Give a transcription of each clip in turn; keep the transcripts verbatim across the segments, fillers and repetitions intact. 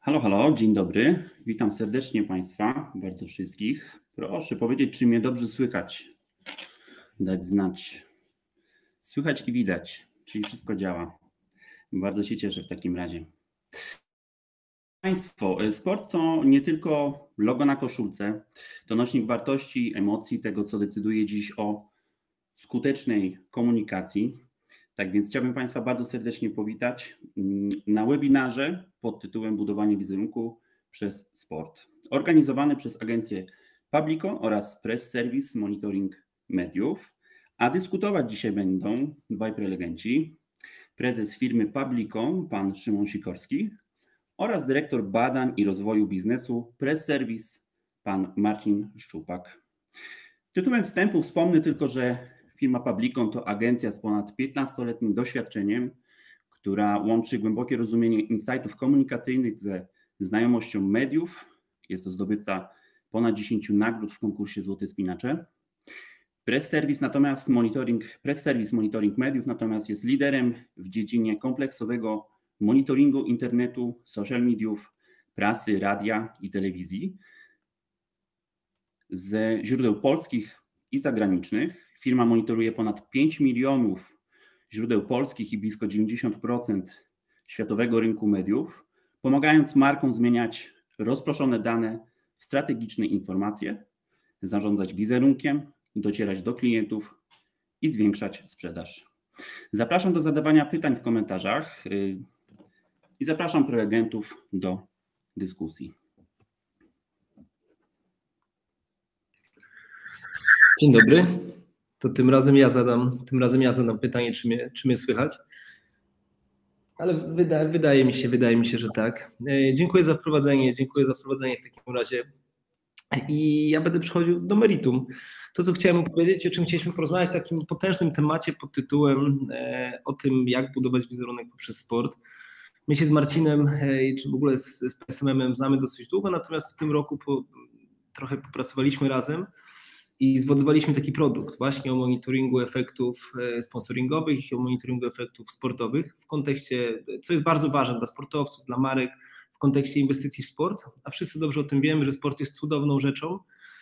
Halo, halo, dzień dobry. Witam serdecznie Państwa, bardzo wszystkich. Proszę powiedzieć, czy mnie dobrze słychać. Dać znać. Słychać i widać, czyli wszystko działa. Bardzo się cieszę w takim razie. Państwo, sport to nie tylko logo na koszulce, to nośnik wartości, emocji, tego co decyduje dziś o skutecznej komunikacji. Tak więc chciałbym Państwa bardzo serdecznie powitać na webinarze pod tytułem Budowanie wizerunku przez sport, organizowany przez agencję Publico oraz Press Service Monitoring Mediów. A dyskutować dzisiaj będą dwaj prelegenci, prezes firmy Publico, pan Szymon Sikorski oraz dyrektor badań i rozwoju biznesu Press Service, pan Marcin Szczupak. Tytułem wstępu wspomnę tylko, że firma Publicon to agencja z ponad piętnastoletnim doświadczeniem, która łączy głębokie rozumienie insightów komunikacyjnych ze znajomością mediów. Jest to zdobywca ponad dziesięciu nagród w konkursie Złote Spinacze. Press Service natomiast monitoring, Press Service Monitoring Mediów natomiast jest liderem w dziedzinie kompleksowego monitoringu internetu, social mediów, prasy, radia i telewizji. Ze źródeł polskich i zagranicznych firma monitoruje ponad pięć milionów źródeł polskich i blisko dziewięćdziesiąt procent światowego rynku mediów, pomagając markom zmieniać rozproszone dane w strategiczne informacje, zarządzać wizerunkiem, docierać do klientów i zwiększać sprzedaż. Zapraszam do zadawania pytań w komentarzach i zapraszam prelegentów do dyskusji. Dzień dobry. To tym razem ja zadam, tym razem ja zadam pytanie, czy mnie, czy mnie słychać. Ale wyda, wydaje mi się, wydaje mi się, że tak. Dziękuję za wprowadzenie, dziękuję za wprowadzenie w takim razie. I ja będę przechodził do meritum. To, co chciałem opowiedzieć, o czym chcieliśmy porozmawiać, w takim potężnym temacie pod tytułem o tym, jak budować wizerunek poprzez sport. My się z Marcinem, czy w ogóle z, z P S M M-em znamy dosyć długo, natomiast w tym roku po, trochę popracowaliśmy razem i zbudowaliśmy taki produkt właśnie o monitoringu efektów sponsoringowych i o monitoringu efektów sportowych w kontekście, co jest bardzo ważne dla sportowców, dla marek, w kontekście inwestycji w sport, a wszyscy dobrze o tym wiemy, że sport jest cudowną rzeczą,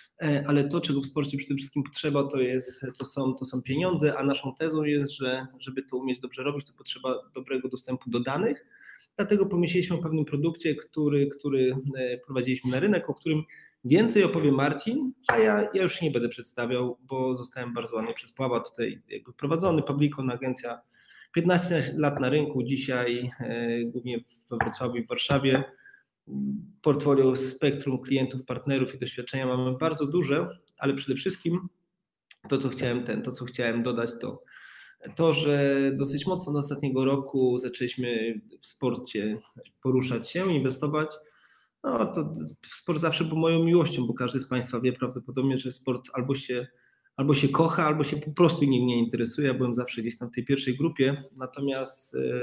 ale to, czego w sporcie przede wszystkim potrzeba, to, jest, to, są, to są pieniądze, a naszą tezą jest, że żeby to umieć dobrze robić, to potrzeba dobrego dostępu do danych. Dlatego pomyśleliśmy o pewnym produkcie, który, który wprowadziliśmy na rynek, o którym więcej opowie Marcin, a ja, ja już nie będę przedstawiał, bo zostałem bardzo ładnie przez Pawła tutaj jakby wprowadzony. Publicon, agencja piętnaście lat na rynku, dzisiaj e, głównie we Wrocławiu i w Warszawie. Portfolio, spektrum klientów, partnerów i doświadczenia mamy bardzo duże, ale przede wszystkim to, co chciałem, ten, to, co chciałem dodać, to to, że dosyć mocno do ostatniego roku zaczęliśmy w sporcie poruszać się, inwestować. No to sport zawsze był moją miłością, bo każdy z Państwa wie prawdopodobnie, że sport albo się, albo się kocha, albo się po prostu nim nie interesuje. Ja byłem zawsze gdzieś tam w tej pierwszej grupie, natomiast e,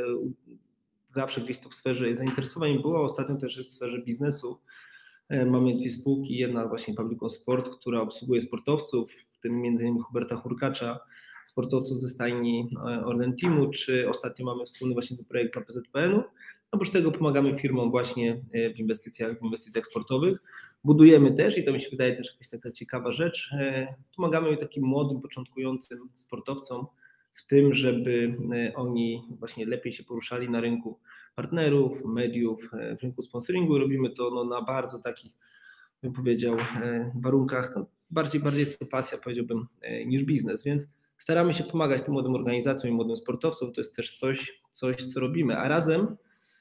zawsze gdzieś to w sferze zainteresowań było, ostatnio też jest w sferze biznesu. E, mamy dwie spółki, jedna właśnie Publicon Sport, która obsługuje sportowców, w tym między innymi Huberta Hurkacza, sportowców ze stajni Orlen Teamu, czy ostatnio mamy wspólny właśnie projekt dla P Z P N-u. Oprócz tego pomagamy firmom właśnie w inwestycjach, w inwestycjach sportowych. Budujemy też, i to mi się wydaje też jakaś taka ciekawa rzecz, pomagamy takim młodym, początkującym sportowcom w tym, żeby oni właśnie lepiej się poruszali na rynku partnerów, mediów, w rynku sponsoringu. Robimy to no, na bardzo takich, bym powiedział, warunkach, no, bardziej, bardziej jest to pasja, powiedziałbym, niż biznes, więc staramy się pomagać tym młodym organizacjom i młodym sportowcom, to jest też coś, coś co robimy, a razem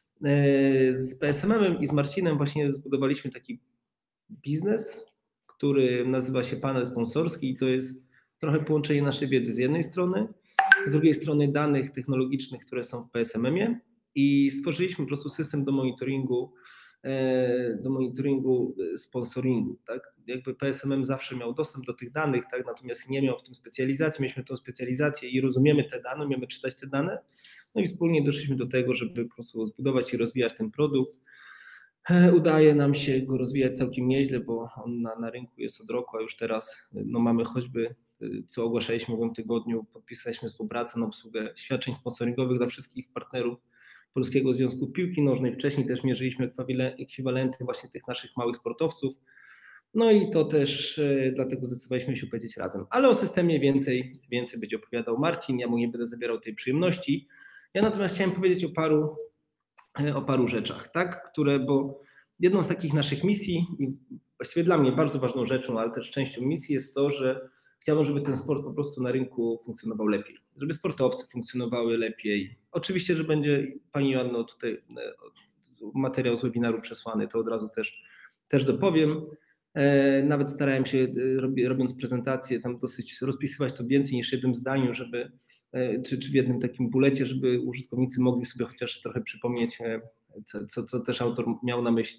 z P S M M-em i z Marcinem właśnie zbudowaliśmy taki biznes, który nazywa się Panel Sponsorski i to jest trochę połączenie naszej wiedzy z jednej strony, z drugiej strony danych technologicznych, które są w P S M M-ie i stworzyliśmy po prostu system do monitoringu do monitoringu sponsoringu, tak? Jakby P S M M zawsze miał dostęp do tych danych, tak? Natomiast nie miał w tym specjalizacji, mieliśmy tą specjalizację i rozumiemy te dane, umiemy czytać te dane, no i wspólnie doszliśmy do tego, żeby po prostu zbudować i rozwijać ten produkt. Udaje nam się go rozwijać całkiem nieźle, bo on na, na rynku jest od roku, a już teraz no, mamy choćby, co ogłaszaliśmy w tym tygodniu, podpisaliśmy współpracę na obsługę świadczeń sponsoringowych dla wszystkich partnerów Polskiego Związku Piłki Nożnej. Wcześniej też mierzyliśmy ekwiwalenty właśnie tych naszych małych sportowców. No i to też dlatego zdecydowaliśmy się powiedzieć razem. Ale o systemie więcej, więcej będzie opowiadał Marcin, ja mu nie będę zabierał tej przyjemności. Ja natomiast chciałem powiedzieć o paru, o paru rzeczach, tak, które, bo jedną z takich naszych misji i właściwie dla mnie bardzo ważną rzeczą, ale też częścią misji jest to, że chciałbym, żeby ten sport po prostu na rynku funkcjonował lepiej, żeby sportowcy funkcjonowały lepiej. Oczywiście, że będzie Pani Joanno tutaj materiał z webinaru przesłany, to od razu też, też dopowiem. Nawet starałem się, robiąc prezentację, tam dosyć rozpisywać to więcej niż w jednym zdaniu, żeby, czy, czy w jednym takim bulecie, żeby użytkownicy mogli sobie chociaż trochę przypomnieć, co, co, co też autor miał na myśli.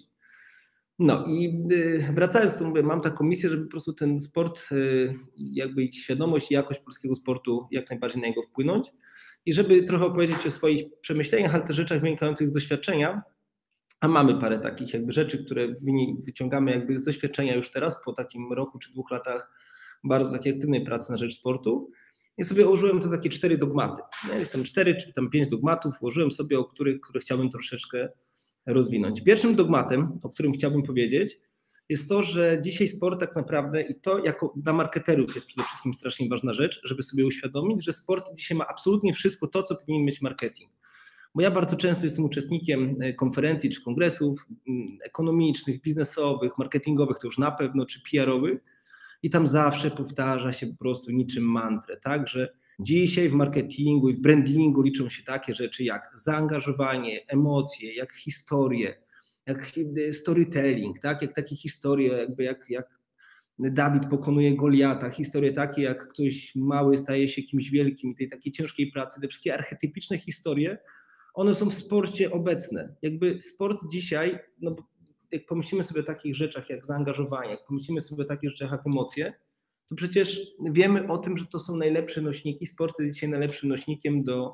No i wracając, to mówię, mam taką misję, żeby po prostu ten sport, jakby świadomość i jakość polskiego sportu jak najbardziej na niego wpłynąć i żeby trochę opowiedzieć o swoich przemyśleniach, ale też rzeczach wynikających z doświadczenia, a mamy parę takich jakby rzeczy, które wyciągamy jakby z doświadczenia już teraz po takim roku czy dwóch latach bardzo takiej aktywnej pracy na rzecz sportu. I sobie ułożyłem to takie cztery dogmaty. Jest tam cztery czy tam pięć dogmatów, ułożyłem sobie, o których, które chciałbym troszeczkę rozwinąć. Pierwszym dogmatem, o którym chciałbym powiedzieć, jest to, że dzisiaj sport tak naprawdę i to jako dla marketerów jest przede wszystkim strasznie ważna rzecz, żeby sobie uświadomić, że sport dzisiaj ma absolutnie wszystko to, co powinien mieć marketing. Bo ja bardzo często jestem uczestnikiem konferencji czy kongresów ekonomicznych, biznesowych, marketingowych, to już na pewno, czy P R-owych i tam zawsze powtarza się po prostu niczym mantrę, tak, że dzisiaj w marketingu i w brandingu liczą się takie rzeczy jak zaangażowanie, emocje, jak historie, jak storytelling, tak? Jak takie historie, jakby jak, jak Dawid pokonuje Goliata, historie takie jak ktoś mały staje się kimś wielkim i tej takiej ciężkiej pracy, te wszystkie archetypiczne historie, one są w sporcie obecne. Jakby sport dzisiaj, no jak pomyślimy sobie o takich rzeczach jak zaangażowanie, jak pomyślimy sobie o takich rzeczach jak emocje, to przecież wiemy o tym, że to są najlepsze nośniki, sport jest dzisiaj najlepszym nośnikiem do,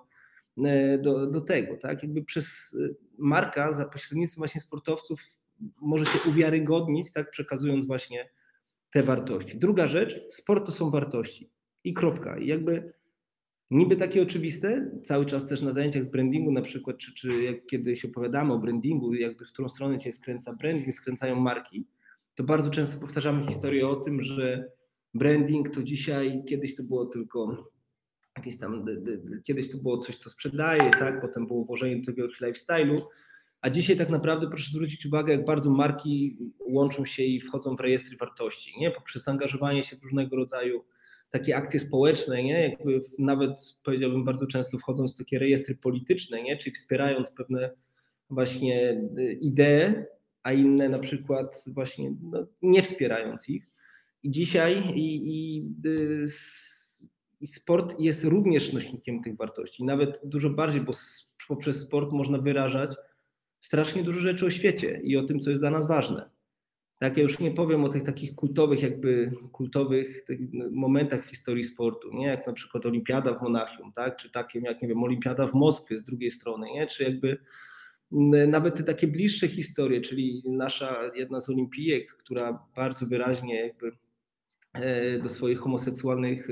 do, do tego, tak? Jakby przez marka za pośrednictwem właśnie sportowców może się uwiarygodnić, tak? Przekazując właśnie te wartości. Druga rzecz, sport to są wartości i kropka. I jakby niby takie oczywiste, cały czas też na zajęciach z brandingu na przykład, czy, czy jak kiedyś opowiadamy o brandingu, jakby w którą stronę cię skręca branding, skręcają marki, to bardzo często powtarzamy historię o tym, że branding to dzisiaj, kiedyś to było tylko jakieś tam, kiedyś to było coś, co sprzedaje, tak? Potem było włożenie do tego jakiegoś lifestyle'u, a dzisiaj tak naprawdę proszę zwrócić uwagę, jak bardzo marki łączą się i wchodzą w rejestry wartości, nie? Poprzez angażowanie się w różnego rodzaju takie akcje społeczne, nie? Jakby nawet powiedziałbym bardzo często wchodząc w takie rejestry polityczne, nie? Czyli wspierając pewne właśnie idee, a inne na przykład właśnie no, nie wspierając ich. I dzisiaj i, i, i sport jest również nośnikiem tych wartości, nawet dużo bardziej, bo poprzez sport można wyrażać strasznie dużo rzeczy o świecie i o tym, co jest dla nas ważne. Tak, ja już nie powiem o tych takich kultowych jakby kultowych momentach w historii sportu, nie? Jak na przykład Olimpiada w Monachium, tak? Czy takim jak nie wiem, Olimpiada w Moskwie z drugiej strony, nie? Czy jakby nawet te takie bliższe historie, czyli nasza jedna z olimpijek, która bardzo wyraźnie jakby do swoich homoseksualnych,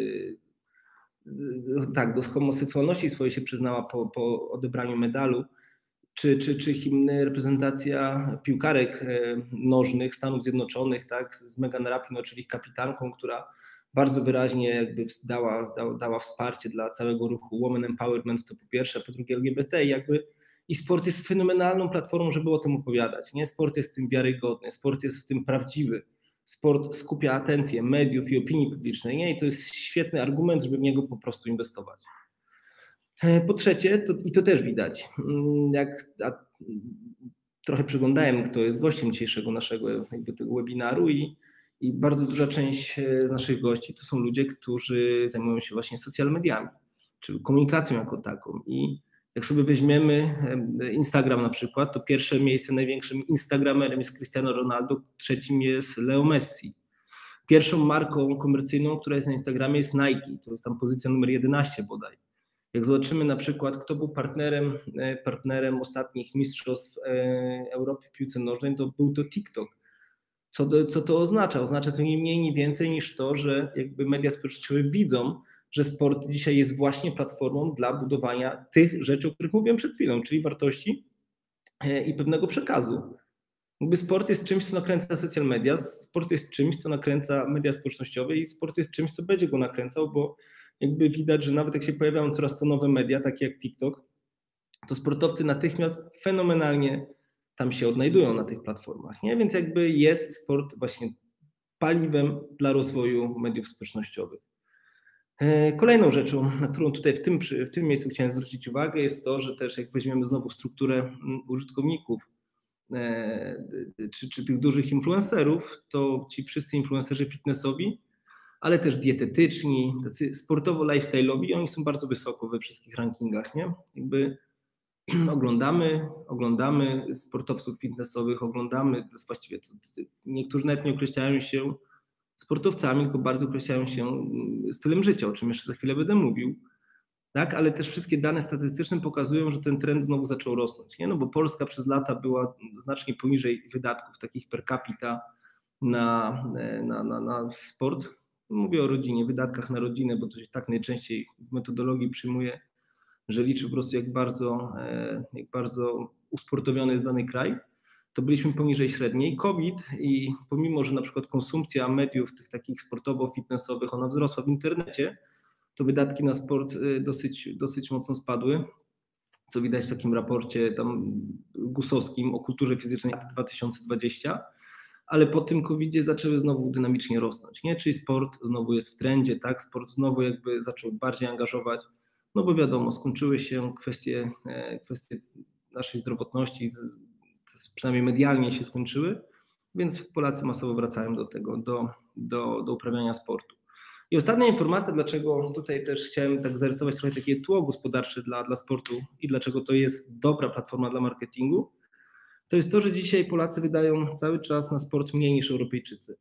tak, do homoseksualności swojej się przyznała po, po odebraniu medalu, czy, czy, czy reprezentacja piłkarek nożnych Stanów Zjednoczonych, tak, z Megan Rapinoe, czyli kapitanką, która bardzo wyraźnie jakby dała, dała, dała wsparcie dla całego ruchu Women Empowerment, to po pierwsze, a po drugie L G B T i jakby i sport jest fenomenalną platformą, żeby o tym opowiadać, nie? Sport jest w tym wiarygodny, sport jest w tym prawdziwy, sport skupia atencję mediów i opinii publicznej, nie? I to jest świetny argument, żeby w niego po prostu inwestować. Po trzecie, to, i to też widać, jak a, trochę przyglądałem, kto jest gościem dzisiejszego naszego jakby tego webinaru i, i bardzo duża część z naszych gości to są ludzie, którzy zajmują się właśnie social mediami, czyli komunikacją jako taką. I jak sobie weźmiemy Instagram na przykład, to pierwsze miejsce największym instagramerem jest Cristiano Ronaldo, trzecim jest Leo Messi. Pierwszą marką komercyjną, która jest na Instagramie jest Nike, to jest tam pozycja numer jedenaście bodaj. Jak zobaczymy na przykład, kto był partnerem, partnerem ostatnich mistrzostw Europy w piłce nożnej, to był to TikTok. Co to, co to oznacza? Oznacza to nie mniej, nie więcej niż to, że jakby media społecznościowe widzą, że sport dzisiaj jest właśnie platformą dla budowania tych rzeczy, o których mówiłem przed chwilą, czyli wartości i pewnego przekazu. Jakby sport jest czymś, co nakręca social media, sport jest czymś, co nakręca media społecznościowe i sport jest czymś, co będzie go nakręcał, bo jakby widać, że nawet jak się pojawiają coraz to nowe media, takie jak TikTok, to sportowcy natychmiast fenomenalnie tam się odnajdują na tych platformach, nie? Więc jakby jest sport właśnie paliwem dla rozwoju mediów społecznościowych. Kolejną rzeczą, na którą tutaj w tym, w tym miejscu chciałem zwrócić uwagę, jest to, że też jak weźmiemy znowu strukturę użytkowników, czy, czy tych dużych influencerów, to ci wszyscy influencerzy fitnessowi, ale też dietetyczni, tacy sportowo-lifestyle'owi, oni są bardzo wysoko we wszystkich rankingach, nie? Jakby oglądamy, oglądamy sportowców fitnessowych, oglądamy, to jest właściwie, niektórzy nawet nie określają się sportowcami, tylko bardzo określają się stylem życia, o czym jeszcze za chwilę będę mówił. Tak, ale też wszystkie dane statystyczne pokazują, że ten trend znowu zaczął rosnąć, nie? No bo Polska przez lata była znacznie poniżej wydatków takich per capita na, na, na, na sport. Mówię o rodzinie, wydatkach na rodzinę, bo to się tak najczęściej w metodologii przyjmuje, że liczy po prostu jak bardzo, jak bardzo usportowiony jest dany kraj, to byliśmy poniżej średniej. COVID i pomimo, że na przykład konsumpcja mediów tych takich sportowo-fitnessowych, ona wzrosła w internecie, to wydatki na sport dosyć, dosyć mocno spadły, co widać w takim raporcie tam gusowskim o kulturze fizycznej dwa tysiące dwudziestym, ale po tym kowidzie zaczęły znowu dynamicznie rosnąć, nie? Czyli sport znowu jest w trendzie, tak? Sport znowu jakby zaczął bardziej angażować, no bo wiadomo, skończyły się kwestie, kwestie naszej zdrowotności, przynajmniej medialnie się skończyły, więc Polacy masowo wracają do tego, do, do, do uprawiania sportu. I ostatnia informacja, dlaczego tutaj też chciałem tak zarysować trochę takie tło gospodarcze dla, dla sportu i dlaczego to jest dobra platforma dla marketingu, to jest to, że dzisiaj Polacy wydają cały czas na sport mniej niż Europejczycy.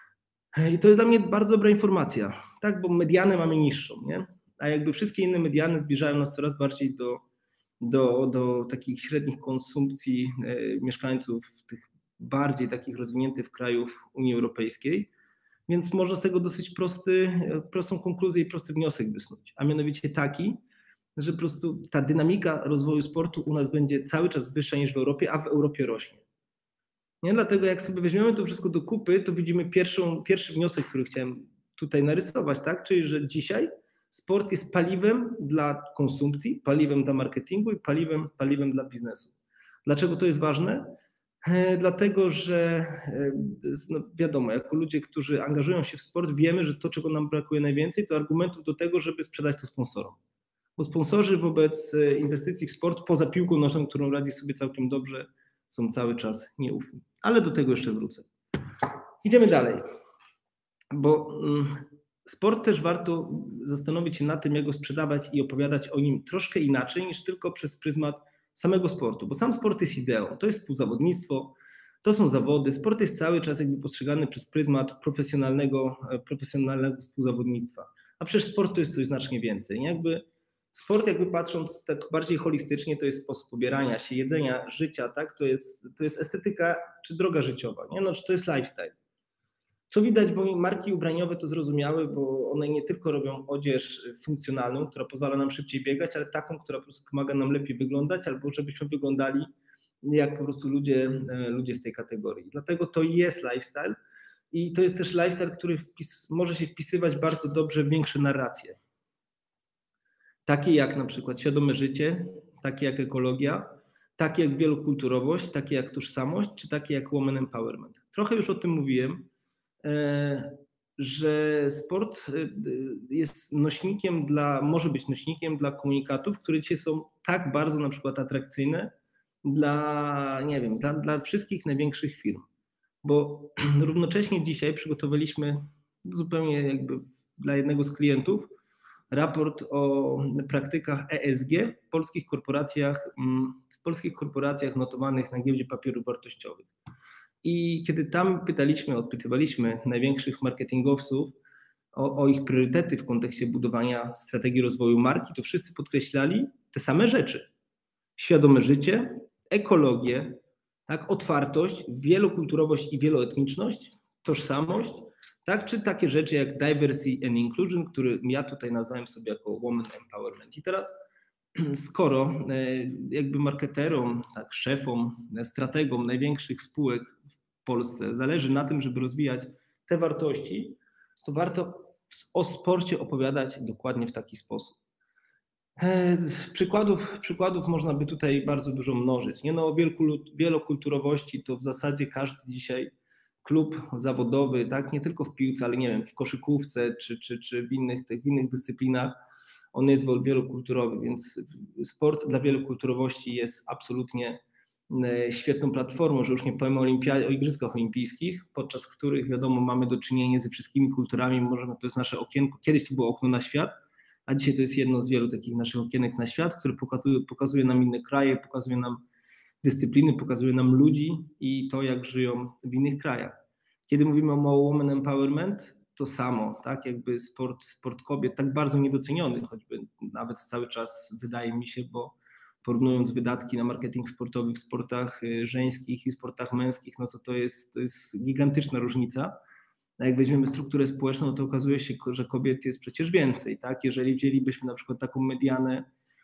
I to jest dla mnie bardzo dobra informacja, tak, bo medianę mamy niższą, nie? A jakby wszystkie inne mediany zbliżają nas coraz bardziej do, do, do takich średnich konsumpcji mieszkańców tych bardziej takich rozwiniętych krajów Unii Europejskiej. Więc można z tego dosyć prosty, prostą konkluzję i prosty wniosek wysnuć, a mianowicie taki, że po prostu ta dynamika rozwoju sportu u nas będzie cały czas wyższa niż w Europie, a w Europie rośnie. Nie? Dlatego jak sobie weźmiemy to wszystko do kupy, to widzimy pierwszą, pierwszy wniosek, który chciałem tutaj narysować, tak? Czyli że dzisiaj sport jest paliwem dla konsumpcji, paliwem dla marketingu i paliwem, paliwem dla biznesu. Dlaczego to jest ważne? Dlatego, że no wiadomo, jako ludzie, którzy angażują się w sport, wiemy, że to, czego nam brakuje najwięcej, to argumentów do tego, żeby sprzedać to sponsorom. Bo sponsorzy wobec inwestycji w sport, poza piłką nożną, którą radzi sobie całkiem dobrze, są cały czas nieufni. Ale do tego jeszcze wrócę. Idziemy dalej, bo sport też warto zastanowić się nad tym, jak go sprzedawać i opowiadać o nim troszkę inaczej niż tylko przez pryzmat samego sportu, bo sam sport jest ideą, to jest współzawodnictwo, to są zawody, sport jest cały czas jakby postrzegany przez pryzmat profesjonalnego, profesjonalnego współzawodnictwa, a przecież sport to jest coś znacznie więcej. Jakby sport, jakby patrząc tak bardziej holistycznie, to jest sposób ubierania się, jedzenia, życia, tak? To jest, to jest estetyka czy droga życiowa, nie? No, czy to jest lifestyle. Co widać, bo marki ubraniowe to zrozumiały, bo one nie tylko robią odzież funkcjonalną, która pozwala nam szybciej biegać, ale taką, która po prostu pomaga nam lepiej wyglądać, albo żebyśmy wyglądali jak po prostu ludzie, ludzie z tej kategorii. Dlatego to jest lifestyle i to jest też lifestyle, który wpis, może się wpisywać bardzo dobrze w większe narracje. Takie jak na przykład świadome życie, takie jak ekologia, takie jak wielokulturowość, takie jak tożsamość, czy takie jak woman empowerment. Trochę już o tym mówiłem, że sport jest nośnikiem dla, może być nośnikiem dla komunikatów, które dzisiaj są tak bardzo na przykład atrakcyjne dla, nie wiem, dla, dla wszystkich największych firm. Bo równocześnie dzisiaj przygotowaliśmy zupełnie jakby dla jednego z klientów raport o praktykach E S G w polskich korporacjach, w polskich korporacjach notowanych na giełdzie papierów wartościowych. I kiedy tam pytaliśmy, odpytywaliśmy największych marketingowców o, o ich priorytety w kontekście budowania strategii rozwoju marki, to wszyscy podkreślali te same rzeczy. Świadome życie, ekologię, tak, otwartość, wielokulturowość i wieloetniczność, tożsamość, tak, czy takie rzeczy jak diversity and inclusion, który ja tutaj nazwałem sobie jako woman empowerment. I teraz skoro jakby marketerom, tak, szefom, strategom największych spółek w Polsce zależy na tym, żeby rozwijać te wartości, to warto o sporcie opowiadać dokładnie w taki sposób. Przykładów, przykładów można by tutaj bardzo dużo mnożyć. Nie no, o wielokulturowości to w zasadzie każdy dzisiaj klub zawodowy, tak, nie tylko w piłce, ale nie wiem, w koszykówce czy, czy, czy w, innych, tych, w innych dyscyplinach, on jest wielokulturowy, więc sport dla wielokulturowości jest absolutnie świetną platformą, że już nie powiem o, olimpiadzie, o Igrzyskach Olimpijskich, podczas których wiadomo mamy do czynienia ze wszystkimi kulturami, możemy, to jest nasze okienko, kiedyś to było okno na świat, a dzisiaj to jest jedno z wielu takich naszych okienek na świat, które pokazuje, pokazuje nam inne kraje, pokazuje nam dyscypliny, pokazuje nam ludzi i to, jak żyją w innych krajach. Kiedy mówimy o woman empowerment, to samo, tak, jakby sport, sport kobiet, tak bardzo niedoceniony, choćby nawet cały czas wydaje mi się, bo porównując wydatki na marketing sportowy w sportach żeńskich i sportach męskich, no to to jest, to jest gigantyczna różnica. A jak weźmiemy strukturę społeczną, to okazuje się, że kobiet jest przecież więcej, tak? Jeżeli wzięlibyśmy na przykład taką medianę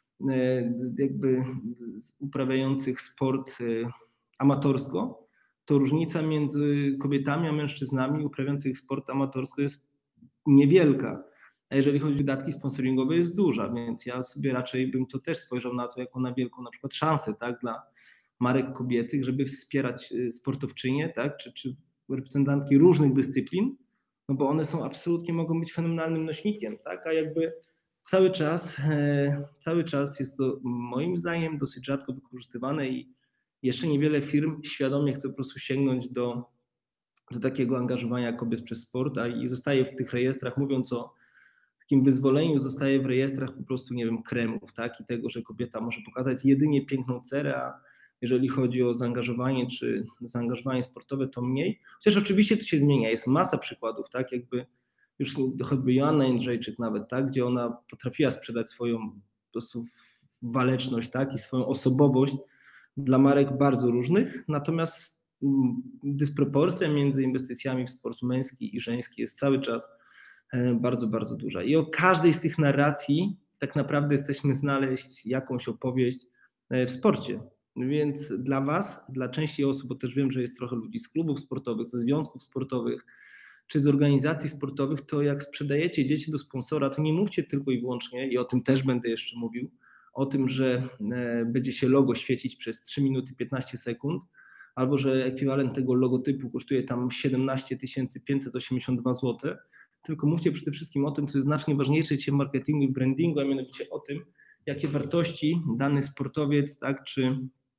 jakby uprawiających sport amatorsko, to różnica między kobietami a mężczyznami uprawiających sport amatorsko jest niewielka. A jeżeli chodzi o wydatki sponsoringowe, jest duża, więc ja sobie raczej bym to też spojrzał na to jako na wielką na przykład szansę, tak, dla marek kobiecych, żeby wspierać sportowczynie, tak, czy, czy reprezentantki różnych dyscyplin, no bo one są absolutnie, mogą być fenomenalnym nośnikiem, tak, a jakby cały czas, cały czas jest to moim zdaniem dosyć rzadko wykorzystywane i jeszcze niewiele firm świadomie chce po prostu sięgnąć do, do takiego angażowania kobiet przez sport, a i zostaje w tych rejestrach, mówiąc o takim wyzwoleniu, zostaje w rejestrach po prostu, nie wiem, kremów, tak, i tego, że kobieta może pokazać jedynie piękną cerę, a jeżeli chodzi o zaangażowanie czy zaangażowanie sportowe, to mniej. Chociaż oczywiście to się zmienia, jest masa przykładów, tak, jakby już choćby Joanna Jędrzejczyk nawet, tak, gdzie ona potrafiła sprzedać swoją po prostu waleczność, tak, i swoją osobowość dla marek bardzo różnych, natomiast dysproporcja między inwestycjami w sport męski i żeński jest cały czas bardzo, bardzo duża. I o każdej z tych narracji tak naprawdę jesteśmy znaleźć jakąś opowieść w sporcie. Więc dla Was, dla części osób, bo też wiem, że jest trochę ludzi z klubów sportowych, ze związków sportowych, czy z organizacji sportowych, to jak sprzedajecie dzieci do sponsora, to nie mówcie tylko i wyłącznie, i o tym też będę jeszcze mówił, o tym, że będzie się logo świecić przez trzy minuty piętnaście sekund, albo że ekwiwalent tego logotypu kosztuje tam siedemnaście tysięcy pięćset osiemdziesiąt dwa złote, tylko mówcie przede wszystkim o tym, co jest znacznie ważniejsze dzisiaj w marketingu i w brandingu, a mianowicie o tym, jakie wartości dany sportowiec, tak, czy,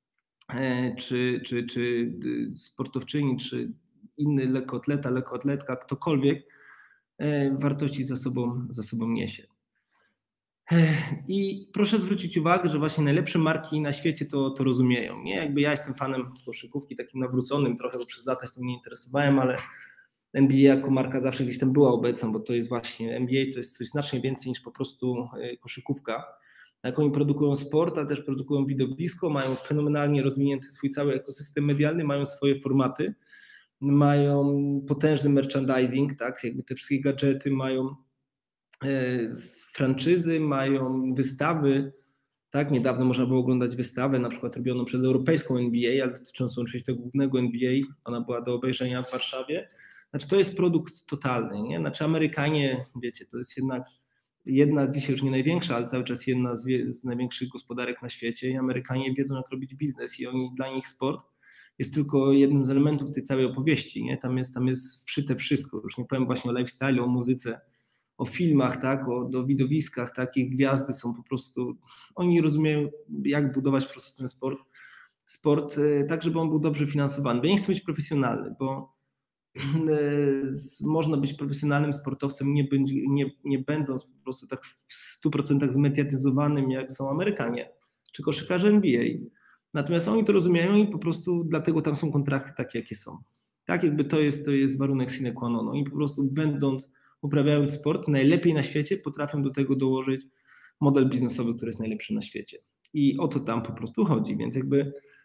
czy, czy, czy sportowczyni, czy inny lekkoatleta, lekkoatletka, ktokolwiek wartości za sobą, za sobą niesie. I proszę zwrócić uwagę, że właśnie najlepsze marki na świecie to, to rozumieją. Nie, jakby ja jestem fanem koszykówki, takim nawróconym trochę, bo przez lata się tym nie interesowałem, ale N B A jako marka zawsze gdzieś tam była obecna, bo to jest właśnie, N B A to jest coś znacznie więcej niż po prostu koszykówka. Jak oni produkują sport, a też produkują widowisko, mają fenomenalnie rozwinięty swój cały ekosystem medialny, mają swoje formaty, mają potężny merchandising, tak, jakby te wszystkie gadżety, mają franczyzy, mają wystawy, tak, niedawno można było oglądać wystawę, na przykład robioną przez europejską N B A, ale dotyczącą oczywiście tego głównego N B A, ona była do obejrzenia w Warszawie. Znaczy to jest produkt totalny, nie? Znaczy Amerykanie, wiecie, to jest jednak jedna, dzisiaj już nie największa, ale cały czas jedna z, z największych gospodarek na świecie i Amerykanie wiedzą, jak robić biznes i oni, dla nich sport jest tylko jednym z elementów tej całej opowieści, nie? Tam jest, tam jest wszyte wszystko, już nie powiem właśnie o lifestyle, o muzyce, o filmach, tak, o, o widowiskach, takich gwiazdy są po prostu, oni rozumieją, jak budować po prostu ten sport, sport tak, żeby on był dobrze finansowany. Bo ja nie chcę być profesjonalny, bo można być profesjonalnym sportowcem, nie, będzie, nie, nie będąc po prostu tak w stu procentach zmediatyzowanym, jak są Amerykanie, czy koszykarze N B A. Natomiast oni to rozumieją i po prostu dlatego tam są kontrakty takie, jakie są. Tak, jakby to jest, to jest warunek sine qua non. Oni po prostu będąc, uprawiając sport, najlepiej na świecie potrafią do tego dołożyć model biznesowy, który jest najlepszy na świecie. I o to tam po prostu chodzi, więc jakby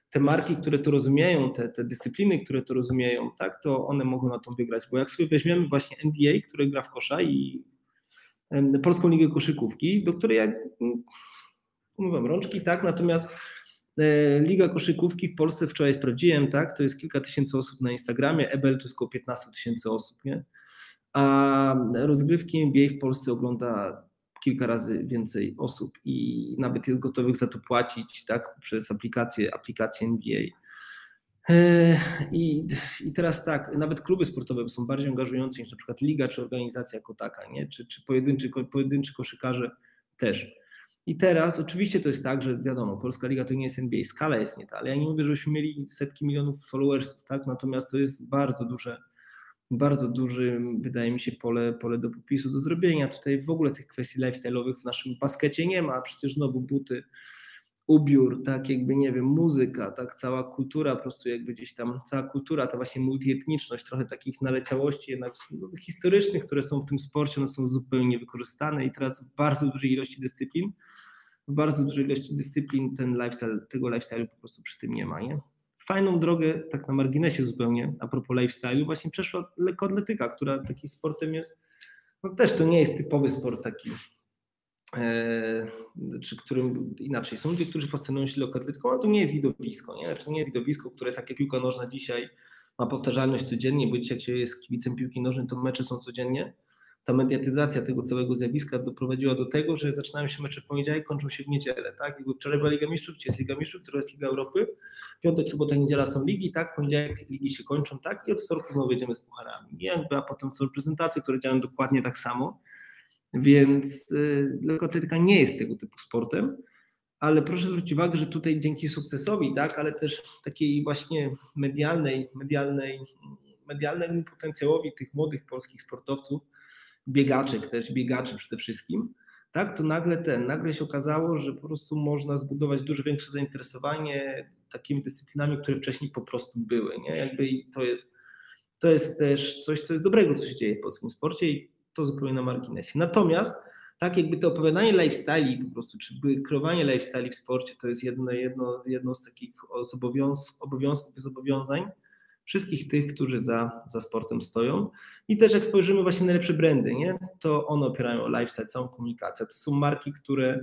te marki, które to rozumieją, te, te dyscypliny, które to rozumieją, tak, to one mogą na to wygrać, bo jak sobie weźmiemy właśnie N B A, który gra w kosza i Polską Ligę Koszykówki, do której ja umywam rączki, tak, natomiast Liga Koszykówki w Polsce wczoraj sprawdziłem, tak, to jest kilka tysięcy osób na Instagramie, E B L to jest około piętnaście tysięcy osób, nie? A rozgrywki N B A w Polsce ogląda kilka razy więcej osób i nawet jest gotowych za to płacić, tak, przez aplikację, aplikację N B A. I, I teraz tak, nawet kluby sportowe są bardziej angażujące niż na przykład liga czy organizacja jako taka, nie? Czy, czy pojedynczy, pojedynczy koszykarze też. I teraz oczywiście to jest tak, że wiadomo, Polska Liga to nie jest N B A, skala jest nie ta, ale ja nie mówię, żebyśmy mieli setki milionów followersów, tak? Natomiast to jest bardzo duże, bardzo duży, wydaje mi się, pole, pole do popisu, do zrobienia. Tutaj w ogóle tych kwestii lifestyle'owych w naszym baskecie nie ma, przecież znowu buty, ubiór, tak jakby, nie wiem, muzyka, tak, cała kultura, po prostu jakby gdzieś tam, cała kultura, ta właśnie multietniczność, trochę takich naleciałości jednak no, historycznych, które są w tym sporcie, one są zupełnie niewykorzystane i teraz w bardzo dużej ilości dyscyplin, w bardzo dużej ilości dyscyplin ten lifestyle, tego lifestyle'u po prostu przy tym nie ma, nie? Fajną drogę, tak na marginesie zupełnie, a propos lifestyle'u, właśnie przeszła lekkoatletyka, która takim sportem jest, no też to nie jest typowy sport taki, czy którym inaczej są ludzie, którzy fascynują się lekkoatletyką, ale to nie jest widowisko, nie? To nie jest widowisko, które tak jak piłka nożna dzisiaj ma powtarzalność codziennie, bo dzisiaj jak się jest kibicem piłki nożnej, to mecze są codziennie. Ta mediatyzacja tego całego zjawiska doprowadziła do tego, że zaczynają się mecze w poniedziałek, kończą się w niedzielę, tak? Jakby wczoraj była Liga Mistrzów, dzisiaj jest Liga Mistrzów, która jest Liga Europy, piątek, sobota, niedziela są ligi, tak? W poniedziałek ligi się kończą, tak? I od wtorku znowu jedziemy z pucharami. I jakby, a potem są reprezentacje, które działają dokładnie tak samo. Więc y, lekkoatletyka nie jest tego typu sportem, ale proszę zwrócić uwagę, że tutaj dzięki sukcesowi, tak, ale też takiej właśnie medialnej, medialnej, medialnemu potencjałowi tych młodych polskich sportowców, biegaczek też, biegaczy przede wszystkim, tak, to nagle ten, nagle się okazało, że po prostu można zbudować dużo większe zainteresowanie takimi dyscyplinami, które wcześniej po prostu były, nie? Jakby to jest, to jest też coś, co jest dobrego, co się dzieje w polskim sporcie i to zupełnie na marginesie. Natomiast tak jakby to opowiadanie lifestyle'i po prostu, czy kreowanie lifestyle'i w sporcie to jest jedno, jedno, jedno z takich obowiązków, obowiązków i zobowiązań wszystkich tych, którzy za, za sportem stoją. I też jak spojrzymy właśnie na najlepsze brandy, nie? To one opierają o lifestyle, całą komunikację. To są marki, które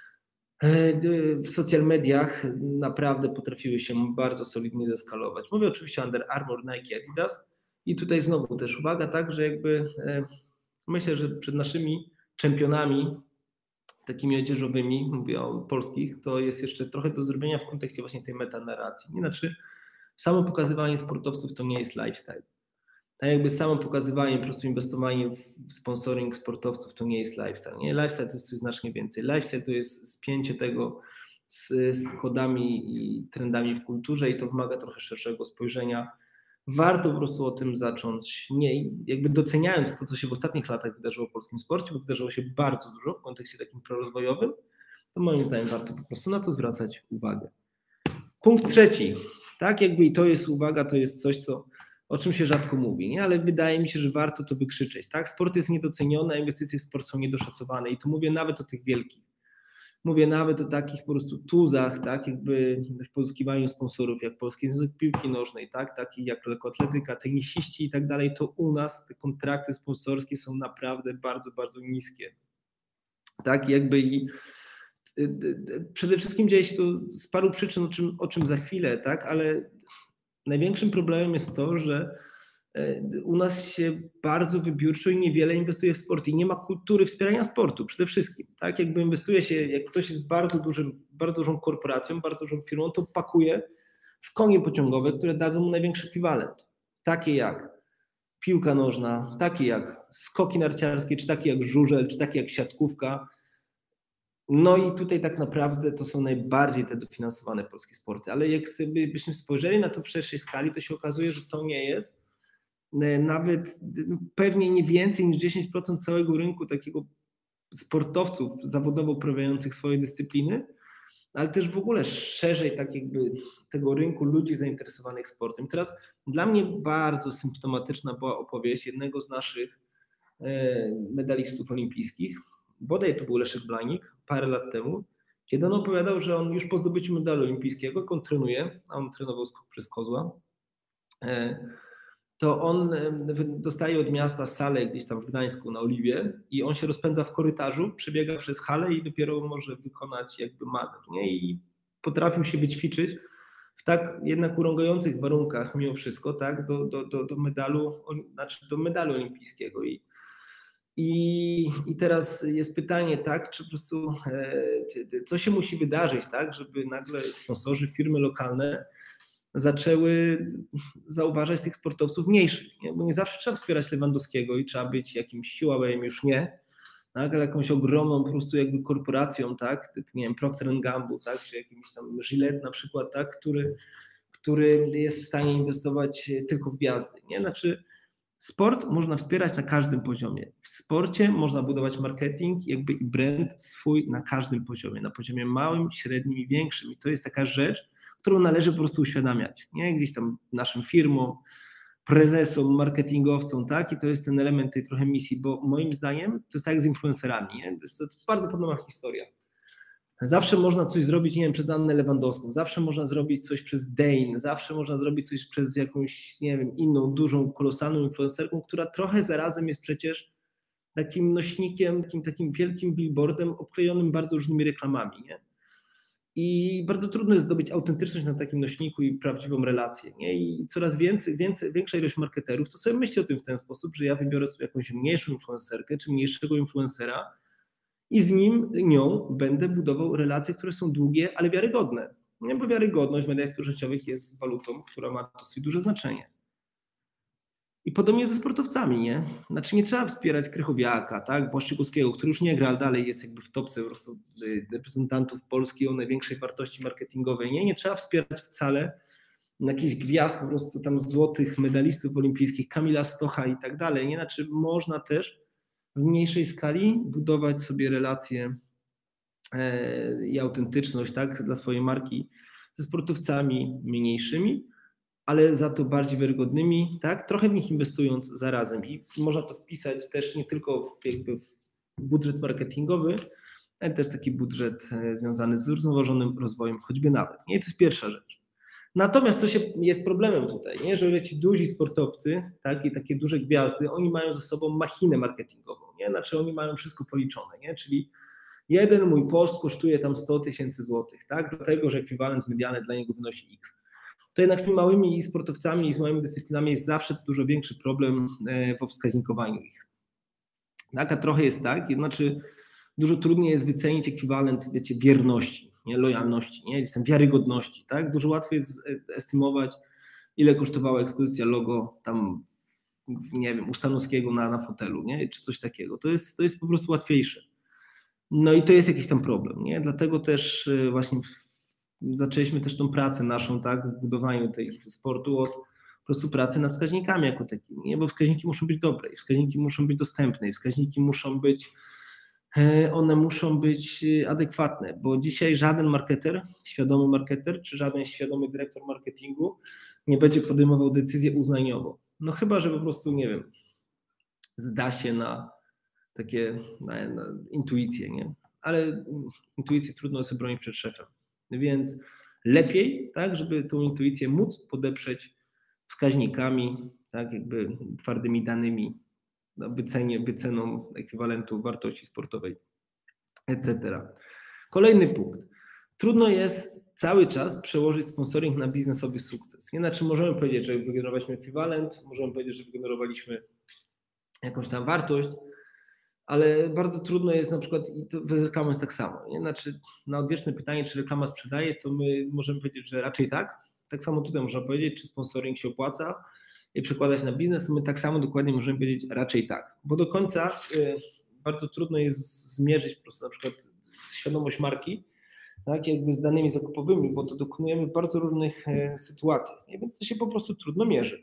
w social mediach naprawdę potrafiły się bardzo solidnie zeskalować. Mówię oczywiście o Under Armour, Nike, Adidas i tutaj znowu też uwaga, tak, że jakby myślę, że przed naszymi czempionami takimi odzieżowymi, mówię o polskich, to jest jeszcze trochę do zrobienia w kontekście właśnie tej metanarracji. Nie, znaczy samo pokazywanie sportowców to nie jest lifestyle. Tak jakby samo pokazywanie, po prostu inwestowanie w sponsoring sportowców to nie jest lifestyle. Nie? Lifestyle to jest coś znacznie więcej. Lifestyle to jest spięcie tego z, z kodami i trendami w kulturze i to wymaga trochę szerszego spojrzenia. Warto po prostu o tym zacząć, nie, jakby doceniając to, co się w ostatnich latach wydarzyło w polskim sporcie, bo wydarzyło się bardzo dużo w kontekście takim prorozwojowym, to moim zdaniem warto po prostu na to zwracać uwagę. Punkt trzeci, tak jakby i to jest uwaga, to jest coś, co, o czym się rzadko mówi, nie? Ale wydaje mi się, że warto to wykrzyczeć. Tak? Sport jest niedoceniony, a inwestycje w sport są niedoszacowane i tu mówię nawet o tych wielkich. Mówię nawet o takich po prostu tuzach, tak, jakby w pozyskiwaniu sponsorów, jak Polski Związek Piłki Nożnej, tak, takich jak lekkoatletyka, tenisiści i tak dalej, to u nas te kontrakty sponsorskie są naprawdę bardzo, bardzo niskie. Tak, jakby i przede wszystkim dzieje się to z paru przyczyn, o czym, o czym za chwilę, tak, ale największym problemem jest to, że u nas się bardzo wybiórczo i niewiele inwestuje w sport i nie ma kultury wspierania sportu przede wszystkim. Tak, jakby inwestuje się, jak ktoś jest bardzo dużym, bardzo dużą korporacją, bardzo dużą firmą, to pakuje w konie pociągowe, które dadzą mu największy ekwiwalent. Takie jak piłka nożna, takie jak skoki narciarskie, czy takie jak żużel, czy takie jak siatkówka. No i tutaj tak naprawdę to są najbardziej te dofinansowane polskie sporty. Ale jak sobie byśmy spojrzeli na to w szerszej skali, to się okazuje, że to nie jest nawet pewnie nie więcej niż dziesięć procent całego rynku takiego sportowców zawodowo uprawiających swoje dyscypliny, ale też w ogóle szerzej tak jakby tego rynku ludzi zainteresowanych sportem. Teraz dla mnie bardzo symptomatyczna była opowieść jednego z naszych medalistów olimpijskich, bodaj to był Leszek Blanik, parę lat temu, kiedy on opowiadał, że on już po zdobyciu medalu olimpijskiego, jak on trenuje, a on trenował skok przez kozła, to on dostaje od miasta salę gdzieś tam w Gdańsku na Oliwie i on się rozpędza w korytarzu, przebiega przez halę i dopiero może wykonać jakby manewr, nie? I potrafił się wyćwiczyć w tak jednak urągających warunkach mimo wszystko, tak, do, do, do, do medalu, znaczy do medalu olimpijskiego. I, i, I teraz jest pytanie, tak, czy po prostu e, co się musi wydarzyć, tak, żeby nagle sponsorzy, firmy lokalne zaczęły zauważać tych sportowców mniejszych, nie? Bo nie zawsze trzeba wspierać Lewandowskiego i trzeba być jakimś Huawei'em, już nie, tak? Ale jakąś ogromną po prostu jakby korporacją, tak? Typu, nie wiem, Procter and Gamble, tak? Czy jakimś tam Gillette na przykład, tak? Który, który jest w stanie inwestować tylko w gwiazdy, nie? Znaczy sport można wspierać na każdym poziomie. W sporcie można budować marketing jakby i brand swój na każdym poziomie, na poziomie małym, średnim i większym. I to jest taka rzecz, którą należy po prostu uświadamiać, nie? Gdzieś tam naszym firmom, prezesom, marketingowcom, tak? I to jest ten element tej trochę misji, bo moim zdaniem to jest tak jak z influencerami, nie? To jest, to jest bardzo podobna historia. Zawsze można coś zrobić, nie wiem, przez Annę Lewandowską, zawsze można zrobić coś przez Dane, zawsze można zrobić coś przez jakąś, nie wiem, inną, dużą, kolosalną influencerką, która trochę zarazem jest przecież takim nośnikiem, takim, takim wielkim billboardem obklejonym bardzo różnymi reklamami, nie? I bardzo trudno jest zdobyć autentyczność na takim nośniku i prawdziwą relację, nie? I coraz więcej, więcej, większa ilość marketerów to sobie myśli o tym w ten sposób, że ja wybiorę sobie jakąś mniejszą influencerkę czy mniejszego influencera i z nim, nią będę budował relacje, które są długie, ale wiarygodne. Nie? Bo wiarygodność w mediach społecznościowych jest walutą, która ma dosyć duże znaczenie. I podobnie ze sportowcami, nie? Znaczy nie trzeba wspierać Krychowiaka, tak? Błaszczykowskiego, który już nie gra, ale dalej jest jakby w topce po prostu reprezentantów Polski o największej wartości marketingowej, nie? Nie trzeba wspierać wcale jakichś gwiazd, po prostu tam złotych medalistów olimpijskich, Kamila Stocha i tak dalej, nie? Znaczy można też w mniejszej skali budować sobie relacje i autentyczność, tak? Dla swojej marki ze sportowcami mniejszymi, ale za to bardziej wiarygodnymi, tak? Trochę w nich inwestując zarazem. I można to wpisać też nie tylko w, jakby w budżet marketingowy, ale też taki budżet związany z zrównoważonym rozwojem, choćby nawet. Nie? To jest pierwsza rzecz. Natomiast co się jest problemem tutaj, nie? Że ci duzi sportowcy, tak? I takie duże gwiazdy, oni mają ze sobą machinę marketingową, nie? Znaczy oni mają wszystko policzone, nie? Czyli jeden mój post kosztuje tam sto tysięcy złotych, tak? Dlatego, że ekwiwalent medialny dla niego wynosi X. To jednak z tymi małymi sportowcami i z małymi dyscyplinami jest zawsze dużo większy problem w wskaźnikowaniu ich. Tak, a trochę jest tak, znaczy dużo trudniej jest wycenić ekwiwalent, wiecie, wierności, nie, lojalności, nie, jestem wiarygodności, tak? Dużo łatwiej jest estymować, ile kosztowała ekspozycja logo tam, nie wiem, u Stanowskiego na, na fotelu, nie, czy coś takiego. To jest, to jest po prostu łatwiejsze. No i to jest jakiś tam problem, nie? Dlatego też właśnie w, zaczęliśmy też tą pracę naszą, tak, w budowaniu tej sportu od po prostu pracy nad wskaźnikami jako takimi, nie? Bo wskaźniki muszą być dobre, wskaźniki muszą być dostępne, wskaźniki muszą być, one muszą być adekwatne, bo dzisiaj żaden marketer, świadomy marketer, czy żaden świadomy dyrektor marketingu nie będzie podejmował decyzję uznaniowo. No chyba, że po prostu, nie wiem, zda się na takie na, na intuicję, nie? Ale intuicję trudno sobie bronić przed szefem. Więc lepiej, tak, żeby tą intuicję móc podeprzeć wskaźnikami, tak, jakby twardymi danymi, wycenie, wyceną ekwiwalentu wartości sportowej, et cetera. Kolejny punkt. Trudno jest cały czas przełożyć sponsoring na biznesowy sukces. Nie? Znaczy możemy powiedzieć, że wygenerowaliśmy ekwiwalent, możemy powiedzieć, że wygenerowaliśmy jakąś tam wartość, ale bardzo trudno jest na przykład, i to z reklamą jest tak samo, nie? Znaczy na odwieczne pytanie, czy reklama sprzedaje, to my możemy powiedzieć, że raczej tak. Tak samo tutaj można powiedzieć, czy sponsoring się opłaca i przekładać na biznes, to my tak samo dokładnie możemy powiedzieć raczej tak. Bo do końca y, bardzo trudno jest zmierzyć po prostu na przykład świadomość marki, tak, jakby z danymi zakupowymi, bo to dokonujemy w bardzo różnych y, sytuacjach, nie? Więc to się po prostu trudno mierzy.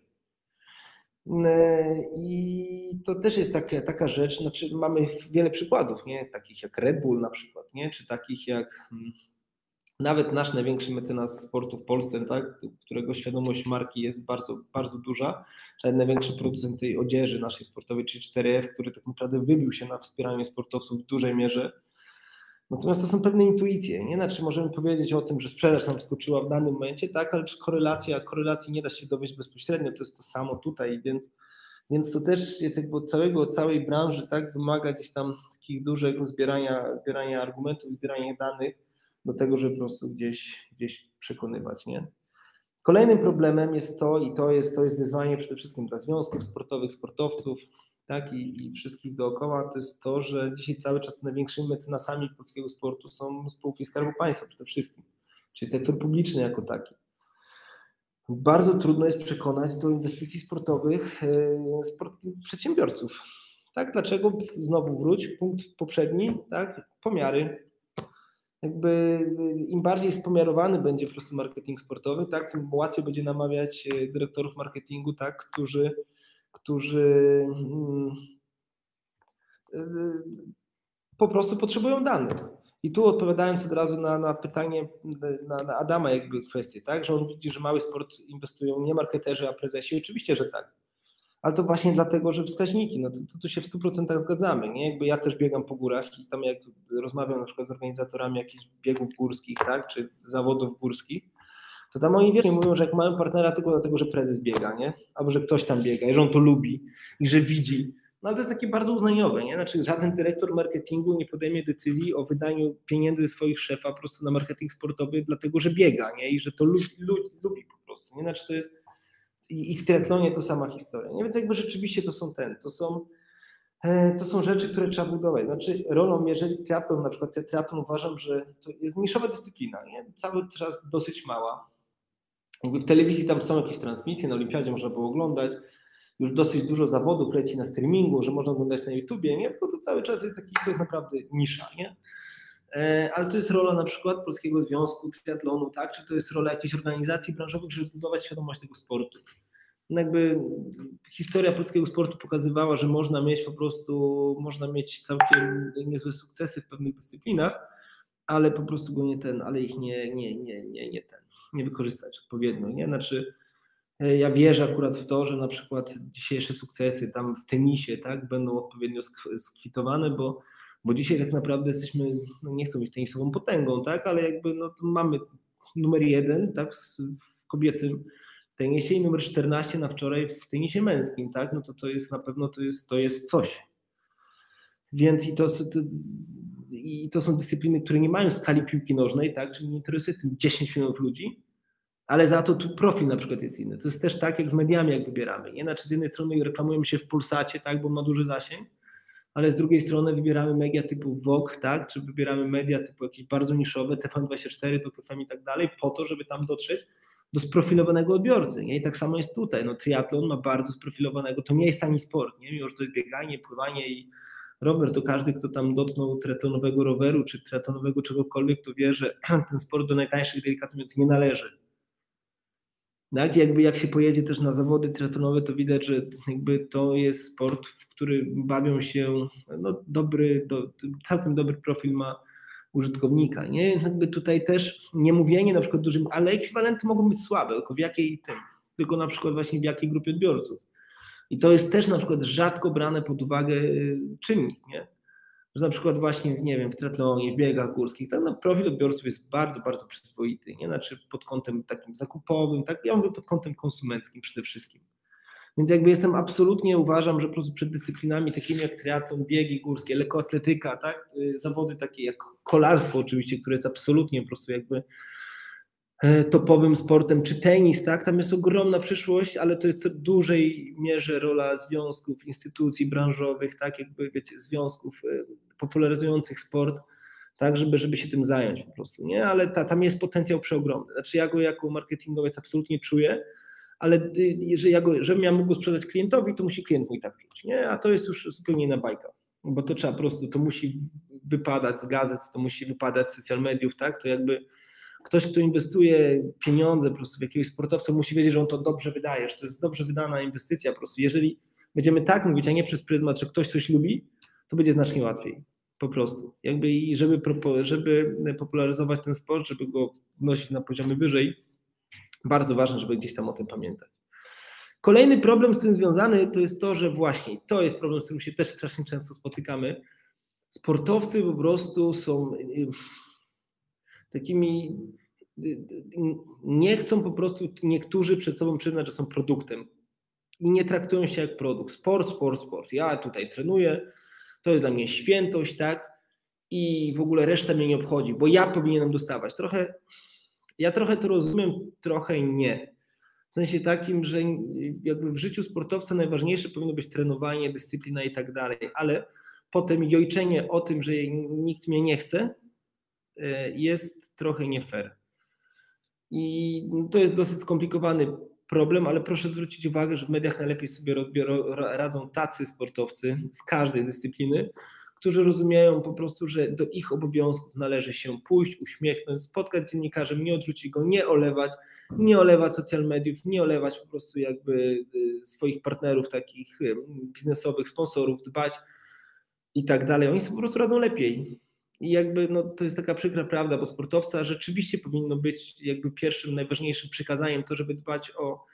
I to też jest taka, taka rzecz, znaczy mamy wiele przykładów, nie? Takich jak Red Bull na przykład, nie? Czy takich jak hmm, nawet nasz największy mecenas sportu w Polsce, tak? Którego świadomość marki jest bardzo, bardzo duża, czy największy producent tej odzieży naszej sportowej, czyli cztery F, który tak naprawdę wybił się na wspieraniu sportowców w dużej mierze. Natomiast to są pewne intuicje, nie? Znaczy możemy powiedzieć o tym, że sprzedaż nam skoczyła w danym momencie, tak, ale czy korelacja, korelacji nie da się dowieść bezpośrednio, to jest to samo tutaj, więc, więc to też jest jakby od całego, całej branży, tak, wymaga gdzieś tam takich dużego zbierania, zbierania argumentów, zbierania danych do tego, żeby po prostu gdzieś, gdzieś przekonywać, nie? Kolejnym problemem jest to, i to jest, to jest wyzwanie przede wszystkim dla związków sportowych, sportowców, tak, i, i wszystkich dookoła, to jest to, że dzisiaj cały czas największymi mecenasami polskiego sportu są spółki Skarbu Państwa przede wszystkim, czyli sektor publiczny jako taki. Bardzo trudno jest przekonać do inwestycji sportowych e, sport, przedsiębiorców. Tak, dlaczego? Znowu wróć, punkt poprzedni, tak, pomiary. Jakby im bardziej spomiarowany będzie po prostu marketing sportowy, tak, tym łatwiej będzie namawiać dyrektorów marketingu, tak, którzy, którzy hmm, po prostu potrzebują danych. I tu odpowiadając od razu na, na pytanie na, na Adama jakby kwestię, tak, że on widzi, że mały sport inwestują nie marketerzy, a prezesi. Oczywiście, że tak. Ale to właśnie dlatego, że wskaźniki, no to, to tu się w stu procentach zgadzamy, nie? Jakby ja też biegam po górach i tam jak rozmawiam na przykład z organizatorami jakichś biegów górskich, tak, czy zawodów górskich, to tam oni wiecznie mówią, że jak mają partnera tylko dlatego, że prezes biega, nie? Albo że ktoś tam biega i że on to lubi i że widzi. No ale to jest takie bardzo uznaniowe, nie? Znaczy żaden dyrektor marketingu nie podejmie decyzji o wydaniu pieniędzy swoich szefa po prostu na marketing sportowy dlatego, że biega, nie? I że to lubi, lubi, lubi po prostu, nie? Znaczy to jest i w triatlonie to sama historia. Nie? Więc jakby rzeczywiście to są ten, to są, to są rzeczy, które trzeba budować. Znaczy rolą, jeżeli triatlon, na przykład triatlon uważam, że to jest niszowa dyscyplina, nie? Cały czas dosyć mała. Jakby w telewizji tam są jakieś transmisje, na Olimpiadzie można było oglądać, już dosyć dużo zawodów leci na streamingu, że można oglądać na YouTubie, nie? Tylko to cały czas jest taki, to jest naprawdę nisza, nie? Ale to jest rola na przykład Polskiego Związku Triatlonu, tak? Czy to jest rola jakiejś organizacji branżowych, żeby budować świadomość tego sportu. No jakby historia polskiego sportu pokazywała, że można mieć po prostu, można mieć całkiem niezłe sukcesy w pewnych dyscyplinach, ale po prostu go nie ten, ale ich nie, nie, nie, nie, nie ten, nie wykorzystać odpowiednio, nie? Znaczy ja wierzę akurat w to, że na przykład dzisiejsze sukcesy tam w tenisie, tak, będą odpowiednio skwitowane, bo Bo dzisiaj tak naprawdę jesteśmy, no nie chcę być tenisową potęgą, tak, ale jakby no, mamy numer jeden, tak, w, w kobiecym tenisie i numer czternaście na wczoraj w tenisie męskim, tak, no to to jest na pewno to jest, to jest coś. Więc i to, to, i to są dyscypliny, które nie mają skali piłki nożnej, tak, czyli nie interesuje tym dziesięć milionów ludzi, ale za to tu profil na przykład jest inny. To jest też tak jak z mediami, jak wybieramy, nie? Znaczy z jednej strony reklamujemy się w Polsacie, tak, bo ma duży zasięg, ale z drugiej strony wybieramy media typu Vogue, tak, czy wybieramy media typu jakieś bardzo niszowe, T V N dwadzieścia cztery, Tok F M i tak dalej, po to, żeby tam dotrzeć do sprofilowanego odbiorcy, nie? I tak samo jest tutaj, no triatlon ma bardzo sprofilowanego, to nie jest tani sport, nie? Mimo że to jest bieganie, pływanie i rower, to każdy, kto tam dotknął triatlonowego roweru, czy triatlonowego czegokolwiek, to wie, że ten sport do najtańszych, delikatnie mówiąc, nie należy. Tak, jakby jak się pojedzie też na zawody triatlonowe, to widać, że jakby to jest sport, w który bawią się, no dobry, do, całkiem dobry profil ma użytkownika, nie? Więc jakby tutaj też nie mówienie na przykład dużym, ale ekwiwalenty mogą być słabe, tylko w jakiej tym, tylko na przykład właśnie w jakiej grupie odbiorców. I to jest też na przykład rzadko brane pod uwagę czynnik, nie? Że na przykład właśnie, nie wiem, w triatlonie, w biegach górskich, tak, no, profil odbiorców jest bardzo, bardzo przyzwoity, nie? Znaczy pod kątem takim zakupowym, tak, ja mówię pod kątem konsumenckim przede wszystkim. Więc jakby jestem absolutnie, uważam, że po prostu przed dyscyplinami takimi jak triatlon, biegi górskie, lekkoatletyka, tak, zawody takie jak kolarstwo oczywiście, które jest absolutnie po prostu jakby topowym sportem, czy tenis, tak, tam jest ogromna przyszłość, ale to jest w dużej mierze rola związków, instytucji branżowych, tak, jakby wiecie, związków popularyzujących sport, tak, żeby, żeby się tym zająć po prostu, nie, ale ta, tam jest potencjał przeogromny, znaczy ja go jako marketingowiec absolutnie czuję, ale jeżeli ja go, żebym ja mógł go sprzedać klientowi, to musi klient mój tak czuć, nie, a to jest już zupełnie inna bajka, bo to trzeba po prostu, to musi wypadać z gazet, to musi wypadać z social mediów, tak, to jakby ktoś, kto inwestuje pieniądze po prostu w jakiegoś sportowca, musi wiedzieć, że on to dobrze wydaje, że to jest dobrze wydana inwestycja po prostu. Jeżeli będziemy tak mówić, a nie przez pryzmat, że ktoś coś lubi, to będzie znacznie łatwiej. Po prostu. Jakby i żeby, żeby popularyzować ten sport, żeby go wnosić na poziomy wyżej, bardzo ważne, żeby gdzieś tam o tym pamiętać. Kolejny problem z tym związany to jest to, że właśnie to jest problem, z którym się też strasznie często spotykamy, sportowcy po prostu są takimi, nie chcą po prostu niektórzy przed sobą przyznać, że są produktem i nie traktują się jak produkt. Sport, sport, sport. Ja tutaj trenuję, to jest dla mnie świętość, tak? I w ogóle reszta mnie nie obchodzi, bo ja powinienem dostawać. Trochę, ja trochę to rozumiem, trochę nie. W sensie takim, że jakby w życiu sportowca najważniejsze powinno być trenowanie, dyscyplina i tak dalej, ale potem jojczenie o tym, że nikt mnie nie chce, jest trochę nie fair. I to jest dosyć skomplikowany problem, ale proszę zwrócić uwagę, że w mediach najlepiej sobie radzą tacy sportowcy z każdej dyscypliny, którzy rozumieją po prostu, że do ich obowiązków należy się pójść, uśmiechnąć, spotkać dziennikarzem, nie odrzucić go, nie olewać, nie olewać social mediów, nie olewać po prostu jakby swoich partnerów takich biznesowych, sponsorów, dbać i tak dalej. Oni sobie po prostu radzą lepiej. I jakby no, to jest taka przykra prawda, bo sportowca rzeczywiście powinno być jakby pierwszym, najważniejszym przykazaniem to, żeby dbać o,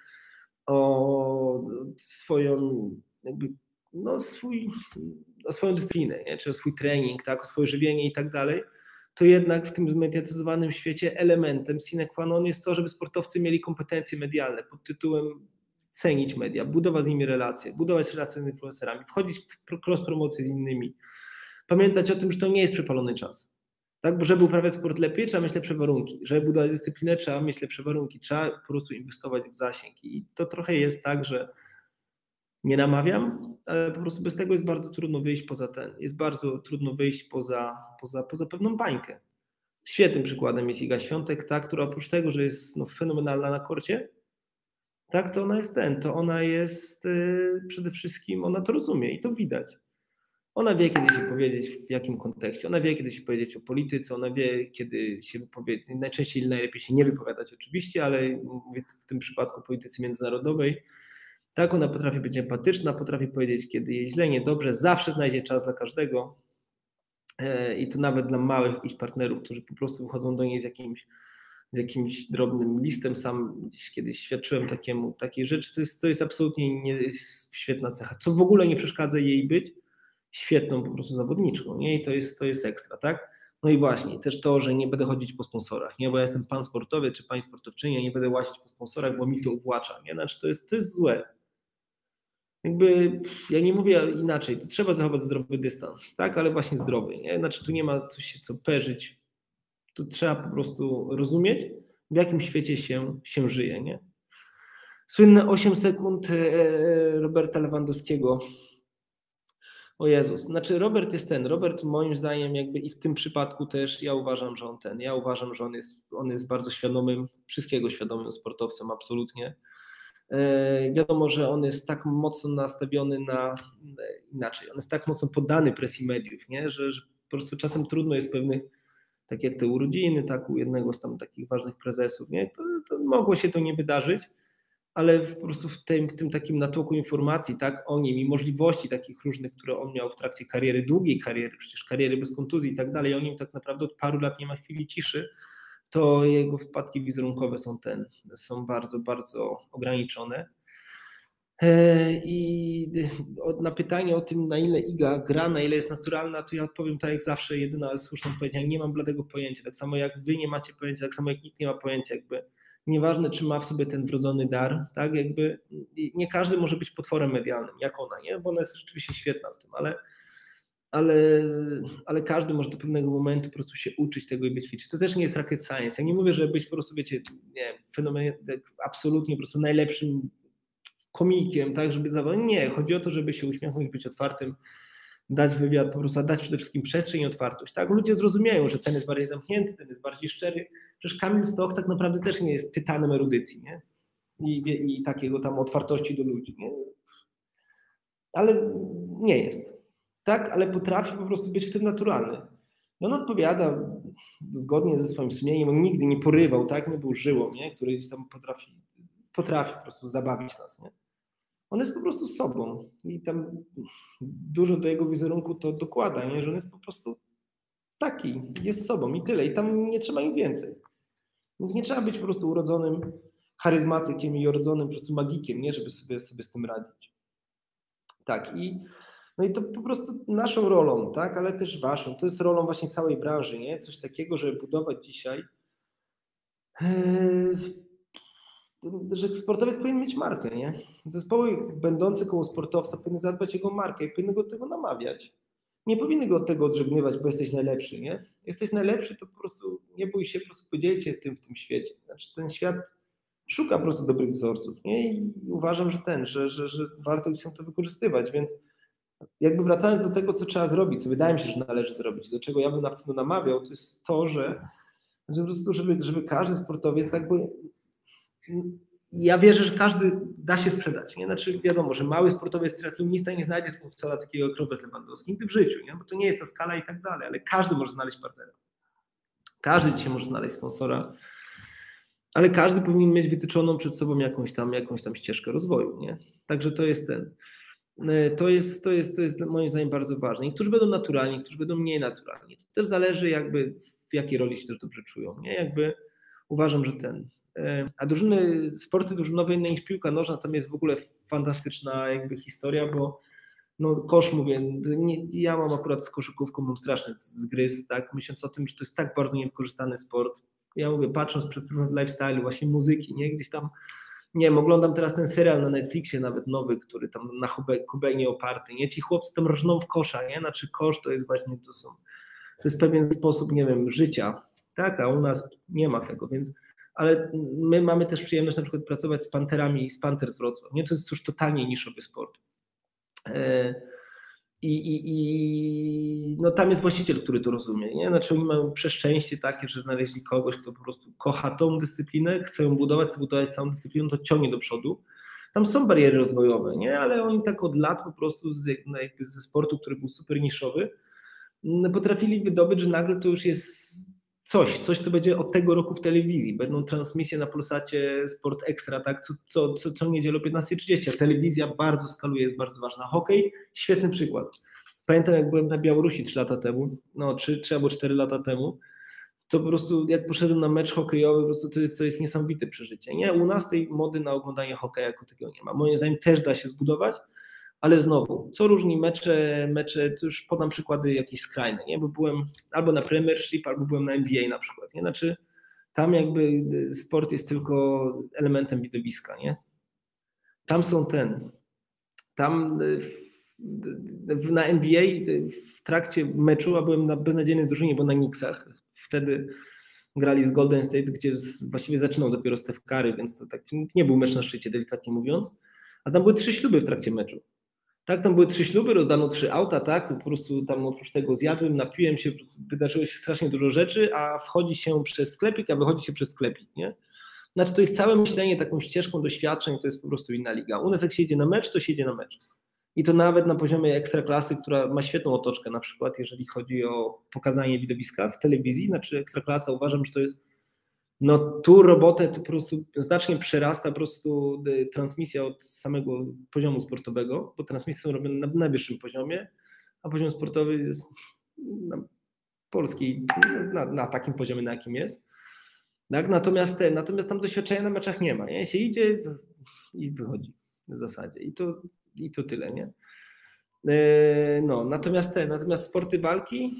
o swoją jakby no, swój, o swoją dyscyplinę, nie? Czy o swój trening, tak? O swoje żywienie i tak dalej, to jednak w tym zmediatyzowanym świecie elementem sine qua non jest to, żeby sportowcy mieli kompetencje medialne pod tytułem cenić media, budować z nimi relacje, budować relacje z influencerami, wchodzić w cross-promocje z innymi, pamiętać o tym, że to nie jest przepalony czas. Tak? Bo żeby uprawiać sport lepiej, trzeba mieć lepsze warunki. Żeby budować dyscyplinę, trzeba mieć lepsze warunki. Trzeba po prostu inwestować w zasięg. I to trochę jest tak, że nie namawiam, ale po prostu bez tego jest bardzo trudno wyjść poza ten. Jest bardzo trudno wyjść poza, poza, poza pewną bańkę. Świetnym przykładem jest Iga Świątek, ta, która oprócz tego, że jest no, fenomenalna na korcie, tak, to ona jest ten, to ona jest yy, przede wszystkim, ona to rozumie i to widać. Ona wie, kiedy się powiedzieć, w jakim kontekście. Ona wie, kiedy się powiedzieć o polityce, ona wie, kiedy się wypowiedzieć. Najczęściej najlepiej się nie wypowiadać oczywiście, ale mówię w tym przypadku polityce międzynarodowej. Tak, ona potrafi być empatyczna, potrafi powiedzieć, kiedy jej źle, niedobrze, zawsze znajdzie czas dla każdego. I to nawet dla małych jakichś partnerów, którzy po prostu wychodzą do niej z jakimś, z jakimś drobnym listem. Sam gdzieś kiedyś świadczyłem takiemu, takiej rzeczy. To jest, to jest absolutnie nie, jest świetna cecha, co w ogóle nie przeszkadza jej być świetną po prostu zawodniczką, nie? I to jest, to jest ekstra, tak? No i właśnie, też to, że nie będę chodzić po sponsorach, nie? Bo ja jestem pan sportowy czy pani sportowczyni, nie będę łazić po sponsorach, bo mi to uwłacza, nie? Znaczy to jest, to jest złe. Jakby, ja nie mówię inaczej, to trzeba zachować zdrowy dystans, tak? Ale właśnie zdrowy, nie? Znaczy tu nie ma co się co perzyć, tu trzeba po prostu rozumieć, w jakim świecie się, się żyje, nie? Słynne osiem sekund Roberta Lewandowskiego. O Jezus, znaczy Robert jest ten, Robert moim zdaniem jakby i w tym przypadku też ja uważam, że on ten, ja uważam, że on jest, on jest bardzo świadomym, wszystkiego świadomym sportowcem, absolutnie. E, wiadomo, że on jest tak mocno nastawiony na, inaczej, on jest tak mocno poddany presji mediów, nie? Że, że po prostu czasem trudno jest pewnych, tak jak te urodziny, tak u jednego z tam takich ważnych prezesów, nie? To, to mogło się to nie wydarzyć, ale po prostu w tym, w tym takim natłoku informacji, tak, o nim i możliwości takich różnych, które on miał w trakcie kariery, długiej kariery, przecież kariery bez kontuzji i tak dalej, o nim tak naprawdę od paru lat nie ma chwili ciszy, to jego wpadki wizerunkowe są ten, są bardzo, bardzo ograniczone. I na pytanie o tym, na ile Iga gra, na ile jest naturalna, to ja odpowiem tak jak zawsze, jedyna ale słuszna odpowiedź, ja nie mam bladego pojęcia, tak samo jak wy nie macie pojęcia, tak samo jak nikt nie ma pojęcia, jakby nieważne, czy ma w sobie ten wrodzony dar, tak, jakby nie każdy może być potworem medialnym, jak ona, nie, bo ona jest rzeczywiście świetna w tym, ale, ale, ale każdy może do pewnego momentu po prostu się uczyć tego i być ćwiczyć. To też nie jest rocket science. Ja nie mówię, żeby być po prostu, wiecie, nie wiem, fenomen, absolutnie po prostu najlepszym komikiem, tak, żeby zawołać. Nie, chodzi o to, żeby się uśmiechnąć, być otwartym, dać wywiad, po prostu dać przede wszystkim przestrzeń i otwartość. Tak, ludzie zrozumieją, że ten jest bardziej zamknięty, ten jest bardziej szczery. Przecież Kamil Stoch tak naprawdę też nie jest tytanem erudycji, nie? I, i takiego tam otwartości do ludzi, nie? Ale nie jest. Tak, ale potrafi po prostu być w tym naturalny. I on odpowiada zgodnie ze swoim sumieniem, on nigdy nie porywał, tak, nie był żyłą, nie? Który gdzieś tam potrafi, potrafi po prostu zabawić nas, nie? On jest po prostu sobą i tam dużo do jego wizerunku to dokłada, nie? Że on jest po prostu taki, jest sobą i tyle i tam nie trzeba nic więcej. Więc nie trzeba być po prostu urodzonym charyzmatykiem i urodzonym po prostu magikiem, nie? Żeby sobie, sobie z tym radzić. Tak i No i to po prostu naszą rolą, tak, ale też waszą, to jest rolą właśnie całej branży, nie? Coś takiego, żeby budować dzisiaj, że sportowiec powinien mieć markę, nie? Zespoły będące koło sportowca powinny zadbać o jego markę i powinny go do tego namawiać. Nie powinny go od tego odżegnywać, bo jesteś najlepszy, nie? Jesteś najlepszy, to po prostu nie bój się, po prostu podziel się tym w tym świecie. Znaczy ten świat szuka po prostu dobrych wzorców, nie? I uważam, że ten, że, że, że warto się to wykorzystywać, więc jakby wracając do tego, co trzeba zrobić, co wydaje mi się, że należy zrobić, do czego ja bym na pewno namawiał, to jest to, że, że po prostu, żeby, żeby każdy sportowiec tak, bo ja wierzę, że każdy da się sprzedać, nie? Znaczy wiadomo, że mały sportowiec triatlonista nie znajdzie sponsora takiego jak Robert Lewandowski nigdy w życiu, nie? Bo to nie jest ta skala i tak dalej, ale każdy może znaleźć partnera. Każdy dzisiaj może znaleźć sponsora, ale każdy powinien mieć wytyczoną przed sobą jakąś tam, jakąś tam ścieżkę rozwoju, nie? Także to jest ten, to jest, to jest, to jest moim zdaniem bardzo ważne. Niektórzy będą naturalni, niektórzy będą mniej naturalni. To też zależy jakby w jakiej roli się też dobrze czują, nie? Jakby uważam, że ten... A drużyny, sporty drużynowe inne niż piłka nożna, tam jest w ogóle fantastyczna jakby historia, bo no kosz, mówię, nie, ja mam akurat z koszykówką, mam straszny zgryz, tak, myśląc o tym, że to jest tak bardzo niewykorzystany sport. Ja mówię, patrząc przez pryzmat lifestyle'u, właśnie muzyki, nie, gdzieś tam, nie wiem, oglądam teraz ten serial na Netflixie nawet nowy, który tam na Hubeinie oparty, nie, ci chłopcy tam rżną w kosza, nie, znaczy kosz to jest właśnie, to są, to jest pewien sposób, nie wiem, życia, tak, a u nas nie ma tego, więc ale my mamy też przyjemność na przykład pracować z Panterami, z Panthers Wrocław. Nie, to jest już totalnie niszowy sport. I, i, i no tam jest właściciel, który to rozumie. Nie? Znaczy oni mają przeszczęście takie, że znaleźli kogoś, kto po prostu kocha tą dyscyplinę, chce ją budować, chce budować całą dyscyplinę, to ciągnie do przodu. Tam są bariery rozwojowe, nie? Ale oni tak od lat po prostu z, jakby ze sportu, który był super niszowy, potrafili wydobyć, że nagle to już jest coś, coś, co będzie od tego roku w telewizji. Będą transmisje na Polsacie Sport Ekstra, tak, co, co, co, co niedzielę o piętnasta trzydzieści. Telewizja bardzo skaluje, jest bardzo ważna. Hokej, świetny przykład. Pamiętam, jak byłem na Białorusi trzy lata temu, no trzy albo cztery lata temu, to po prostu jak poszedłem na mecz hokejowy, po prostu to jest, to jest niesamowite przeżycie. Nie? U nas tej mody na oglądanie hokeja jako takiego nie ma. Moim zdaniem też da się zbudować, ale znowu, co różni mecze, mecze, to już podam przykłady jakieś skrajne, nie? Bo byłem albo na Premiership, albo byłem na N B A na przykład, nie? Znaczy tam jakby sport jest tylko elementem widowiska, nie? Tam są ten, tam w, na N B A w trakcie meczu, a byłem na beznadziejnej drużynie, bo na Knicksach, wtedy grali z Golden State, gdzie właściwie zaczynał dopiero Steph Curry, więc to tak nie był mecz na szczycie, delikatnie mówiąc, a tam były trzy śluby w trakcie meczu. Tak, tam były trzy śluby, rozdano trzy auta, tak, po prostu tam oprócz tego zjadłem, napiłem się, wydarzyło się strasznie dużo rzeczy, a wchodzi się przez sklepik, a wychodzi się przez sklepik, nie? Znaczy to ich całe myślenie taką ścieżką doświadczeń to jest po prostu inna liga. U nas jak się jedzie na mecz, to się jedzie na mecz. I to nawet na poziomie ekstraklasy, która ma świetną otoczkę na przykład, jeżeli chodzi o pokazanie widowiska w telewizji, znaczy ekstraklasa uważam, że to jest no tu robotę to po prostu znacznie przerasta po prostu transmisja od samego poziomu sportowego, bo transmisje są robione na najwyższym poziomie, a poziom sportowy jest na polski na, na takim poziomie, na jakim jest. Tak? Natomiast, te, natomiast tam doświadczenia na meczach nie ma. Nie? Się idzie to, i wychodzi w zasadzie. I to, i to tyle. Nie? No, natomiast, te, natomiast sporty walki,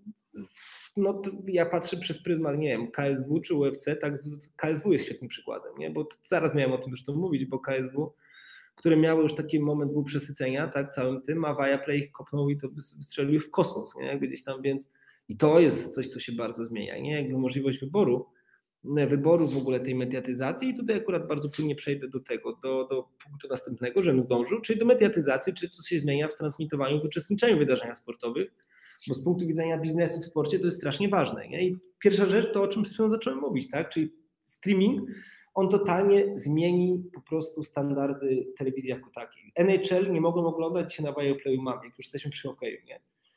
no to ja patrzę przez pryzmat, nie wiem, K S W czy U F C, tak, K S W jest świetnym przykładem, nie? Bo zaraz miałem o tym zresztą mówić, bo K S W, które miały już taki moment był przesycenia, tak, całym tym, a Viaplay kopnął i to wystrzelił w kosmos, nie? Jakby gdzieś tam, więc i to jest coś, co się bardzo zmienia, nie? Jakby możliwość wyboru, wyboru w ogóle tej mediatyzacji i tutaj akurat bardzo płynnie przejdę do tego, do, do punktu następnego, żebym zdążył, czyli do mediatyzacji, czy co się zmienia w transmitowaniu, w uczestniczeniu w wydarzeniach sportowych, bo z punktu widzenia biznesu w sporcie to jest strasznie ważne. Nie? I pierwsza rzecz to, o czym przed chwilą zacząłem mówić, tak? Czyli streaming, on totalnie zmieni po prostu standardy telewizji jako takiej. N H L nie mogą oglądać się na Viaplayu mam, jak już jesteśmy przy hokeju, nie?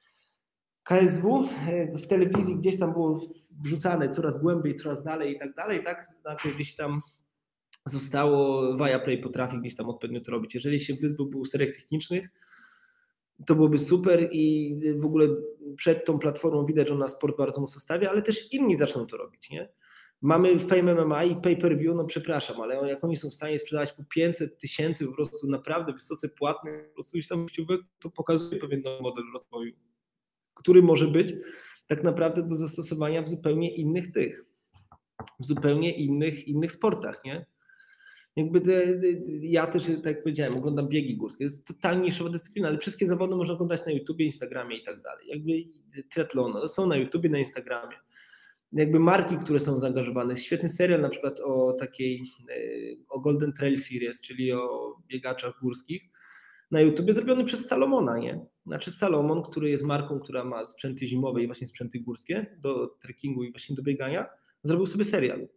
K S W w telewizji gdzieś tam było wrzucane coraz głębiej, coraz dalej i tak dalej, tak? Nagle gdzieś tam zostało, Viaplay potrafi gdzieś tam odpowiednio to robić. Jeżeli się wyzbyłby usterek technicznych, to byłoby super i w ogóle przed tą platformą widać, że ona sport bardzo mocno stawia, ale też inni zaczną to robić, nie? Mamy Fame M M A i pay-per-view, no przepraszam, ale jak oni są w stanie sprzedawać po pięćset tysięcy po prostu naprawdę wysoce płatnych po prostu tam siłówek, to pokazuje pewien model rozwoju, który może być tak naprawdę do zastosowania w zupełnie innych tych, w zupełnie innych, innych sportach, nie? Jakby te, te, ja też, tak jak powiedziałem, oglądam biegi górskie, jest totalnie niszowa dyscyplina, ale wszystkie zawody można oglądać na YouTubie, Instagramie i tak dalej. Jakby triatlony są na YouTubie, na Instagramie. Jakby marki, które są zaangażowane. Jest świetny serial na przykład o takiej, o Golden Trail Series, czyli o biegaczach górskich, na YouTubie zrobiony przez Salomona, nie? Znaczy Salomon, który jest marką, która ma sprzęty zimowe i właśnie sprzęty górskie do trekkingu i właśnie do biegania, zrobił sobie serial.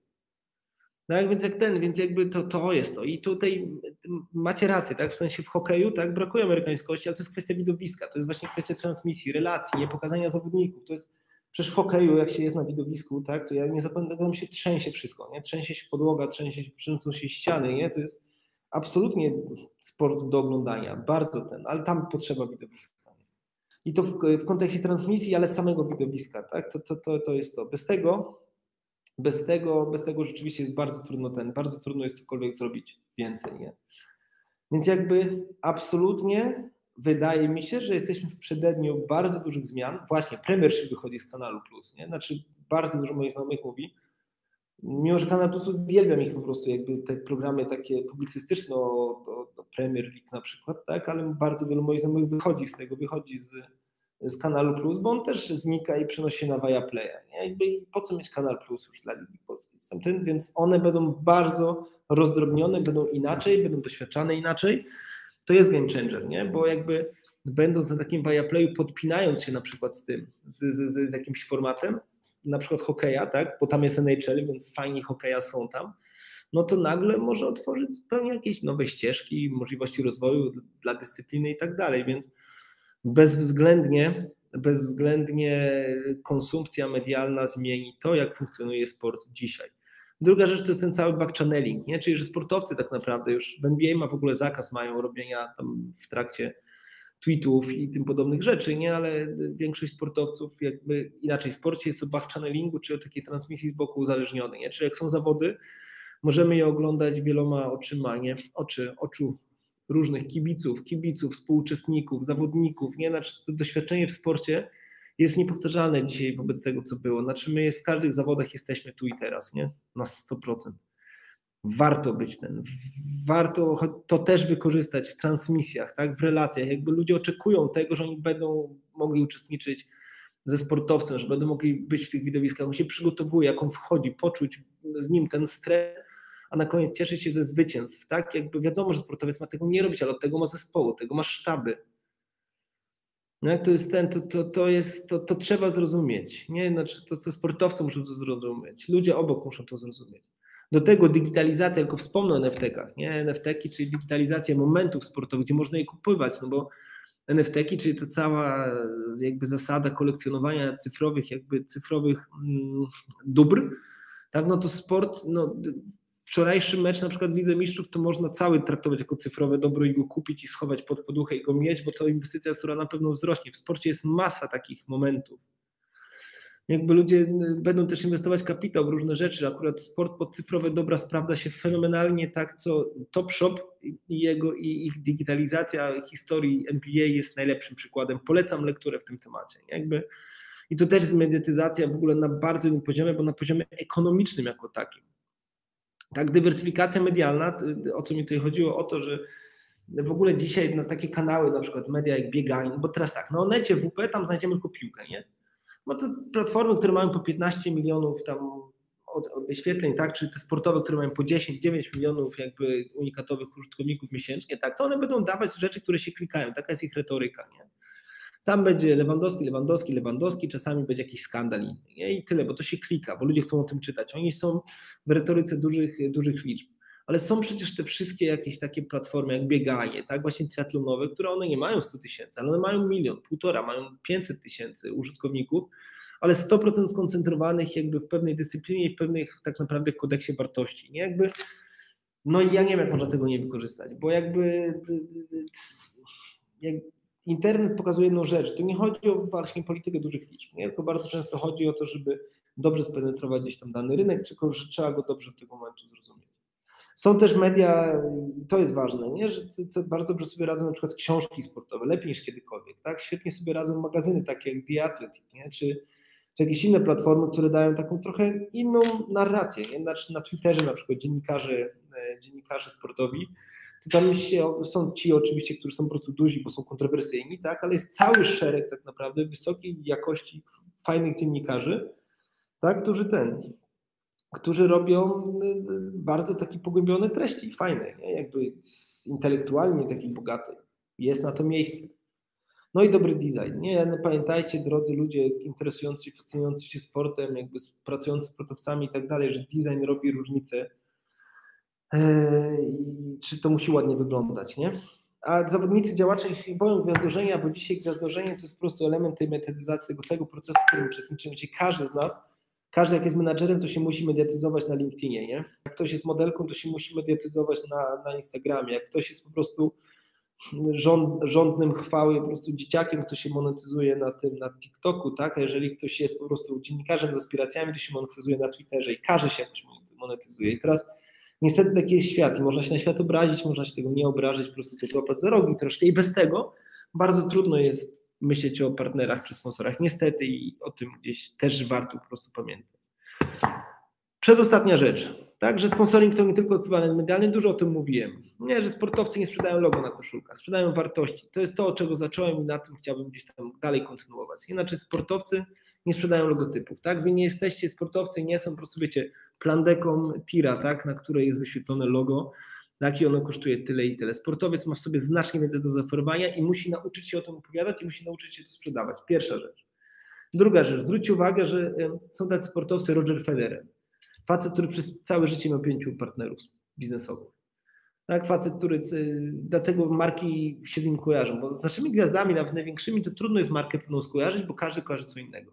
No jak, więc jak ten, więc jakby to, to jest to. I tutaj macie rację, tak? W sensie w hokeju tak brakuje amerykańskości, ale to jest kwestia widowiska, to jest właśnie kwestia transmisji, relacji, nie pokazania zawodników. To jest przecież w hokeju, jak się jest na widowisku, tak, to ja nie zapomnę, tam się trzęsie wszystko, nie? Trzęsie się podłoga, trzęsie się, trzęsą się ściany, nie? To jest absolutnie sport do oglądania, bardzo ten, ale tam potrzeba widowiska. I to w, w kontekście transmisji, ale samego widowiska, tak? To, to, to, to jest to. Bez tego Bez tego, bez tego rzeczywiście jest bardzo trudno ten, bardzo trudno jest cokolwiek zrobić więcej, nie? Więc jakby absolutnie wydaje mi się, że jesteśmy w przededniu bardzo dużych zmian. Właśnie Premiership wychodzi z Kanalu Plus, nie? Znaczy bardzo dużo moich znajomych mówi, mimo że Kanal Plus uwielbiam ich po prostu, jakby te programy takie publicystyczne o, o, o Premier League na przykład, tak? Ale bardzo wielu moich znajomych wychodzi z tego, wychodzi z z Kanalu Plus, bo on też znika i przenosi się na Viaplaya. Nie? Jakby po co mieć Kanal Plus już dla Ligi Polskiej? Ten, więc one będą bardzo rozdrobnione, będą inaczej, będą doświadczane inaczej. To jest game changer, nie? Bo jakby będąc na takim Viaplayu, podpinając się na przykład z tym, z, z, z jakimś formatem, na przykład hokeja, tak? Bo tam jest N H L, więc fajni hokeja są tam, no to nagle może otworzyć zupełnie jakieś nowe ścieżki, możliwości rozwoju dla dyscypliny i tak dalej, więc bezwzględnie, bezwzględnie konsumpcja medialna zmieni to, jak funkcjonuje sport dzisiaj. Druga rzecz to jest ten cały backchanneling, nie? Czyli że sportowcy tak naprawdę już w N B A ma w ogóle zakaz mają robienia tam w trakcie tweetów i tym podobnych rzeczy, nie? Ale większość sportowców jakby inaczej w sporcie jest o backchannelingu, czy o takiej transmisji z boku uzależniony, nie? Czyli jak są zawody, możemy je oglądać wieloma oczyma, nie? Oczy, oczu różnych kibiców, kibiców, współuczestników, zawodników, nie? Znaczy to doświadczenie w sporcie jest niepowtarzalne dzisiaj wobec tego, co było. Znaczy my jest, w każdych zawodach jesteśmy tu i teraz, nie? Na sto procent. Warto być ten, warto to też wykorzystać w transmisjach, tak? W relacjach. Jakby ludzie oczekują tego, że oni będą mogli uczestniczyć ze sportowcem, że będą mogli być w tych widowiskach. On się przygotowuje, jak on wchodzi, poczuć z nim ten stres, a na koniec cieszy się ze zwycięstw, tak? Jakby wiadomo, że sportowiec ma tego nie robić, ale od tego ma zespołu, tego ma sztaby. No to jest ten, to, to, to jest, to, to trzeba zrozumieć, nie? Znaczy to, to sportowcy muszą to zrozumieć, ludzie obok muszą to zrozumieć. Do tego digitalizacja, tylko wspomnę o N F T-kach, nie? N F T-ki, czyli digitalizacja momentów sportowych, gdzie można je kupować, no bo N F T-ki, czyli to cała jakby zasada kolekcjonowania cyfrowych, jakby cyfrowych mm, dóbr, tak? No to sport, no wczorajszy mecz na przykład w Lidze Mistrzów to można cały traktować jako cyfrowe dobro i go kupić i schować pod poduchę i go mieć, bo to inwestycja, która na pewno wzrośnie. W sporcie jest masa takich momentów. Jakby ludzie będą też inwestować kapitał w różne rzeczy. Akurat sport pod cyfrowe dobra sprawdza się fenomenalnie, tak co Topshop i jego i ich digitalizacja historii N B A jest najlepszym przykładem. Polecam lekturę w tym temacie. Jakby, i to też jest medyatyzacja w ogóle na bardzo innym poziomie, bo na poziomie ekonomicznym jako takim. Tak, dywersyfikacja medialna, o co mi tutaj chodziło, o to, że w ogóle dzisiaj na takie kanały, na przykład media jak Bieganie, bo teraz tak, na Onecie, W P tam znajdziemy tylko piłkę, nie? Bo te platformy, które mają po piętnaście milionów tam od, od wyświetleń, tak, czy te sportowe, które mają po dziesięć dziewięć milionów jakby unikatowych użytkowników miesięcznie, tak, to one będą dawać rzeczy, które się klikają, taka jest ich retoryka, nie? Tam będzie Lewandowski, Lewandowski, Lewandowski, czasami będzie jakiś skandal inny, nie? I tyle, bo to się klika, bo ludzie chcą o tym czytać. Oni są w retoryce dużych, dużych liczb. Ale są przecież te wszystkie jakieś takie platformy jak Bieganie, tak, właśnie triatlonowe, które one nie mają sto tysięcy, ale one mają milion, półtora, mają pięćset tysięcy użytkowników, ale sto procent skoncentrowanych jakby w pewnej dyscyplinie i w pewnych tak naprawdę kodeksie wartości, nie? Jakby, no i ja nie wiem, jak można tego nie wykorzystać, bo jakby jak internet pokazuje jedną rzecz, to nie chodzi o właśnie politykę dużych liczb, nie? Tylko bardzo często chodzi o to, żeby dobrze spenetrować gdzieś tam dany rynek, tylko że trzeba go dobrze od tego momentu zrozumieć. Są też media, i to jest ważne, nie? Że co, bardzo dobrze sobie radzą na przykład książki sportowe, lepiej niż kiedykolwiek, tak? Świetnie sobie radzą magazyny takie jak The Athletic, nie? Czy, czy jakieś inne platformy, które dają taką trochę inną narrację, nie? Znaczy na Twitterze na przykład dziennikarze, dziennikarze sportowi, to tam się, są ci oczywiście, którzy są po prostu duzi, bo są kontrowersyjni, tak? Ale jest cały szereg tak naprawdę wysokiej jakości fajnych dziennikarzy, tak? Którzy ten... którzy robią bardzo takie pogłębione treści, fajne, nie? Jakby intelektualnie taki bogaty. Jest na to miejsce. No i dobry design. Nie? No pamiętajcie, drodzy ludzie interesujący się, fascynujący się sportem, jakby pracujący z sportowcami i tak dalej, że design robi różnicę. Eee, czy to musi ładnie wyglądać, nie? A zawodnicy, działacze się boją gwiazdorzenia, bo dzisiaj gwiazdorzenie to jest po prostu element tej metatyzacji, tego całego procesu, w którym uczestniczymy. Gdzie każdy z nas, każdy jak jest menadżerem, to się musi mediatyzować na LinkedInie, nie? Jak ktoś jest modelką, to się musi mediatyzować na, na Instagramie. Jak ktoś jest po prostu rząd, rządnym chwały, po prostu dzieciakiem, to się monetyzuje na tym, na TikToku, tak? A jeżeli ktoś jest po prostu dziennikarzem z aspiracjami, to się monetyzuje na Twitterze i każdy się jakoś monetyzuje. I teraz niestety taki jest świat i można się na świat obrazić, można się tego nie obrazić, po prostu to złapać za rogi troszkę i bez tego bardzo trudno jest myśleć o partnerach czy sponsorach, niestety, i o tym gdzieś też warto po prostu pamiętać. Przedostatnia rzecz, tak, że sponsoring to nie tylko ekwiwalent medialny, dużo o tym mówiłem. Nie, że sportowcy nie sprzedają logo na koszulkach, sprzedają wartości. To jest to, od czego zacząłem i na tym chciałbym gdzieś tam dalej kontynuować. Inaczej sportowcy nie sprzedają logotypów, tak? Wy nie jesteście sportowcy, nie są po prostu, wiecie, plandeką tira, tak, na której jest wyświetlone logo, tak, i ono kosztuje tyle i tyle. Sportowiec ma w sobie znacznie więcej do zaoferowania i musi nauczyć się o tym opowiadać i musi nauczyć się to sprzedawać. Pierwsza rzecz. Druga rzecz, zwróćcie uwagę, że są tacy sportowcy, Roger Federer, facet, który przez całe życie miał pięciu partnerów biznesowych. Tak, facet, który, dlatego marki się z nim kojarzą, bo z naszymi gwiazdami, nawet największymi, to trudno jest markę pewną skojarzyć, bo każdy kojarzy co innego.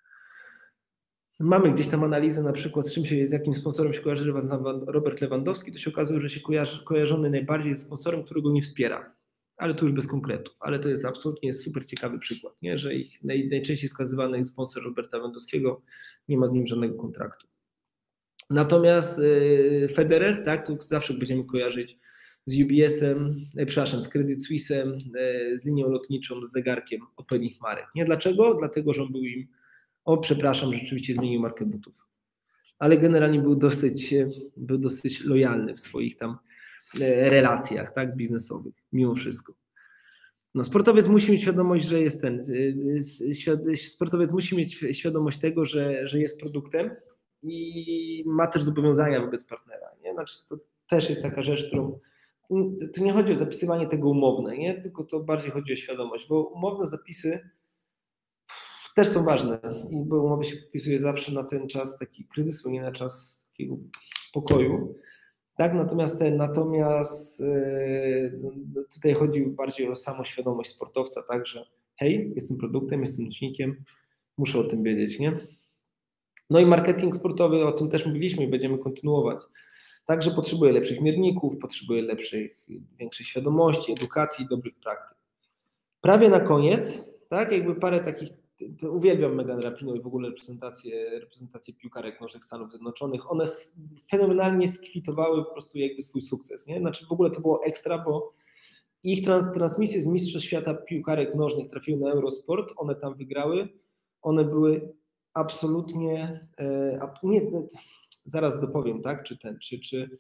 Mamy gdzieś tam analizę na przykład, z czym się, z jakim sponsorem się kojarzy Robert Lewandowski, to się okazuje, że się kojarzy, kojarzony najbardziej z sponsorem, który go nie wspiera. Ale tu już bez konkretów. Ale to jest absolutnie super ciekawy przykład, nie? Że ich naj, najczęściej skazywany sponsor Roberta Lewandowskiego nie ma z nim żadnego kontraktu. Natomiast yy, Federer, tak, tu zawsze będziemy kojarzyć z U B S-em, yy, przepraszam, z Credit Suisse'em, yy, z linią lotniczą, z zegarkiem odpowiednich marek. Nie? Dlaczego? Dlatego, że on był im, o przepraszam, rzeczywiście zmienił markę butów. Ale generalnie był dosyć, był dosyć lojalny w swoich tam relacjach, tak, biznesowych, mimo wszystko. No, sportowiec musi mieć świadomość, że jest ten, sportowiec musi mieć świadomość tego, że, że jest produktem i ma też zobowiązania wobec partnera, nie? Znaczy to też jest taka rzecz, którą, tu nie chodzi o zapisywanie tego umowne, nie? Tylko to bardziej chodzi o świadomość, bo umowne zapisy też są ważne, i bo umowy się podpisuje zawsze na ten czas taki kryzysu, nie na czas takiego pokoju. Tak, natomiast, ten, natomiast yy, tutaj chodzi bardziej o samoświadomość sportowca, tak, że hej, jestem produktem, jestem nośnikiem, muszę o tym wiedzieć, nie? No i marketing sportowy, o tym też mówiliśmy i będziemy kontynuować. Także potrzebuje lepszych mierników, potrzebuje lepszej, większej świadomości, edukacji i dobrych praktyk. Prawie na koniec, tak, jakby parę takich, to uwielbiam Megan Rapinoe i w ogóle reprezentację, reprezentację piłkarek nożnych Stanów Zjednoczonych. One fenomenalnie skwitowały po prostu jakby swój sukces, nie? Znaczy w ogóle to było ekstra, bo ich trans, transmisje z Mistrzostw Świata piłkarek nożnych trafiły na Eurosport, one tam wygrały, one były absolutnie, e, nie, zaraz dopowiem, tak, czy ten, czy, czy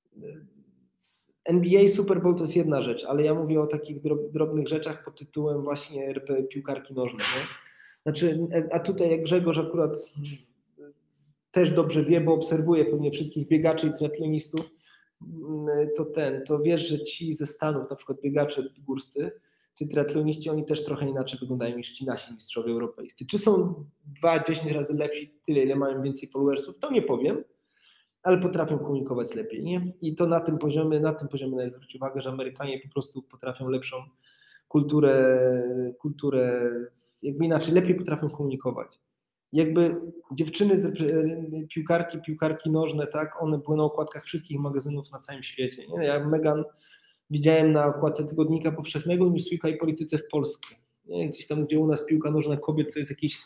N B A Super Bowl to jest jedna rzecz, ale ja mówię o takich drobnych rzeczach pod tytułem właśnie piłkarki nożne, nie? Znaczy, a tutaj jak Grzegorz akurat też dobrze wie, bo obserwuje pewnie wszystkich biegaczy i triatlonistów, to ten, to wiesz, że ci ze Stanów, na przykład biegacze górscy, czy triatloniści, oni też trochę inaczej wyglądają niż ci nasi mistrzowie europejscy. Czy są dwa, dziesięć razy lepsi, tyle ile mają więcej followersów, to nie powiem, ale potrafią komunikować lepiej, nie? I to na tym poziomie, na tym poziomie należy zwrócić uwagę, że Amerykanie po prostu potrafią lepszą kulturę, kulturę, jakby inaczej, lepiej potrafią komunikować. Jakby dziewczyny, z, piłkarki, piłkarki nożne, tak, one były na okładkach wszystkich magazynów na całym świecie, nie? Ja Megan widziałem na okładce Tygodnika Powszechnego, Newsweeka i Polityce w Polsce, nie? Gdzieś tam, gdzie u nas piłka nożna kobiet to jest jakiś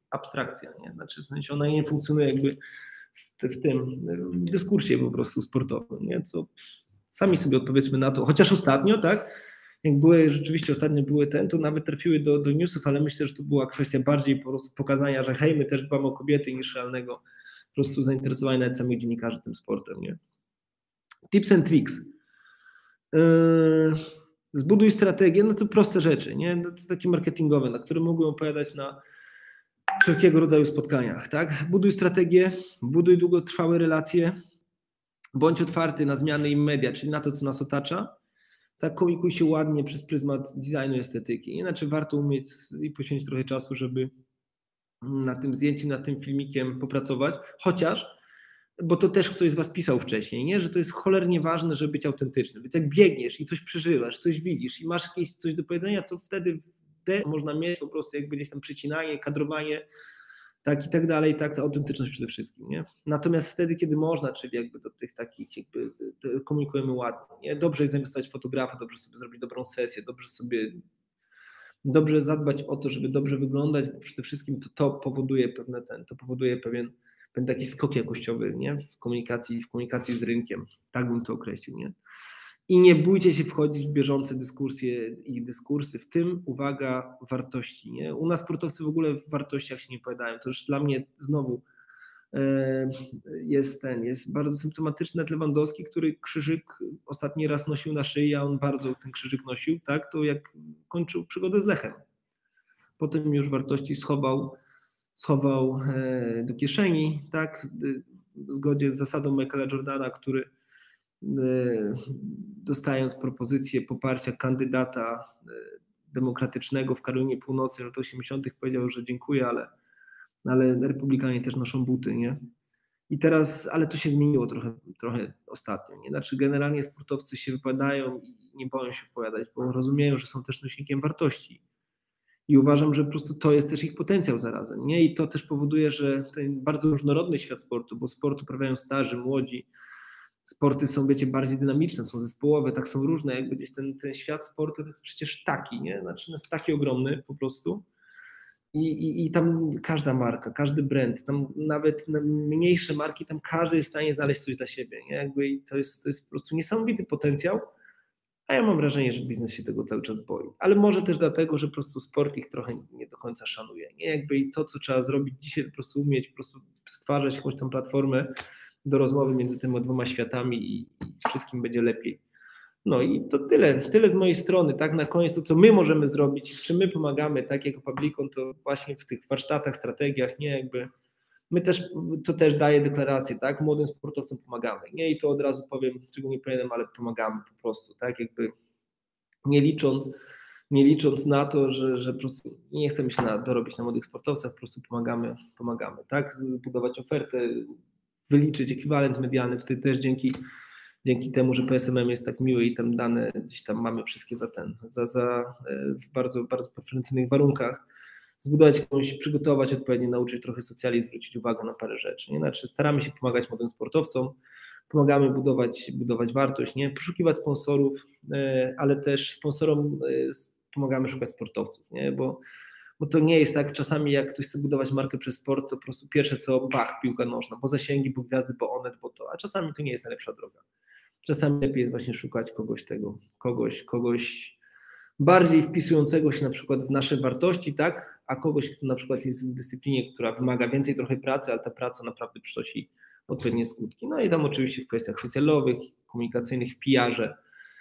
abstrakcja, nie? Znaczy w sensie ona nie funkcjonuje jakby w, w tym w dyskursie po prostu sportowym, nie? Co sami sobie odpowiedzmy na to, chociaż ostatnio, tak, jak były, rzeczywiście ostatnio były ten, to nawet trafiły do, do newsów, ale myślę, że to była kwestia bardziej po prostu pokazania, że hej, my też dbamy o kobiety niż realnego po prostu zainteresowania nawet samych dziennikarzy tym sportem, nie? Tips and tricks. Yy, zbuduj strategię, no to proste rzeczy, nie? No to takie marketingowe, na które mogłem opowiadać na wszelkiego rodzaju spotkaniach, tak? Buduj strategię, buduj długotrwałe relacje, bądź otwarty na zmiany i media, czyli na to, co nas otacza. Tak, komunikuj się ładnie przez pryzmat designu i estetyki. Inaczej warto umieć i poświęcić trochę czasu, żeby nad tym zdjęciem, nad tym filmikiem popracować, chociaż, bo to też ktoś z was pisał wcześniej, nie? Że to jest cholernie ważne, żeby być autentycznym. Więc jak biegniesz i coś przeżywasz, coś widzisz i masz jakieś coś do powiedzenia, to wtedy można mieć po prostu jakby gdzieś tam przycinanie, kadrowanie, tak i tak dalej, tak, to autentyczność przede wszystkim, nie? Natomiast wtedy, kiedy można, czyli jakby do tych takich jakby komunikujemy ładnie, nie? Dobrze jest zainwestować w fotografa, dobrze sobie zrobić dobrą sesję, dobrze sobie, dobrze zadbać o to, żeby dobrze wyglądać, bo przede wszystkim to, to powoduje pewne ten, to powoduje pewien, pewien taki skok jakościowy, nie? W komunikacji, w komunikacji z rynkiem, tak bym to określił, nie? I nie bójcie się wchodzić w bieżące dyskusje i dyskursy, w tym, uwaga, wartości. Nie? U nas sportowcy w ogóle w wartościach się nie opowiadają. To już dla mnie znowu e, jest ten, jest bardzo symptomatyczny Lewandowski, który krzyżyk ostatni raz nosił na szyi, a on bardzo ten krzyżyk nosił, tak? To jak kończył przygodę z Lechem. Potem już wartości schował, schował e, do kieszeni, tak? W zgodzie z zasadą Michaela Jordana, który dostając propozycję poparcia kandydata demokratycznego w Karolinie Północnej w latach osiemdziesiątych powiedział, że dziękuję, ale, ale republikanie też noszą buty, nie? I teraz, ale to się zmieniło trochę, trochę ostatnio, nie? Znaczy generalnie sportowcy się wypowiadają i nie boją się opowiadać, bo rozumieją, że są też nośnikiem wartości. I uważam, że po prostu to jest też ich potencjał zarazem, nie? I to też powoduje, że ten bardzo różnorodny świat sportu, bo sport uprawiają starzy, młodzi, sporty są, wiecie, bardziej dynamiczne, są zespołowe, tak są różne, jakby gdzieś ten, ten świat sportu to jest przecież taki, nie? Znaczy jest taki ogromny po prostu I, i, i tam każda marka, każdy brand, tam nawet mniejsze marki, tam każdy jest w stanie znaleźć coś dla siebie, nie? Jakby i to jest, to jest po prostu niesamowity potencjał, a ja mam wrażenie, że biznes się tego cały czas boi, ale może też dlatego, że po prostu sport ich trochę nie do końca szanuje, nie? Jakby i to, co trzeba zrobić dzisiaj, to po prostu umieć po prostu stwarzać jakąś tam platformę do rozmowy między tymi dwoma światami i, i wszystkim będzie lepiej. No i to tyle, tyle z mojej strony, tak na koniec to, co my możemy zrobić, w czym my pomagamy, tak jako Publicon, to właśnie w tych warsztatach, strategiach, nie, jakby my też, to też daje deklarację, tak, młodym sportowcom pomagamy, nie, i to od razu powiem, czego nie powinienem, ale pomagamy po prostu, tak, jakby nie licząc, nie licząc na to, że, że po prostu nie chcemy się na, dorobić na młodych sportowcach, po prostu pomagamy, pomagamy, tak, budować ofertę, wyliczyć ekwiwalent medialny, tutaj też dzięki, dzięki temu, że P S M M jest tak miły i tam dane gdzieś tam mamy wszystkie za ten, za, za w bardzo, bardzo preferencyjnych warunkach, zbudować jakąś, przygotować odpowiednio, nauczyć trochę socjali, zwrócić uwagę na parę rzeczy, nie? Znaczy staramy się pomagać młodym sportowcom, pomagamy budować, budować wartość, nie? Poszukiwać sponsorów, ale też sponsorom pomagamy szukać sportowców, nie? Bo Bo to nie jest tak, czasami jak ktoś chce budować markę przez sport, to po prostu pierwsze co, bach, piłka nożna, bo zasięgi, bo gwiazdy, bo Onet, bo to, a czasami to nie jest najlepsza droga. Czasami lepiej jest właśnie szukać kogoś tego, kogoś, kogoś bardziej wpisującego się na przykład w nasze wartości, tak, a kogoś, kto na przykład jest w dyscyplinie, która wymaga więcej trochę pracy, ale ta praca naprawdę przynosi odpowiednie skutki. No i tam oczywiście w kwestiach socjalowych, komunikacyjnych, w P R-ze,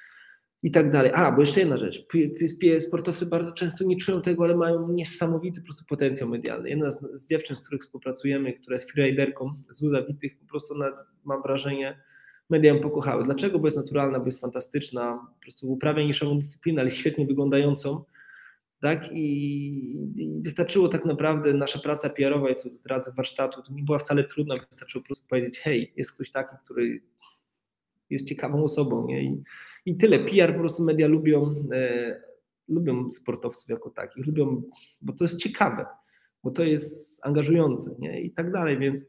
i tak dalej. A, bo jeszcze jedna rzecz. Sportowcy bardzo często nie czują tego, ale mają niesamowity po prostu potencjał medialny. Jedna z, z dziewczyn, z których współpracujemy, która jest freeriderką z Łza Witych, po prostu ona, mam wrażenie, media ją pokochały. Dlaczego? Bo jest naturalna, bo jest fantastyczna, po prostu uprawia niszową dyscyplinę, ale świetnie wyglądającą. Tak? I, I wystarczyło tak naprawdę, nasza praca P R-owa, i co zdradzę warsztatu, to nie była wcale trudna, wystarczyło po prostu powiedzieć, hej, jest ktoś taki, który jest ciekawą osobą, nie? I, i tyle. P R po prostu media lubią, e, lubią sportowców jako takich, lubią, bo to jest ciekawe, bo to jest angażujące, nie? I tak dalej, więc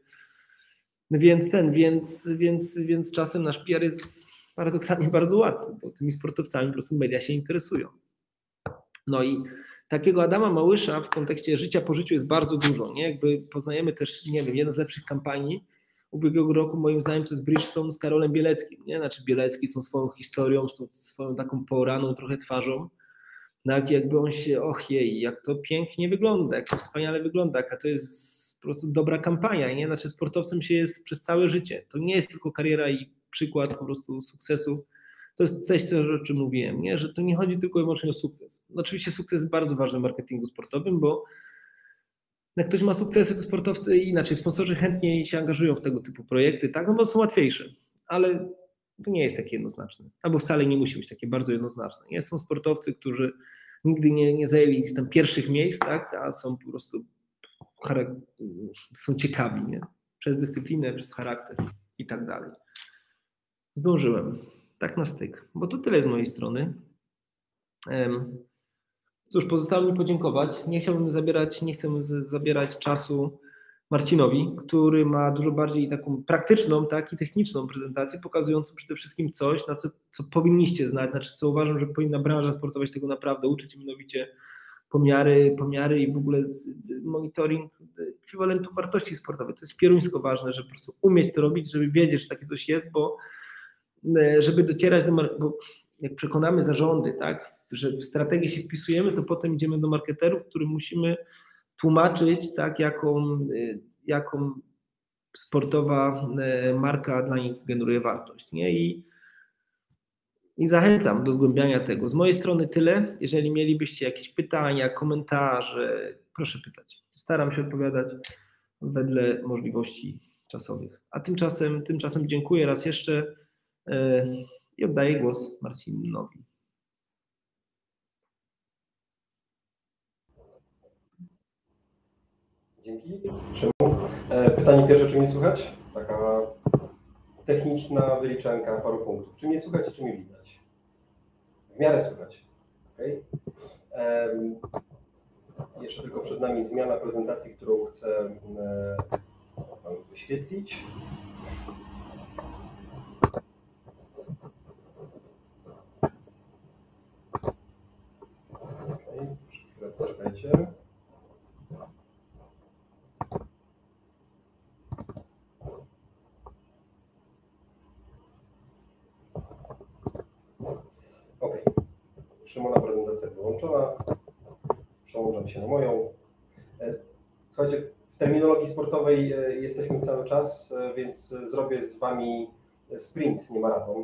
więc ten, więc, więc, więc czasem nasz P R jest paradoksalnie bardzo łatwy, bo tymi sportowcami po prostu media się interesują. No i takiego Adama Małysza w kontekście życia po życiu jest bardzo dużo, nie? Jakby poznajemy też, nie wiem, jedna z lepszych kampanii ubiegłego roku, moim zdaniem, to jest Bridgestone z Karolem Bieleckim, nie? Znaczy Bielecki są swoją historią, są swoją taką poraną trochę twarzą, tak jakby on się, och jej, jak to pięknie wygląda, jak to wspaniale wygląda, jaka to jest po prostu dobra kampania, nie? Znaczy sportowcem się jest przez całe życie, to nie jest tylko kariera i przykład po prostu sukcesu. To jest coś, o czym mówiłem, nie? Że to nie chodzi tylko i wyłącznie o sukces. No oczywiście sukces jest bardzo ważny w marketingu sportowym, bo jak ktoś ma sukcesy, to sportowcy inaczej, sponsorzy chętniej się angażują w tego typu projekty, tak, no bo są łatwiejsze, ale to nie jest takie jednoznaczne, albo wcale nie musi być takie bardzo jednoznaczne. Nie? Są sportowcy, którzy nigdy nie, nie zajęli tam pierwszych miejsc, tak, a są po prostu są ciekawi, nie? Przez dyscyplinę, przez charakter i tak dalej. Zdążyłem. Tak na styk, bo to tyle z mojej strony. Cóż, pozostało mi podziękować. Nie chciałbym zabierać, nie chcę zabierać czasu Marcinowi, który ma dużo bardziej taką praktyczną, tak, i techniczną prezentację, pokazującą przede wszystkim coś, na co, co powinniście znać, znaczy co uważam, że powinna branża sportowa się tego naprawdę uczyć, mianowicie pomiary, pomiary i w ogóle monitoring ekwiwalentu wartości sportowej. To jest pieruńsko ważne, żeby po prostu umieć to robić, żeby wiedzieć, że takie coś jest, bo żeby docierać do, bo jak przekonamy zarządy, tak, że w strategię się wpisujemy, to potem idziemy do marketerów, którym musimy tłumaczyć, tak, jaką, jaką sportowa marka dla nich generuje wartość. Nie? I, I zachęcam do zgłębiania tego. Z mojej strony tyle. Jeżeli mielibyście jakieś pytania, komentarze, proszę pytać. Staram się odpowiadać wedle możliwości czasowych. A tymczasem, tymczasem dziękuję raz jeszcze i oddaję głos Marcinowi. Dzięki. Pytanie pierwsze, czy mnie słychać? Taka techniczna wyliczanka paru punktów. Czy mnie słychać i czy mnie widać? W miarę słychać. Okay. Um, jeszcze tylko przed nami zmiana prezentacji, którą chcę um, wyświetlić. Okay. Chwilę poczekajcie. Ok, Szymona prezentacja wyłączona, przełączam się na moją. Słuchajcie, w terminologii sportowej jesteśmy cały czas, więc zrobię z Wami sprint, nie maraton.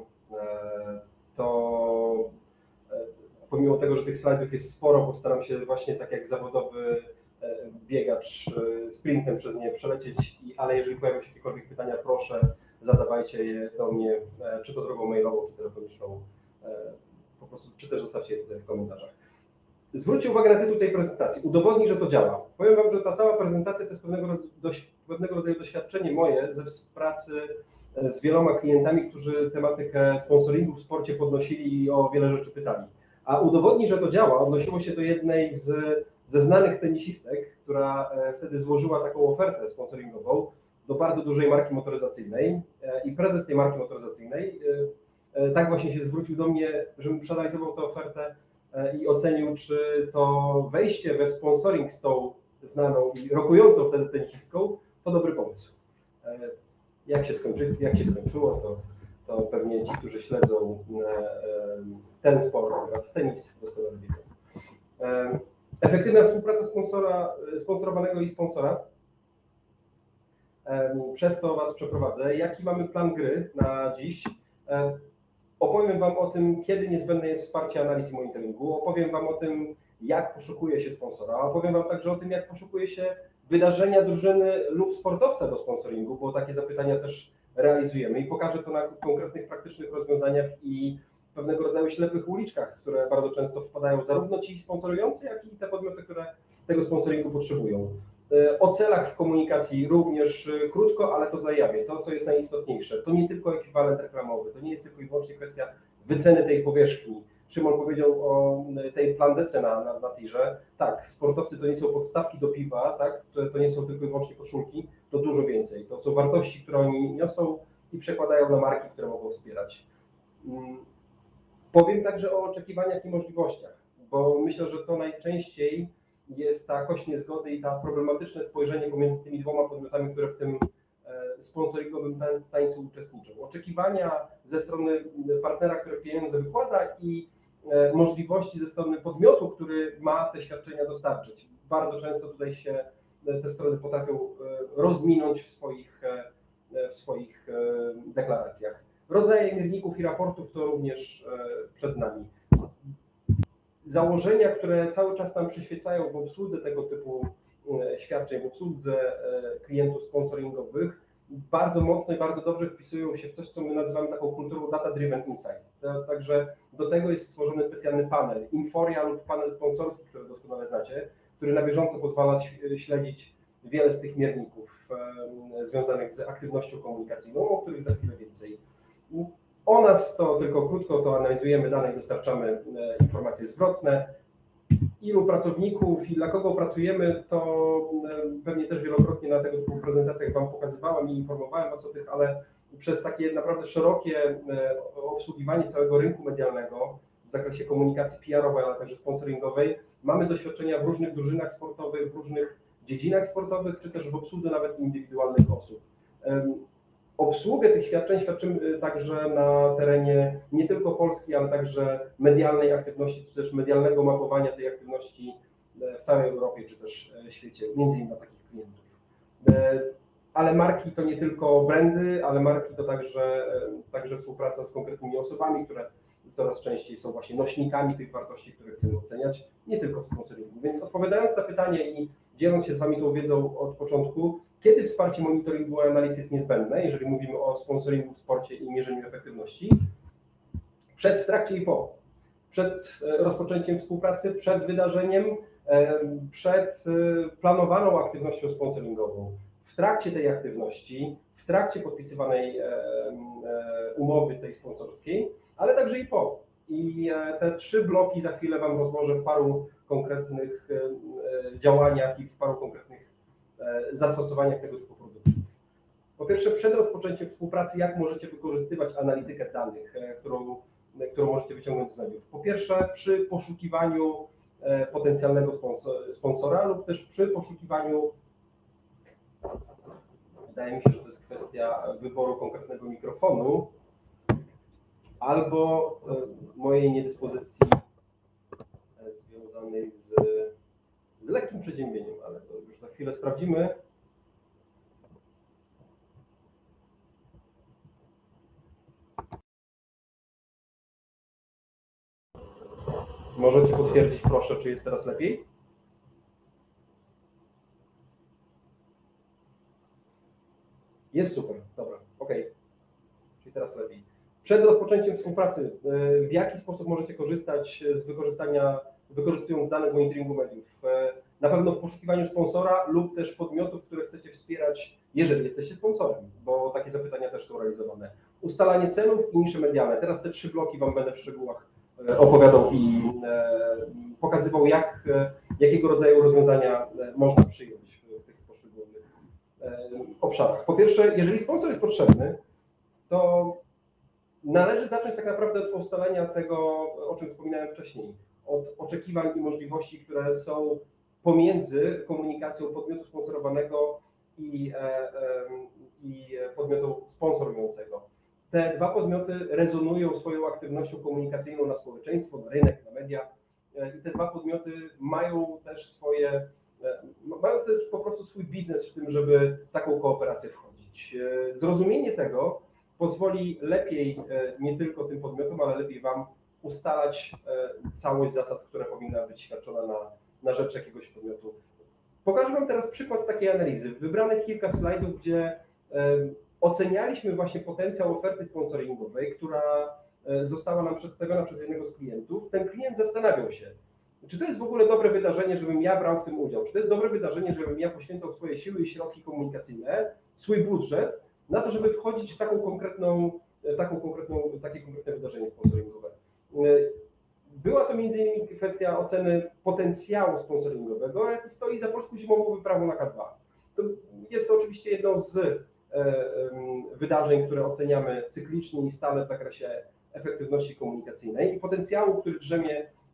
To pomimo tego, że tych slajdów jest sporo, postaram się właśnie tak jak zawodowy biegacz sprintem przez nie przelecieć, ale jeżeli pojawią się jakiekolwiek pytania, proszę zadawajcie je do mnie, czy to drogą mailową, czy telefoniczną, po prostu, czy też zostawcie je tutaj w komentarzach. Zwróćcie uwagę na tytuł tej prezentacji. Udowodnij, że to działa. Powiem Wam, że ta cała prezentacja to jest pewnego, roz, dość, pewnego rodzaju doświadczenie moje ze pracy z wieloma klientami, którzy tematykę sponsoringu w sporcie podnosili i o wiele rzeczy pytali. A udowodnij, że to działa, odnosiło się do jednej z, ze znanych tenisistek, która wtedy złożyła taką ofertę sponsoringową do bardzo dużej marki motoryzacyjnej i prezes tej marki motoryzacyjnej tak właśnie się zwrócił do mnie, żebym przeanalizował tę ofertę i ocenił, czy to wejście we sponsoring z tą znaną i rokującą wtedy tenisistką to dobry pomysł. Jak się, skończy, jak się skończyło, to, to pewnie ci, którzy śledzą ten sport, tenis, doskonale wiedzą. Efektywna współpraca sponsora, sponsorowanego i sponsora. Przez to Was przeprowadzę. Jaki mamy plan gry na dziś? Opowiem Wam o tym, kiedy niezbędne jest wsparcie analiz i monitoringu. Opowiem Wam o tym, jak poszukuje się sponsora. Opowiem Wam także o tym, jak poszukuje się wydarzenia drużyny lub sportowca do sponsoringu, bo takie zapytania też realizujemy i pokażę to na konkretnych, praktycznych rozwiązaniach i pewnego rodzaju ślepych uliczkach, które bardzo często wpadają zarówno ci sponsorujący, jak i te podmioty, które tego sponsoringu potrzebują. O celach w komunikacji również krótko, ale to zajawię. To, co jest najistotniejsze, to nie tylko ekwiwalent reklamowy, to nie jest tylko i wyłącznie kwestia wyceny tej powierzchni. Szymon powiedział o tej plandece na, na, na tirze. Tak, sportowcy to nie są podstawki do piwa, tak? to, to nie są tylko i wyłącznie koszulki, to dużo więcej. To są wartości, które oni niosą i przekładają na marki, które mogą wspierać. Powiem także o oczekiwaniach i możliwościach, bo myślę, że to najczęściej jest ta kość niezgody i ta problematyczne spojrzenie pomiędzy tymi dwoma podmiotami, które w tym sponsoringowym tańcu uczestniczą. Oczekiwania ze strony partnera, który pieniądze wykłada i możliwości ze strony podmiotu, który ma te świadczenia dostarczyć. Bardzo często tutaj się te strony potrafią rozminąć w swoich, w swoich deklaracjach. Rodzaje mierników i raportów to również przed nami. Założenia, które cały czas nam przyświecają w obsłudze tego typu świadczeń, w obsłudze klientów sponsoringowych, bardzo mocno i bardzo dobrze wpisują się w coś, co my nazywamy taką kulturą Data Driven Insight. Także do tego jest stworzony specjalny panel, Inforia lub panel sponsorski, który doskonale znacie, który na bieżąco pozwala śledzić wiele z tych mierników związanych z aktywnością komunikacyjną, o których za chwilę więcej. O nas to tylko krótko, to analizujemy dane i dostarczamy informacje zwrotne. Ilu pracowników i dla kogo pracujemy, to pewnie też wielokrotnie na tego typu prezentacjach Wam pokazywałem i informowałem Was o tych, ale przez takie naprawdę szerokie obsługiwanie całego rynku medialnego w zakresie komunikacji P R-owej, ale także sponsoringowej, mamy doświadczenia w różnych drużynach sportowych, w różnych dziedzinach sportowych, czy też w obsłudze nawet indywidualnych osób. Obsługę tych świadczeń świadczymy także na terenie nie tylko Polski, ale także medialnej aktywności, czy też medialnego mapowania tej aktywności w całej Europie, czy też świecie, między innymi na takich klientów. Ale marki to nie tylko brandy, ale marki to także, także współpraca z konkretnymi osobami, które coraz częściej są właśnie nośnikami tych wartości, które chcemy oceniać, nie tylko w sponsoringu. Więc odpowiadając na pytanie i dzieląc się z Wami tą wiedzą od początku, kiedy wsparcie monitoringu i analiz jest niezbędne, jeżeli mówimy o sponsoringu w sporcie i mierzeniu efektywności? Przed, w trakcie i po. Przed rozpoczęciem współpracy, przed wydarzeniem, przed planowaną aktywnością sponsoringową. W trakcie tej aktywności, w trakcie podpisywanej umowy tej sponsorskiej, ale także i po. I te trzy bloki za chwilę Wam rozłożę w paru konkretnych działaniach i w paru konkretnych zastosowaniach tego typu produktów. Po pierwsze, przed rozpoczęciem współpracy, jak możecie wykorzystywać analitykę danych, którą, którą możecie wyciągnąć z mediów. Po pierwsze, przy poszukiwaniu potencjalnego sponsora lub też przy poszukiwaniu, wydaje mi się, że to jest kwestia wyboru konkretnego mikrofonu, albo mojej niedyspozycji związanej z, z lekkim przeziębieniem, ale to już za chwilę sprawdzimy. Możecie potwierdzić, proszę, czy jest teraz lepiej? Jest super, dobra, ok. Czyli teraz lepiej. Przed rozpoczęciem współpracy, w jaki sposób możecie korzystać z wykorzystania, wykorzystując dane z monitoringu mediów? Na pewno w poszukiwaniu sponsora lub też podmiotów, które chcecie wspierać, jeżeli jesteście sponsorem, bo takie zapytania też są realizowane. Ustalanie celów i nisze medialne. Teraz te trzy bloki Wam będę w szczegółach opowiadał i pokazywał, jak, jakiego rodzaju rozwiązania można przyjąć w tych poszczególnych obszarach. Po pierwsze, jeżeli sponsor jest potrzebny, to należy zacząć tak naprawdę od ustalenia tego, o czym wspominałem wcześniej, od oczekiwań i możliwości, które są pomiędzy komunikacją podmiotu sponsorowanego i, i podmiotu sponsorującego. Te dwa podmioty rezonują swoją aktywnością komunikacyjną na społeczeństwo, na rynek, na media i te dwa podmioty mają też swoje, mają też po prostu swój biznes w tym, żeby w taką kooperację wchodzić. Zrozumienie tego pozwoli lepiej nie tylko tym podmiotom, ale lepiej Wam ustalać całość zasad, która powinna być świadczona na, na rzecz jakiegoś podmiotu. Pokażę Wam teraz przykład takiej analizy. Wybranych kilka slajdów, gdzie ocenialiśmy właśnie potencjał oferty sponsoringowej, która została nam przedstawiona przez jednego z klientów. Ten klient zastanawiał się, czy to jest w ogóle dobre wydarzenie, żebym ja brał w tym udział, czy to jest dobre wydarzenie, żebym ja poświęcał swoje siły i środki komunikacyjne, swój budżet na to, żeby wchodzić w taką konkretną, w taką konkretną, takie konkretne wydarzenie sponsoringowe. Była to między innymi kwestia oceny potencjału sponsoringowego, jaki stoi za polską zimową wyprawą na K dwa. To jest to oczywiście jedno z wydarzeń, które oceniamy cyklicznie i stale w zakresie efektywności komunikacyjnej i potencjału, który drzemie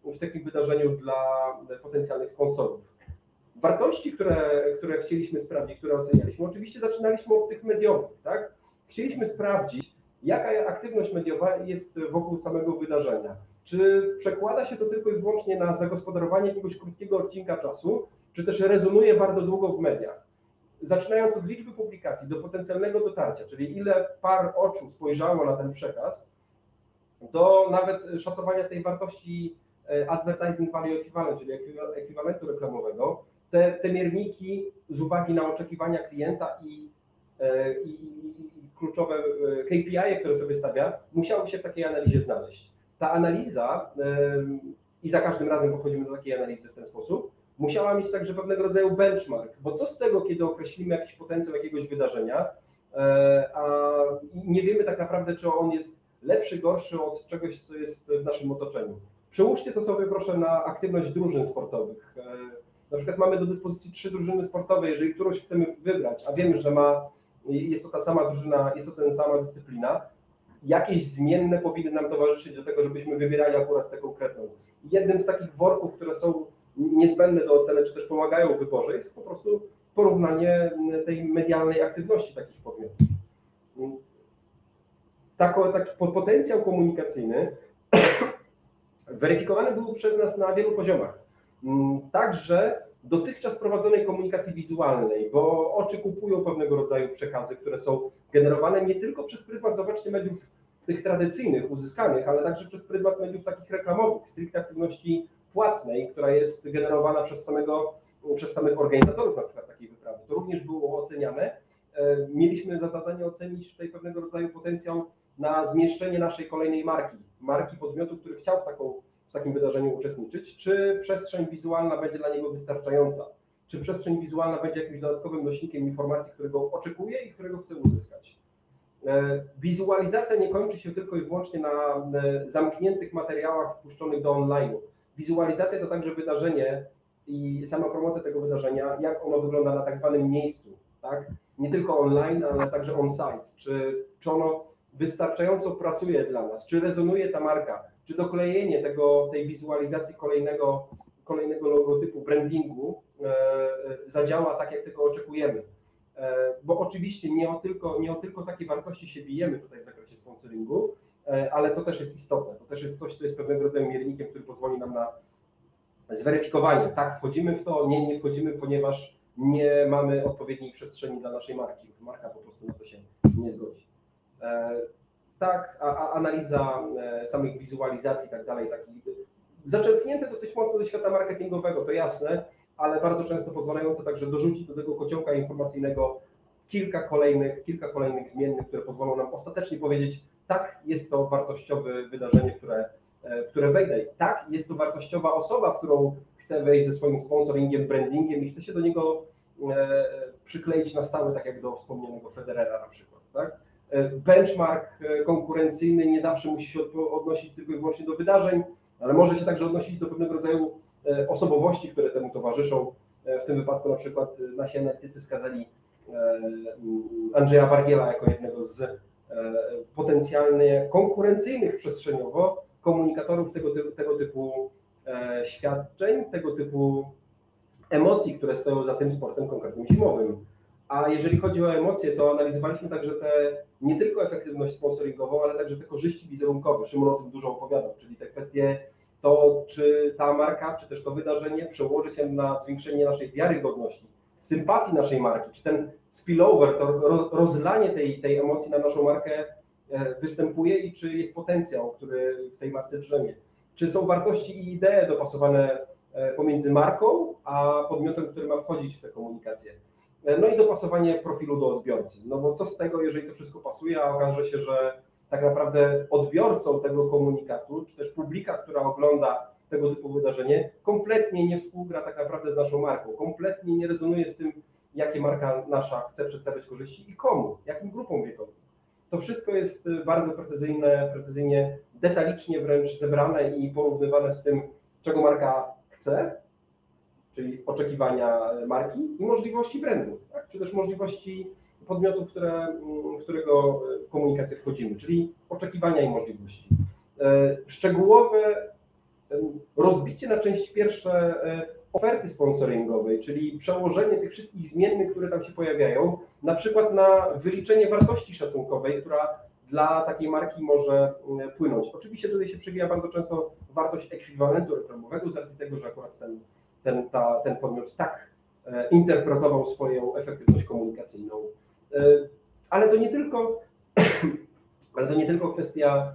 w takim wydarzeniu dla potencjalnych sponsorów. Wartości, które, które chcieliśmy sprawdzić, które ocenialiśmy, oczywiście zaczynaliśmy od tych mediowych, tak? Chcieliśmy sprawdzić, jaka aktywność mediowa jest wokół samego wydarzenia. Czy przekłada się to tylko i wyłącznie na zagospodarowanie jakiegoś krótkiego odcinka czasu, czy też rezonuje bardzo długo w mediach. Zaczynając od liczby publikacji do potencjalnego dotarcia, czyli ile par oczu spojrzało na ten przekaz, do nawet szacowania tej wartości advertising value equivalent, czyli ekwiwalentu reklamowego, te, te mierniki z uwagi na oczekiwania klienta i, i, i kluczowe K P I, które sobie stawia, musiały się w takiej analizie znaleźć. Ta analiza, i za każdym razem podchodzimy do takiej analizy w ten sposób, musiała mieć także pewnego rodzaju benchmark, bo co z tego, kiedy określimy jakiś potencjał jakiegoś wydarzenia, a nie wiemy tak naprawdę, czy on jest lepszy, gorszy od czegoś, co jest w naszym otoczeniu. Przełóżcie to sobie proszę na aktywność drużyn sportowych. Na przykład mamy do dyspozycji trzy drużyny sportowe, jeżeli którąś chcemy wybrać, a wiemy, że ma, jest to ta sama drużyna, jest to ta sama dyscyplina, jakieś zmienne powinny nam towarzyszyć do tego, żebyśmy wybierali akurat tę konkretną. Jednym z takich worków, które są niezbędne do oceny, czy też pomagają w wyborze, jest po prostu porównanie tej medialnej aktywności takich podmiotów. Taki, taki potencjał komunikacyjny weryfikowany był przez nas na wielu poziomach. Także dotychczas prowadzonej komunikacji wizualnej, bo oczy kupują pewnego rodzaju przekazy, które są generowane nie tylko przez pryzmat, zobaczcie, mediów tych tradycyjnych, uzyskanych, ale także przez pryzmat mediów takich reklamowych, stricte aktywności płatnej, która jest generowana przez, samego, przez samych organizatorów na przykład takiej wyprawy. To również było oceniane. Mieliśmy za zadanie ocenić tutaj pewnego rodzaju potencjał na zmieszczenie naszej kolejnej marki, marki podmiotu, który chciał w, taką, w takim wydarzeniu uczestniczyć, czy przestrzeń wizualna będzie dla niego wystarczająca, czy przestrzeń wizualna będzie jakimś dodatkowym nośnikiem informacji, którego oczekuje i którego chce uzyskać. Wizualizacja nie kończy się tylko i wyłącznie na zamkniętych materiałach wpuszczonych do online'u. Wizualizacja to także wydarzenie i sama promocja tego wydarzenia, jak ono wygląda na tak zwanym miejscu, tak? Nie tylko online, ale także on-site, czy, czy ono wystarczająco pracuje dla nas, czy rezonuje ta marka, czy doklejenie tego, tej wizualizacji kolejnego, kolejnego logotypu, brandingu e, zadziała tak, jak tego oczekujemy. E, bo oczywiście nie o, tylko, nie o tylko takie wartości się bijemy tutaj w zakresie sponsoringu, e, ale to też jest istotne, to też jest coś, co jest pewnego rodzaju miernikiem, który pozwoli nam na zweryfikowanie, tak, wchodzimy w to, nie, nie wchodzimy, ponieważ nie mamy odpowiedniej przestrzeni dla naszej marki, marka po prostu na to się nie zgodzi. Tak, a, a analiza samych wizualizacji i tak dalej, taki zaczerpnięte dosyć mocno ze świata marketingowego, to jasne, ale bardzo często pozwalające także dorzucić do tego kociołka informacyjnego kilka kolejnych, kilka kolejnych zmiennych, które pozwolą nam ostatecznie powiedzieć, tak, jest to wartościowe wydarzenie, w które, w które wejdę. Tak, jest to wartościowa osoba, w którą chcę wejść ze swoim sponsoringiem, brandingiem i chcę się do niego przykleić na stałe, tak jak do wspomnianego Federera na przykład. Tak? Benchmark konkurencyjny nie zawsze musi się odnosić tylko i wyłącznie do wydarzeń, ale może się także odnosić do pewnego rodzaju osobowości, które temu towarzyszą. W tym wypadku na przykład nasi analitycy wskazali Andrzeja Bargiela jako jednego z potencjalnie konkurencyjnych przestrzeniowo komunikatorów tego, tego typu świadczeń, tego typu emocji, które stoją za tym sportem konkretnym zimowym. A jeżeli chodzi o emocje, to analizowaliśmy także te, nie tylko efektywność sponsoringową, ale także te korzyści wizerunkowe. Szymon o tym dużo opowiadał, czyli te kwestie, to czy ta marka, czy też to wydarzenie przełoży się na zwiększenie naszej wiarygodności, sympatii naszej marki, czy ten spillover, to rozlanie tej, tej emocji na naszą markę występuje i czy jest potencjał, który w tej marce drzemie. Czy są wartości i idee dopasowane pomiędzy marką a podmiotem, który ma wchodzić w tę komunikację. No i dopasowanie profilu do odbiorcy. No bo co z tego, jeżeli to wszystko pasuje, a okaże się, że tak naprawdę odbiorcą tego komunikatu, czy też publika, która ogląda tego typu wydarzenie, kompletnie nie współgra tak naprawdę z naszą marką, kompletnie nie rezonuje z tym, jakie marka nasza chce przedstawiać korzyści i komu, jakim grupom wiekowym. To wszystko jest bardzo precyzyjne, precyzyjnie, detalicznie wręcz zebrane i porównywane z tym, czego marka chce, czyli oczekiwania marki i możliwości brandu, tak? Czy też możliwości podmiotów, które, w którego komunikację wchodzimy, czyli oczekiwania i możliwości. Szczegółowe rozbicie na części pierwsze oferty sponsoringowej, czyli przełożenie tych wszystkich zmiennych, które tam się pojawiają, na przykład na wyliczenie wartości szacunkowej, która dla takiej marki może płynąć. Oczywiście tutaj się przewija bardzo często wartość ekwiwalentu reklamowego z racji tego, że akurat ten, ten, ta, ten podmiot tak interpretował swoją efektywność komunikacyjną. Ale to nie tylko, ale to nie tylko kwestia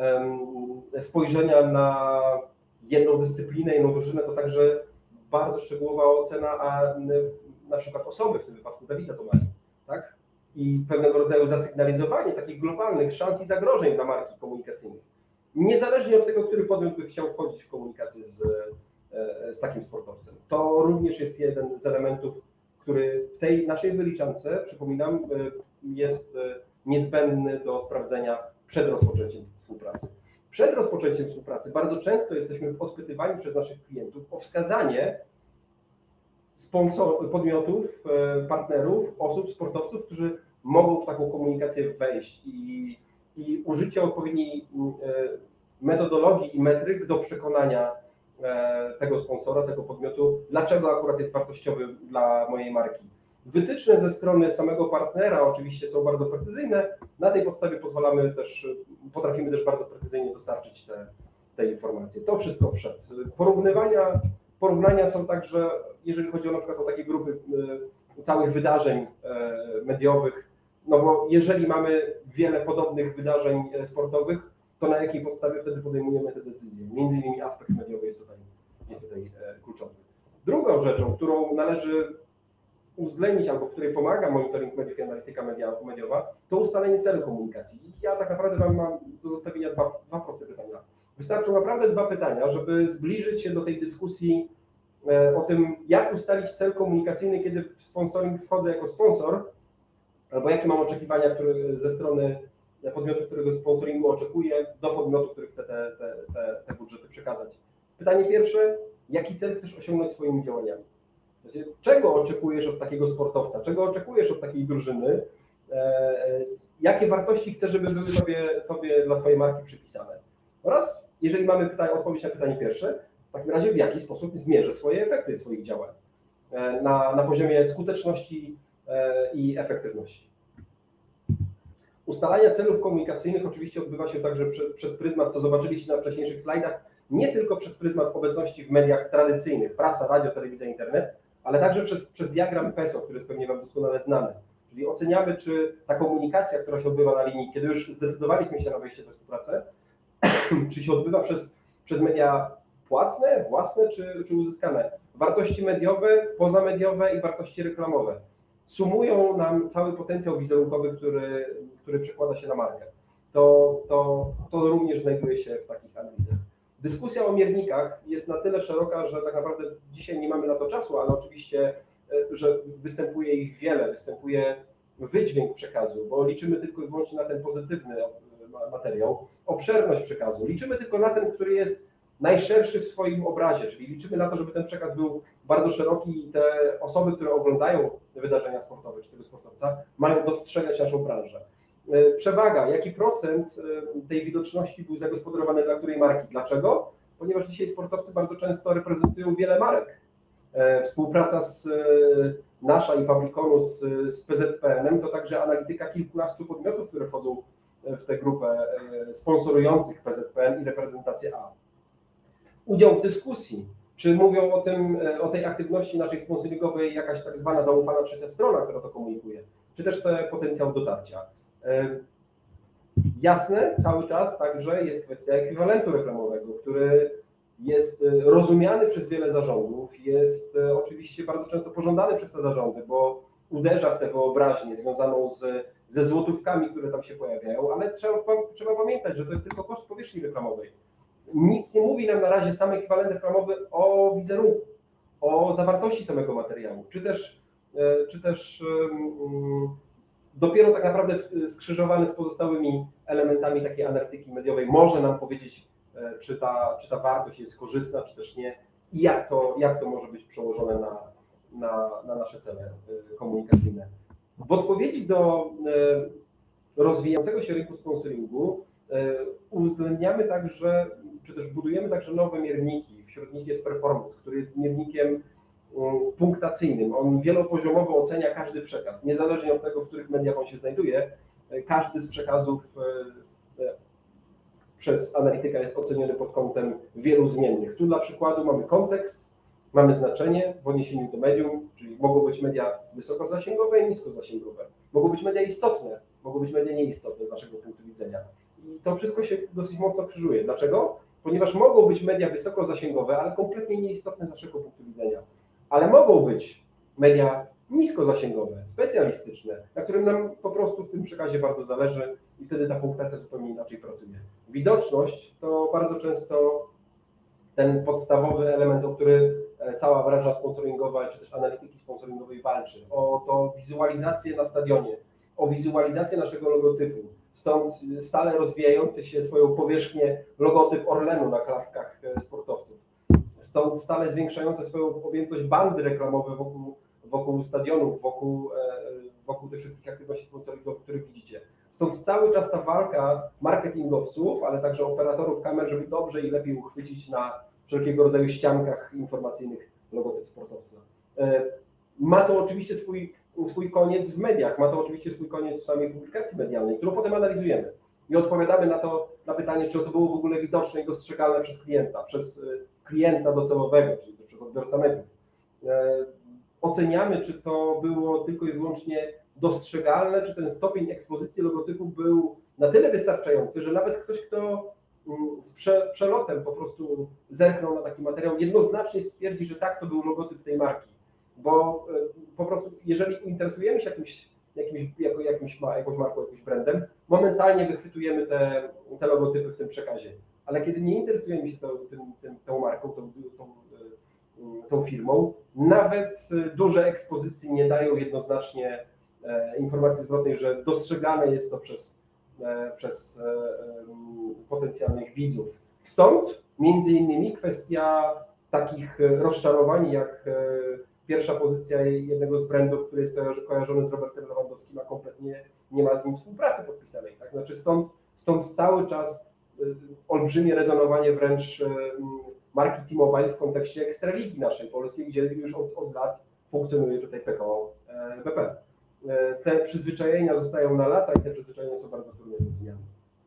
spojrzenia na jedną dyscyplinę, jedną drużynę, to także bardzo szczegółowa ocena, a na przykład osoby, w tym wypadku Dawida Tomali, tak? I pewnego rodzaju zasygnalizowanie takich globalnych szans i zagrożeń dla marki komunikacyjnej. Niezależnie od tego, który podmiot by chciał wchodzić w komunikację z, z takim sportowcem. To również jest jeden z elementów, który w tej naszej wyliczance, przypominam, jest niezbędny do sprawdzenia przed rozpoczęciem współpracy. Przed rozpoczęciem współpracy bardzo często jesteśmy odpytywani przez naszych klientów o wskazanie sponsor, podmiotów, partnerów, osób, sportowców, którzy mogą w taką komunikację wejść i, i użycie odpowiedniej metodologii i metryk do przekonania tego sponsora, tego podmiotu, dlaczego akurat jest wartościowy dla mojej marki. Wytyczne ze strony samego partnera oczywiście są bardzo precyzyjne, na tej podstawie pozwalamy też, potrafimy też bardzo precyzyjnie dostarczyć te, te informacje. To wszystko przed. Porównywania, porównania są także, jeżeli chodzi o na przykład o takie grupy całych wydarzeń mediowych, no bo jeżeli mamy wiele podobnych wydarzeń sportowych, to na jakiej podstawie wtedy podejmujemy te decyzje? Między innymi aspekt mediowy jest tutaj, jest tutaj kluczowy. Drugą rzeczą, którą należy uwzględnić albo w której pomaga monitoring mediów i analityka media, mediowa, to ustalenie celu komunikacji. I ja tak naprawdę Wam mam do zostawienia dwa, dwa proste pytania. Wystarczą naprawdę dwa pytania, żeby zbliżyć się do tej dyskusji o tym, jak ustalić cel komunikacyjny, kiedy w sponsoring wchodzę jako sponsor, albo jakie mam oczekiwania które, ze strony podmiotu, którego sponsoringu oczekuję, do podmiotu, który chce te, te, te, te budżety przekazać. Pytanie pierwsze, jaki cel chcesz osiągnąć swoimi działaniami? Czego oczekujesz od takiego sportowca? Czego oczekujesz od takiej drużyny? Jakie wartości chcesz, żeby były tobie, tobie dla Twojej marki przypisane? Oraz, jeżeli mamy pytanie, odpowiedź na pytanie pierwsze, w takim razie w jaki sposób zmierzę swoje efekty swoich działań na, na poziomie skuteczności i efektywności. Ustalanie celów komunikacyjnych oczywiście odbywa się także przez, przez pryzmat, co zobaczyliście na wcześniejszych slajdach, nie tylko przez pryzmat obecności w mediach tradycyjnych, prasa, radio, telewizja, internet, ale także przez, przez diagram P E S O, który jest pewnie Wam doskonale znany. Czyli oceniamy, czy ta komunikacja, która się odbywa na linii, kiedy już zdecydowaliśmy się na wejście w współpracę, czy się odbywa przez, przez media płatne, własne, czy, czy uzyskane. Wartości mediowe, pozamediowe i wartości reklamowe sumują nam cały potencjał wizerunkowy, który, który przekłada się na markę. To, to, to również znajduje się w takich analizach. Dyskusja o miernikach jest na tyle szeroka, że tak naprawdę dzisiaj nie mamy na to czasu, ale oczywiście, że występuje ich wiele, występuje wydźwięk przekazu, bo liczymy tylko i wyłącznie na ten pozytywny materiał, obszerność przekazu. Liczymy tylko na ten, który jest najszerszy w swoim obrazie, czyli liczymy na to, żeby ten przekaz był bardzo szeroki i te osoby, które oglądają wydarzenia sportowe czy tego sportowca, mają dostrzegać naszą branżę. Przewaga, jaki procent tej widoczności był zagospodarowany dla której marki? Dlaczego? Ponieważ dzisiaj sportowcy bardzo często reprezentują wiele marek. Współpraca z nasza i Publiconu z, z P Z P N-em to także analityka kilkunastu podmiotów, które wchodzą w tę grupę sponsorujących P Z P N i reprezentację A. Udział w dyskusji, czy mówią o tym, o tej aktywności naszej sponsoringowej jakaś tak zwana zaufana trzecia strona, która to komunikuje, czy też ten potencjał dotarcia. Jasne, cały czas także jest kwestia ekwiwalentu reklamowego, który jest rozumiany przez wiele zarządów, jest oczywiście bardzo często pożądany przez te zarządy, bo uderza w tę wyobraźnię związaną z, ze złotówkami, które tam się pojawiają, ale trzeba, trzeba pamiętać, że to jest tylko koszt powierzchni reklamowej. Nic nie mówi nam na razie sam ekwiwalent reklamowy o wizerunku, o zawartości samego materiału, czy też, czy też um, dopiero tak naprawdę skrzyżowany z pozostałymi elementami takiej analityki mediowej może nam powiedzieć, czy ta, czy ta wartość jest korzystna, czy też nie i jak to, jak to może być przełożone na, na, na nasze cele komunikacyjne. W odpowiedzi do rozwijającego się rynku sponsoringu uwzględniamy także czy też budujemy także nowe mierniki. Wśród nich jest performance, który jest miernikiem punktacyjnym. On wielopoziomowo ocenia każdy przekaz, niezależnie od tego, w których mediach on się znajduje. Każdy z przekazów przez analityka jest oceniony pod kątem wielu zmiennych. Tu dla przykładu mamy kontekst, mamy znaczenie w odniesieniu do medium, czyli mogą być media wysokozasięgowe i niskozasięgowe. Mogą być media istotne, mogą być media nieistotne z naszego punktu widzenia. I to wszystko się dosyć mocno krzyżuje. Dlaczego? Ponieważ mogą być media wysokozasięgowe, ale kompletnie nieistotne z naszego punktu widzenia. Ale mogą być media niskozasięgowe, specjalistyczne, na którym nam po prostu w tym przekazie bardzo zależy i wtedy ta punktacja zupełnie inaczej pracuje. Widoczność to bardzo często ten podstawowy element, o który cała branża sponsoringowa czy też analityki sponsoringowej walczy, o to wizualizację na stadionie, o wizualizację naszego logotypu. Stąd stale rozwijający się swoją powierzchnię logotyp Orlenu na klatkach sportowców. Stąd stale zwiększające swoją objętość bandy reklamowe wokół, wokół stadionów, wokół, wokół tych wszystkich aktywności sponsoringowych, które widzicie. Stąd cały czas ta walka marketingowców, ale także operatorów kamer, żeby dobrze i lepiej uchwycić na wszelkiego rodzaju ściankach informacyjnych logotyp sportowca. Ma to oczywiście swój, swój koniec w mediach, ma to oczywiście swój koniec w samej publikacji medialnej, którą potem analizujemy i odpowiadamy na to, na pytanie, czy to było w ogóle widoczne i dostrzegalne przez klienta, przez klienta docelowego, czyli też przez odbiorcę mediów. Oceniamy, czy to było tylko i wyłącznie dostrzegalne, czy ten stopień ekspozycji logotypu był na tyle wystarczający, że nawet ktoś, kto z prze, przelotem po prostu zerknął na taki materiał, jednoznacznie stwierdzi, że tak, to był logotyp tej marki. Bo po prostu, jeżeli interesujemy się jakimś, jakimś, jako, jakimś, jakąś marką, jakimś brandem, momentalnie wychwytujemy te, te logotypy w tym przekazie. Ale kiedy nie interesujemy się tą, tym, tym, tą marką, tą, tą, tą firmą, nawet duże ekspozycje nie dają jednoznacznie informacji zwrotnej, że dostrzegane jest to przez, przez potencjalnych widzów. Stąd między innymi kwestia takich rozczarowań, jak pierwsza pozycja jednego z brandów, który jest kojarzony z Robertem Lewandowskim, a kompletnie nie ma z nim współpracy podpisanej. Tak? Znaczy stąd, stąd cały czas olbrzymie rezonowanie wręcz marki T-Mobile w kontekście Ekstraligi naszej polskiej, gdzie już od, od lat funkcjonuje tutaj P K O B P. Te przyzwyczajenia zostają na lata i te przyzwyczajenia są bardzo trudne do zmiany.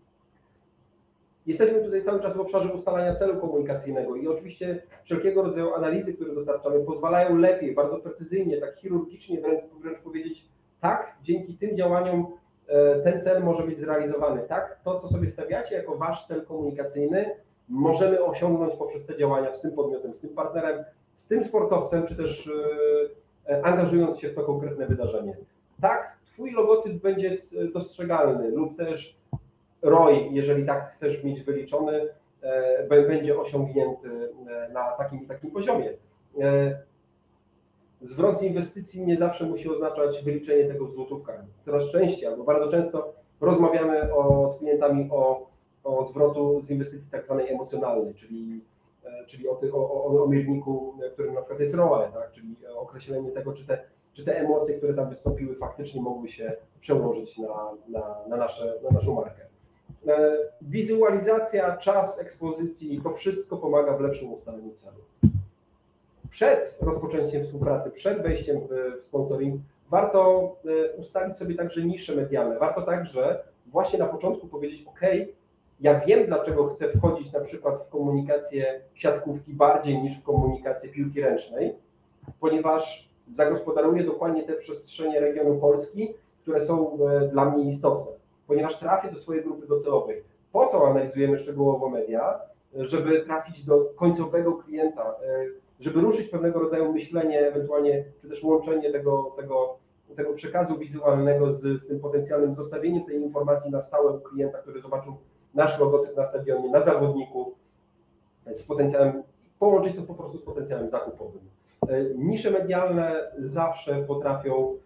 Jesteśmy tutaj cały czas w obszarze ustalania celu komunikacyjnego i oczywiście wszelkiego rodzaju analizy, które dostarczamy, pozwalają lepiej, bardzo precyzyjnie, tak chirurgicznie wręcz, wręcz powiedzieć, tak, dzięki tym działaniom ten cel może być zrealizowany. Tak, to co sobie stawiacie jako wasz cel komunikacyjny możemy osiągnąć poprzez te działania z tym podmiotem, z tym partnerem, z tym sportowcem, czy też angażując się w to konkretne wydarzenie. Tak, twój logotyp będzie dostrzegalny lub też R O I, jeżeli tak chcesz mieć wyliczony, będzie osiągnięty na takim i takim poziomie. Zwrot z inwestycji nie zawsze musi oznaczać wyliczenie tego w złotówkach. Coraz częściej, albo bardzo często rozmawiamy o, z klientami o, o zwrotu z inwestycji tak zwanej emocjonalnej, czyli, czyli o, ty, o, o, o mierniku, którym na przykład jest R O A, tak? Czyli określenie tego, czy te, czy te emocje, które tam wystąpiły, faktycznie mogły się przełożyć na, na, na, nasze, na naszą markę. Wizualizacja, czas ekspozycji, to wszystko pomaga w lepszym ustaleniu celu. Przed rozpoczęciem współpracy, przed wejściem w sponsoring, warto ustalić sobie także nisze medialne. Warto także właśnie na początku powiedzieć, ok, ja wiem, dlaczego chcę wchodzić na przykład w komunikację siatkówki bardziej niż w komunikację piłki ręcznej, ponieważ zagospodaruję dokładnie te przestrzenie regionu Polski, które są dla mnie istotne, ponieważ trafię do swojej grupy docelowej. Po to analizujemy szczegółowo media, żeby trafić do końcowego klienta, żeby ruszyć pewnego rodzaju myślenie, ewentualnie, czy też łączenie tego, tego, tego przekazu wizualnego z, z tym potencjalnym zostawieniem tej informacji na stałe u klienta, który zobaczył nasz logotyp na stadionie, na zawodniku, z potencjałem, połączyć to po prostu z potencjałem zakupowym. Nisze medialne zawsze potrafią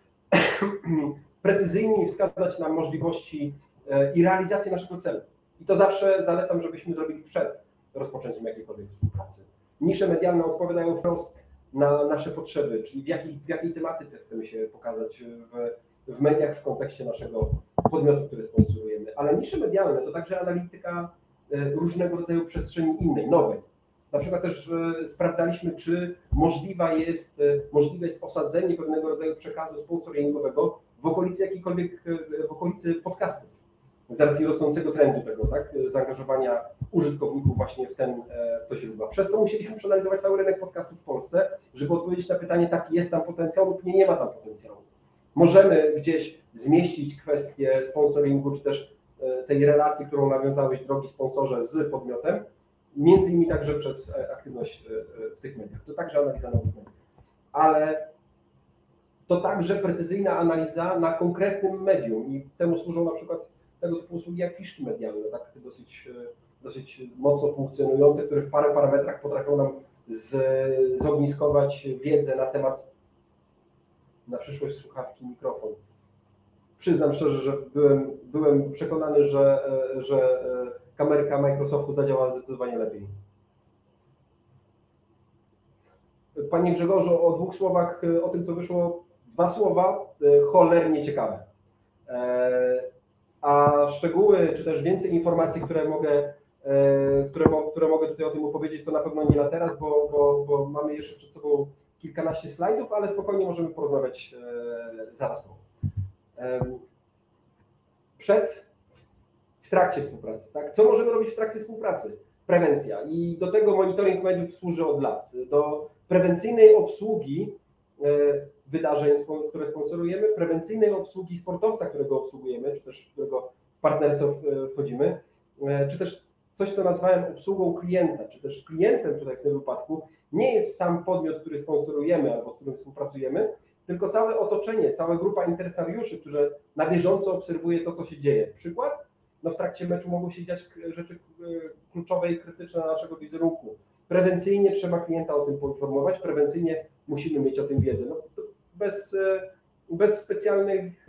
precyzyjnie wskazać nam możliwości i realizację naszego celu. I to zawsze zalecam, żebyśmy zrobili przed rozpoczęciem jakiejkolwiek współpracy. Nisze medialne odpowiadają wprost na nasze potrzeby, czyli w jakiej, w jakiej tematyce chcemy się pokazać w, w mediach w kontekście naszego podmiotu, który sponsorujemy. Ale nisze medialne to także analityka różnego rodzaju przestrzeni innej, nowej. Na przykład też sprawdzaliśmy, czy możliwa jest, możliwe jest osadzenie pewnego rodzaju przekazu sponsoringowego w okolicy jakiejkolwiek, w okolicy podcastów, z racji rosnącego trendu tego, tak, zaangażowania użytkowników właśnie w, ten, w to źródło. Przez to musieliśmy przeanalizować cały rynek podcastów w Polsce, żeby odpowiedzieć na pytanie, tak, jest tam potencjał lub nie, nie ma tam potencjału. Możemy gdzieś zmieścić kwestię sponsoringu, czy też tej relacji, którą nawiązałeś, drogi sponsorze, z podmiotem, między innymi także przez aktywność w tych mediach. To także analiza nowych mediów. Ale to także precyzyjna analiza na konkretnym medium i temu służą na przykład tego typu usługi jak fiszki medialne, tak, dosyć, dosyć mocno funkcjonujące, które w parę parametrach potrafią nam z, zogniskować wiedzę na temat, na przyszłość słuchawki, mikrofon. Przyznam szczerze, że byłem, byłem przekonany, że, że kamerka Microsoftu zadziała zdecydowanie lepiej. Panie Grzegorzu, o dwóch słowach o tym, co wyszło, dwa słowa, cholernie ciekawe. A szczegóły, czy też więcej informacji, które mogę, które, które mogę tutaj o tym opowiedzieć, to na pewno nie na teraz, bo, bo, bo mamy jeszcze przed sobą kilkanaście slajdów, ale spokojnie możemy porozmawiać zaraz po. Przed, w trakcie współpracy. Tak? Co możemy robić w trakcie współpracy? Prewencja. I do tego monitoring mediów służy od lat. Do prewencyjnej obsługi wydarzeń, które sponsorujemy, prewencyjnej obsługi sportowca, którego obsługujemy, czy też w którego partnerstwo wchodzimy, czy też coś, co nazwałem obsługą klienta, czy też klientem tutaj w tym wypadku nie jest sam podmiot, który sponsorujemy albo z którym współpracujemy, tylko całe otoczenie, cała grupa interesariuszy, którzy na bieżąco obserwuje to, co się dzieje. Przykład? No w trakcie meczu mogą się dziać rzeczy kluczowe i krytyczne dla naszego wizerunku. Prewencyjnie trzeba klienta o tym poinformować, prewencyjnie musimy mieć o tym wiedzę. No, bez, bez specjalnych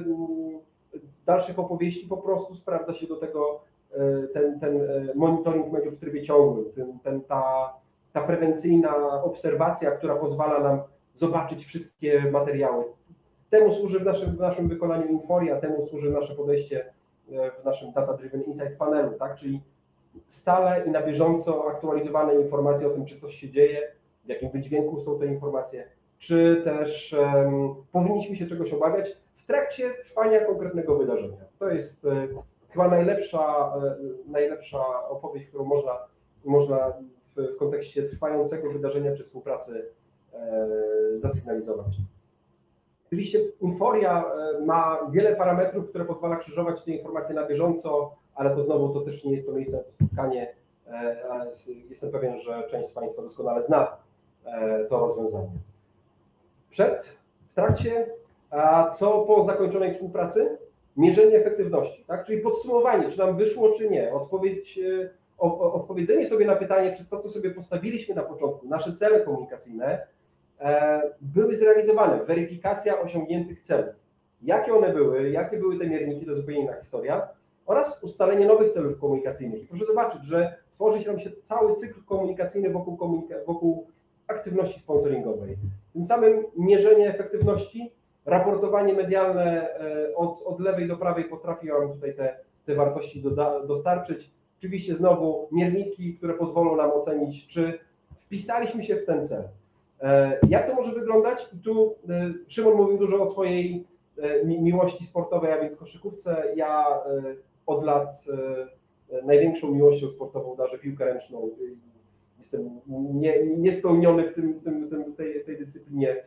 dalszych opowieści po prostu sprawdza się do tego ten, ten monitoring mediów w trybie ciągłym, ten, ten, ta, ta prewencyjna obserwacja, która pozwala nam zobaczyć wszystkie materiały. Temu służy w naszym, w naszym wykonaniu Inforia, temu służy nasze podejście w naszym Data Driven Insight panelu, tak? Czyli stale i na bieżąco aktualizowane informacje o tym, czy coś się dzieje, w jakim wydźwięku są te informacje, czy też um, powinniśmy się czegoś obawiać w trakcie trwania konkretnego wydarzenia. To jest e, chyba najlepsza, e, najlepsza opowieść, którą można, można w, w kontekście trwającego wydarzenia czy współpracy e, zasygnalizować. Oczywiście Inforia ma wiele parametrów, które pozwala krzyżować te informacje na bieżąco, ale to znowu to też nie jest to miejsce na to spotkanie. Jestem pewien, że część z Państwa doskonale zna to rozwiązanie. Przed, w trakcie, a co po zakończonej współpracy? Mierzenie efektywności, tak? Czyli podsumowanie, czy nam wyszło, czy nie. Odpowiedź, odpowiedzenie sobie na pytanie, czy to, co sobie postawiliśmy na początku, nasze cele komunikacyjne, były zrealizowane, weryfikacja osiągniętych celów. Jakie one były, jakie były te mierniki, to zupełnie inna historia, oraz ustalenie nowych celów komunikacyjnych. I proszę zobaczyć, że tworzy się nam się cały cykl komunikacyjny wokół, komunika- wokół aktywności sponsoringowej. Tym samym mierzenie efektywności, raportowanie medialne od, od lewej do prawej potrafi nam tutaj te, te wartości doda- dostarczyć. Oczywiście znowu mierniki, które pozwolą nam ocenić, czy wpisaliśmy się w ten cel. Jak to może wyglądać? I tu Szymon mówił dużo o swojej miłości sportowej, a więc koszykówce. Ja od lat największą miłością sportową darzę piłkę ręczną. Jestem nie, niespełniony w, tym, w, tym, w, tym, w, tej, w tej dyscyplinie.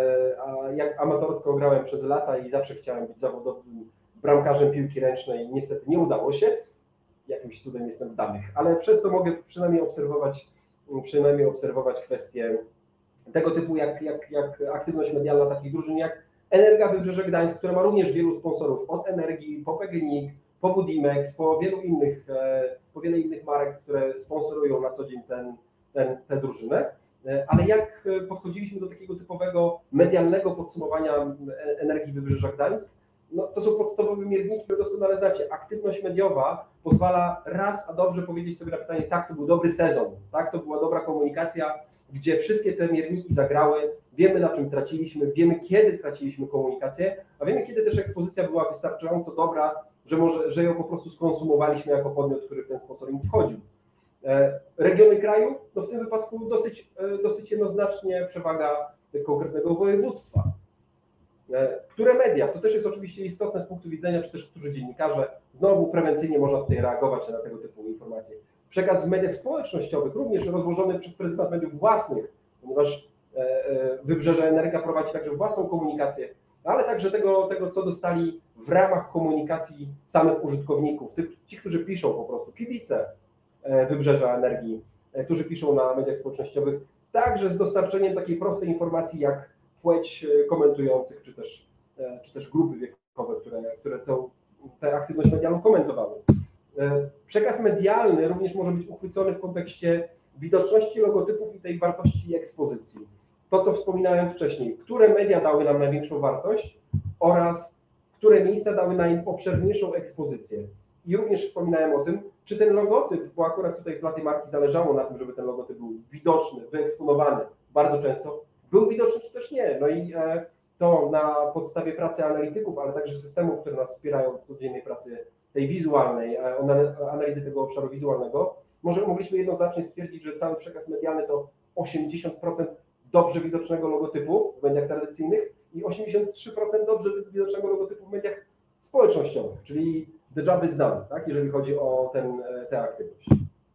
A jak amatorsko grałem przez lata i zawsze chciałem być zawodowym bramkarzem piłki ręcznej. Niestety nie udało się. Jakimś cudem jestem w danych, ale przez to mogę przynajmniej obserwować, przynajmniej obserwować kwestie tego typu jak, jak, jak aktywność medialna takich drużyn jak Energa Wybrzeże Gdańsk, która ma również wielu sponsorów, od Energii, po P G N I K, po Budimex, po wielu innych, po wiele innych marek, które sponsorują na co dzień ten, ten, tę drużynę. Ale jak podchodziliśmy do takiego typowego medialnego podsumowania Energii Wybrzeża Gdańsk, no to są podstawowe mierniki, które doskonale znacie. Aktywność mediowa pozwala raz a dobrze powiedzieć sobie na pytanie, tak, to był dobry sezon, tak, to była dobra komunikacja, gdzie wszystkie te mierniki zagrały, wiemy na czym traciliśmy, wiemy kiedy traciliśmy komunikację, a wiemy kiedy też ekspozycja była wystarczająco dobra, że, może, że ją po prostu skonsumowaliśmy jako podmiot, który w ten sponsoring wchodził. Regiony kraju, no w tym wypadku dosyć, dosyć jednoznacznie przewaga konkretnego województwa. Które media, to też jest oczywiście istotne z punktu widzenia, czy też którzy dziennikarze, znowu prewencyjnie można tutaj reagować na tego typu informacje. Przekaz w mediach społecznościowych, również rozłożony przez pryzmat mediów własnych, ponieważ Wybrzeże Energa prowadzi także własną komunikację, ale także tego, tego co dostali w ramach komunikacji samych użytkowników, tych, ci, którzy piszą po prostu, kibice Wybrzeża Energii, którzy piszą na mediach społecznościowych, także z dostarczeniem takiej prostej informacji jak płeć komentujących, czy też, czy też grupy wiekowe, które, które tę, tę aktywność medialną komentowały. Przekaz medialny również może być uchwycony w kontekście widoczności logotypów i tej wartości ekspozycji. To, co wspominałem wcześniej, które media dały nam największą wartość oraz które miejsca dały najobszerniejszą ekspozycję. I również wspominałem o tym, czy ten logotyp, bo akurat tutaj dla tej marki zależało na tym, żeby ten logotyp był widoczny, wyeksponowany bardzo często, był widoczny czy też nie. No i to na podstawie pracy analityków, ale także systemów, które nas wspierają w codziennej pracy tej wizualnej, analizy tego obszaru wizualnego, może mogliśmy jednoznacznie stwierdzić, że cały przekaz medialny to osiemdziesiąt procent dobrze widocznego logotypu w mediach tradycyjnych i osiemdziesiąt trzy procent dobrze widocznego logotypu w mediach społecznościowych, czyli the job is done, tak, jeżeli chodzi o ten, tę aktywność.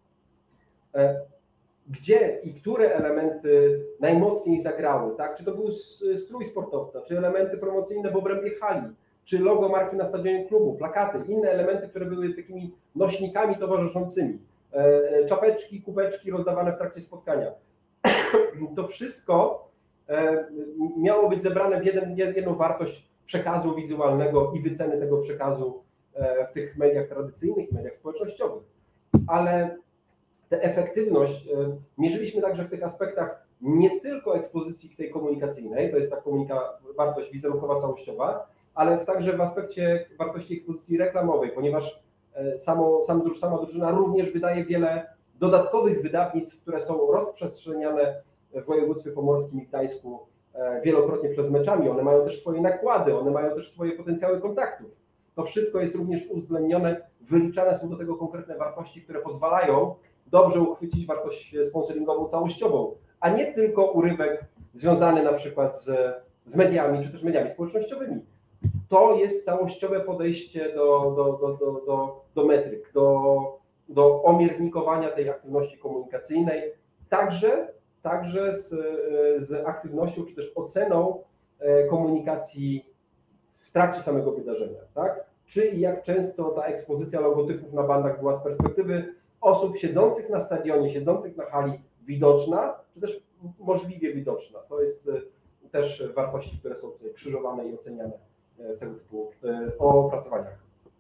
Gdzie i które elementy najmocniej zagrały, tak? Czy to był strój sportowca, czy elementy promocyjne w obrębie hali, czy logo marki na stadionie klubu, plakaty, inne elementy, które były takimi nośnikami towarzyszącymi, czapeczki, kubeczki rozdawane w trakcie spotkania. To wszystko miało być zebrane w jeden, jedną wartość przekazu wizualnego i wyceny tego przekazu w tych mediach tradycyjnych i mediach społecznościowych. Ale tę efektywność mierzyliśmy także w tych aspektach nie tylko ekspozycji tej komunikacyjnej, to jest ta komunika, wartość wizerunkowa całościowa, ale także w aspekcie wartości ekspozycji reklamowej, ponieważ samo, sam, sama drużyna również wydaje wiele dodatkowych wydawnictw, które są rozprzestrzeniane w województwie pomorskim i Gdańsku wielokrotnie przez meczami. One mają też swoje nakłady, one mają też swoje potencjały kontaktów. To wszystko jest również uwzględnione, wyliczane są do tego konkretne wartości, które pozwalają dobrze uchwycić wartość sponsoringową całościową, a nie tylko urywek związany na przykład z, z mediami, czy też mediami społecznościowymi. To jest całościowe podejście do, do, do, do, do, do metryk, do, do omiernikowania tej aktywności komunikacyjnej, także, także z, z aktywnością, czy też oceną komunikacji w trakcie samego wydarzenia, tak? Czy i jak często ta ekspozycja logotypów na bandach była z perspektywy osób siedzących na stadionie, siedzących na hali widoczna, czy też możliwie widoczna. To jest też wartości, które są tutaj krzyżowane i oceniane w tego typu opracowaniach.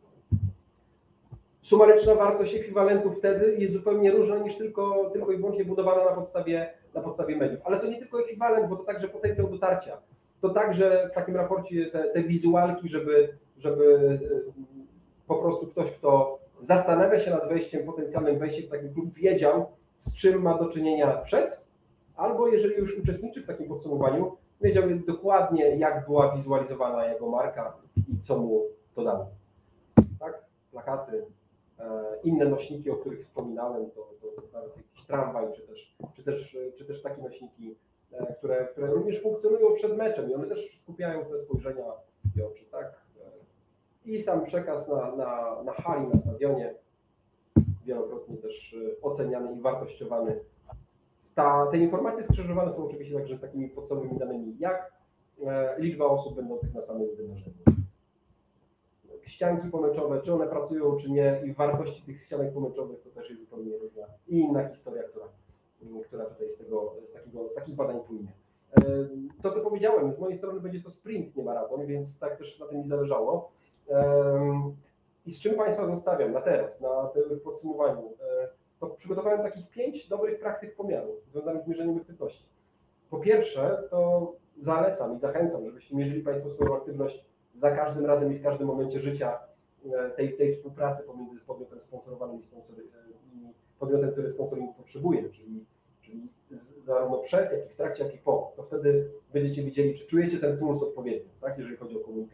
Sumaryczna wartość ekwiwalentu wtedy jest zupełnie różna niż tylko, tylko i wyłącznie budowana na podstawie, na podstawie mediów. Ale to nie tylko ekwiwalent, bo to także potencjał dotarcia. To także w takim raporcie te, te wizualki, żeby, żeby po prostu ktoś, kto zastanawia się nad wejściem, potencjalnym wejściem w taki klub, wiedział, z czym ma do czynienia przed, albo jeżeli już uczestniczy w takim podsumowaniu, wiedział dokładnie, jak była wizualizowana jego marka i co mu to dało. Tak? Plakaty, inne nośniki, o których wspominałem, to, to nawet jakiś tramwaj, czy też, czy też, czy też takie nośniki, które, które również funkcjonują przed meczem i one też skupiają te spojrzenia i oczy, tak? I sam przekaz na, na, na hali, na stadionie, wielokrotnie też oceniany i wartościowany. Ta, te informacje skrzyżowane są oczywiście także z takimi podstawowymi danymi, jak liczba osób będących na samym wydarzeniu. Ścianki pomeczowe, czy one pracują, czy nie, i wartości tych ścianek pomeczowych to też jest zupełnie różna i inna historia, która, która tutaj z, tego, z, takiego, z takich badań płynie. To, co powiedziałem, z mojej strony będzie to sprint, nie maraton, więc tak też na tym mi zależało. I z czym Państwa zostawiam na teraz, na tym podsumowaniu? To przygotowałem takich pięć dobrych praktyk pomiaru związanych z mierzeniem aktywności. Po pierwsze, to zalecam i zachęcam, żebyście mierzyli Państwo swoją aktywność za każdym razem i w każdym momencie życia tej, tej współpracy pomiędzy podmiotem sponsorowanym i, sponsory, i podmiotem, który sponsoring potrzebuje, czyli, czyli zarówno przed, jak i w trakcie, jak i po. To wtedy będziecie widzieli, czy czujecie ten puls odpowiednio, tak, jeżeli chodzi o komunikację.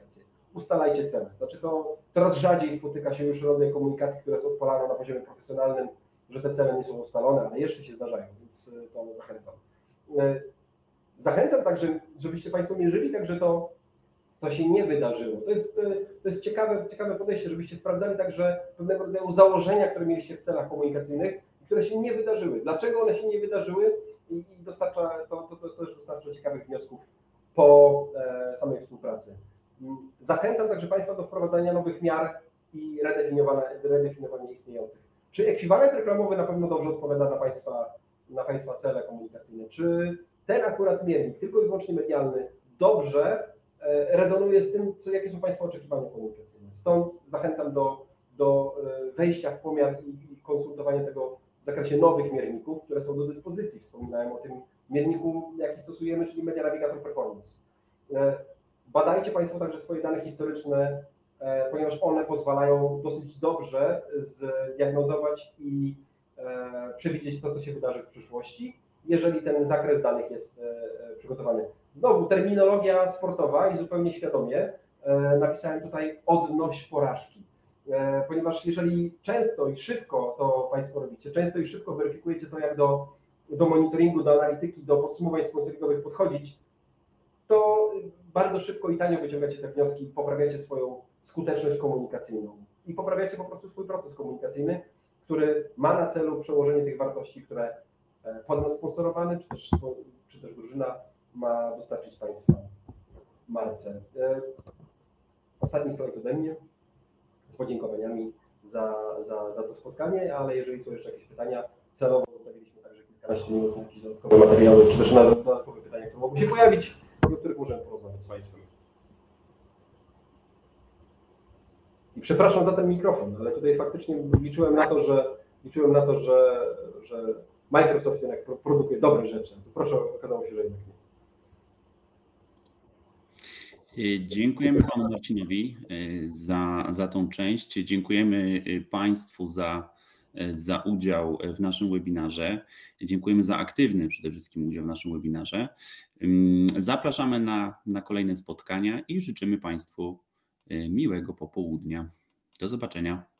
ustalajcie cele. Znaczy to coraz rzadziej spotyka się już rodzaj komunikacji, która jest odpalana na poziomie profesjonalnym, że te cele nie są ustalone, ale jeszcze się zdarzają, więc to zachęcam. Zachęcam także, żebyście Państwo mierzyli także to, co się nie wydarzyło. To jest, to jest ciekawe, ciekawe podejście, żebyście sprawdzali także pewnego rodzaju założenia, które mieliście w celach komunikacyjnych, które się nie wydarzyły. Dlaczego one się nie wydarzyły? I dostarcza, to, to, to też dostarcza ciekawych wniosków po e, samej współpracy. Zachęcam także Państwa do wprowadzania nowych miar i redefiniowania, redefiniowania istniejących. Czy ekwiwalent reklamowy na pewno dobrze odpowiada na Państwa, na Państwa cele komunikacyjne? Czy ten akurat miernik, tylko i wyłącznie medialny, dobrze e, rezonuje z tym, co, jakie są Państwa oczekiwania komunikacyjne? Stąd zachęcam do, do wejścia w pomiar i, i konsultowania tego w zakresie nowych mierników, które są do dyspozycji. Wspominałem o tym mierniku, jaki stosujemy, czyli Media Navigator Performance. Badajcie Państwo także swoje dane historyczne, ponieważ one pozwalają dosyć dobrze zdiagnozować i przewidzieć to, co się wydarzy w przyszłości, jeżeli ten zakres danych jest przygotowany. Znowu terminologia sportowa i zupełnie świadomie napisałem tutaj odnoś porażki. Ponieważ jeżeli często i szybko to Państwo robicie, często i szybko weryfikujecie to, jak do, do monitoringu, do analityki, do podsumowań sponsoringowych podchodzić, to bardzo szybko i tanio wyciągacie te wnioski, poprawiacie swoją skuteczność komunikacyjną i poprawiacie po prostu swój proces komunikacyjny, który ma na celu przełożenie tych wartości, które podmiot sponsorowany, czy też, czy też drużyna ma dostarczyć Państwa marce. Ostatni slajd ode mnie, z podziękowaniami za, za, za to spotkanie, ale jeżeli są jeszcze jakieś pytania, celowo zostawiliśmy także kilkanaście minut na jakieś dodatkowe materiały, czy też na dodatkowe pytania, które mogą się pojawić i o których możemy porozmawiać z Państwem. I przepraszam za ten mikrofon, ale tutaj faktycznie liczyłem na to, że liczyłem na to, że, że Microsoft jednak produkuje dobre rzeczy. To proszę, okazało się, że jednak nie. Dziękujemy Panu Marcinowi za, za tą część. Dziękujemy Państwu za, za udział w naszym webinarze. Dziękujemy za aktywny przede wszystkim udział w naszym webinarze. Zapraszamy na, na kolejne spotkania i życzymy Państwu miłego popołudnia. Do zobaczenia.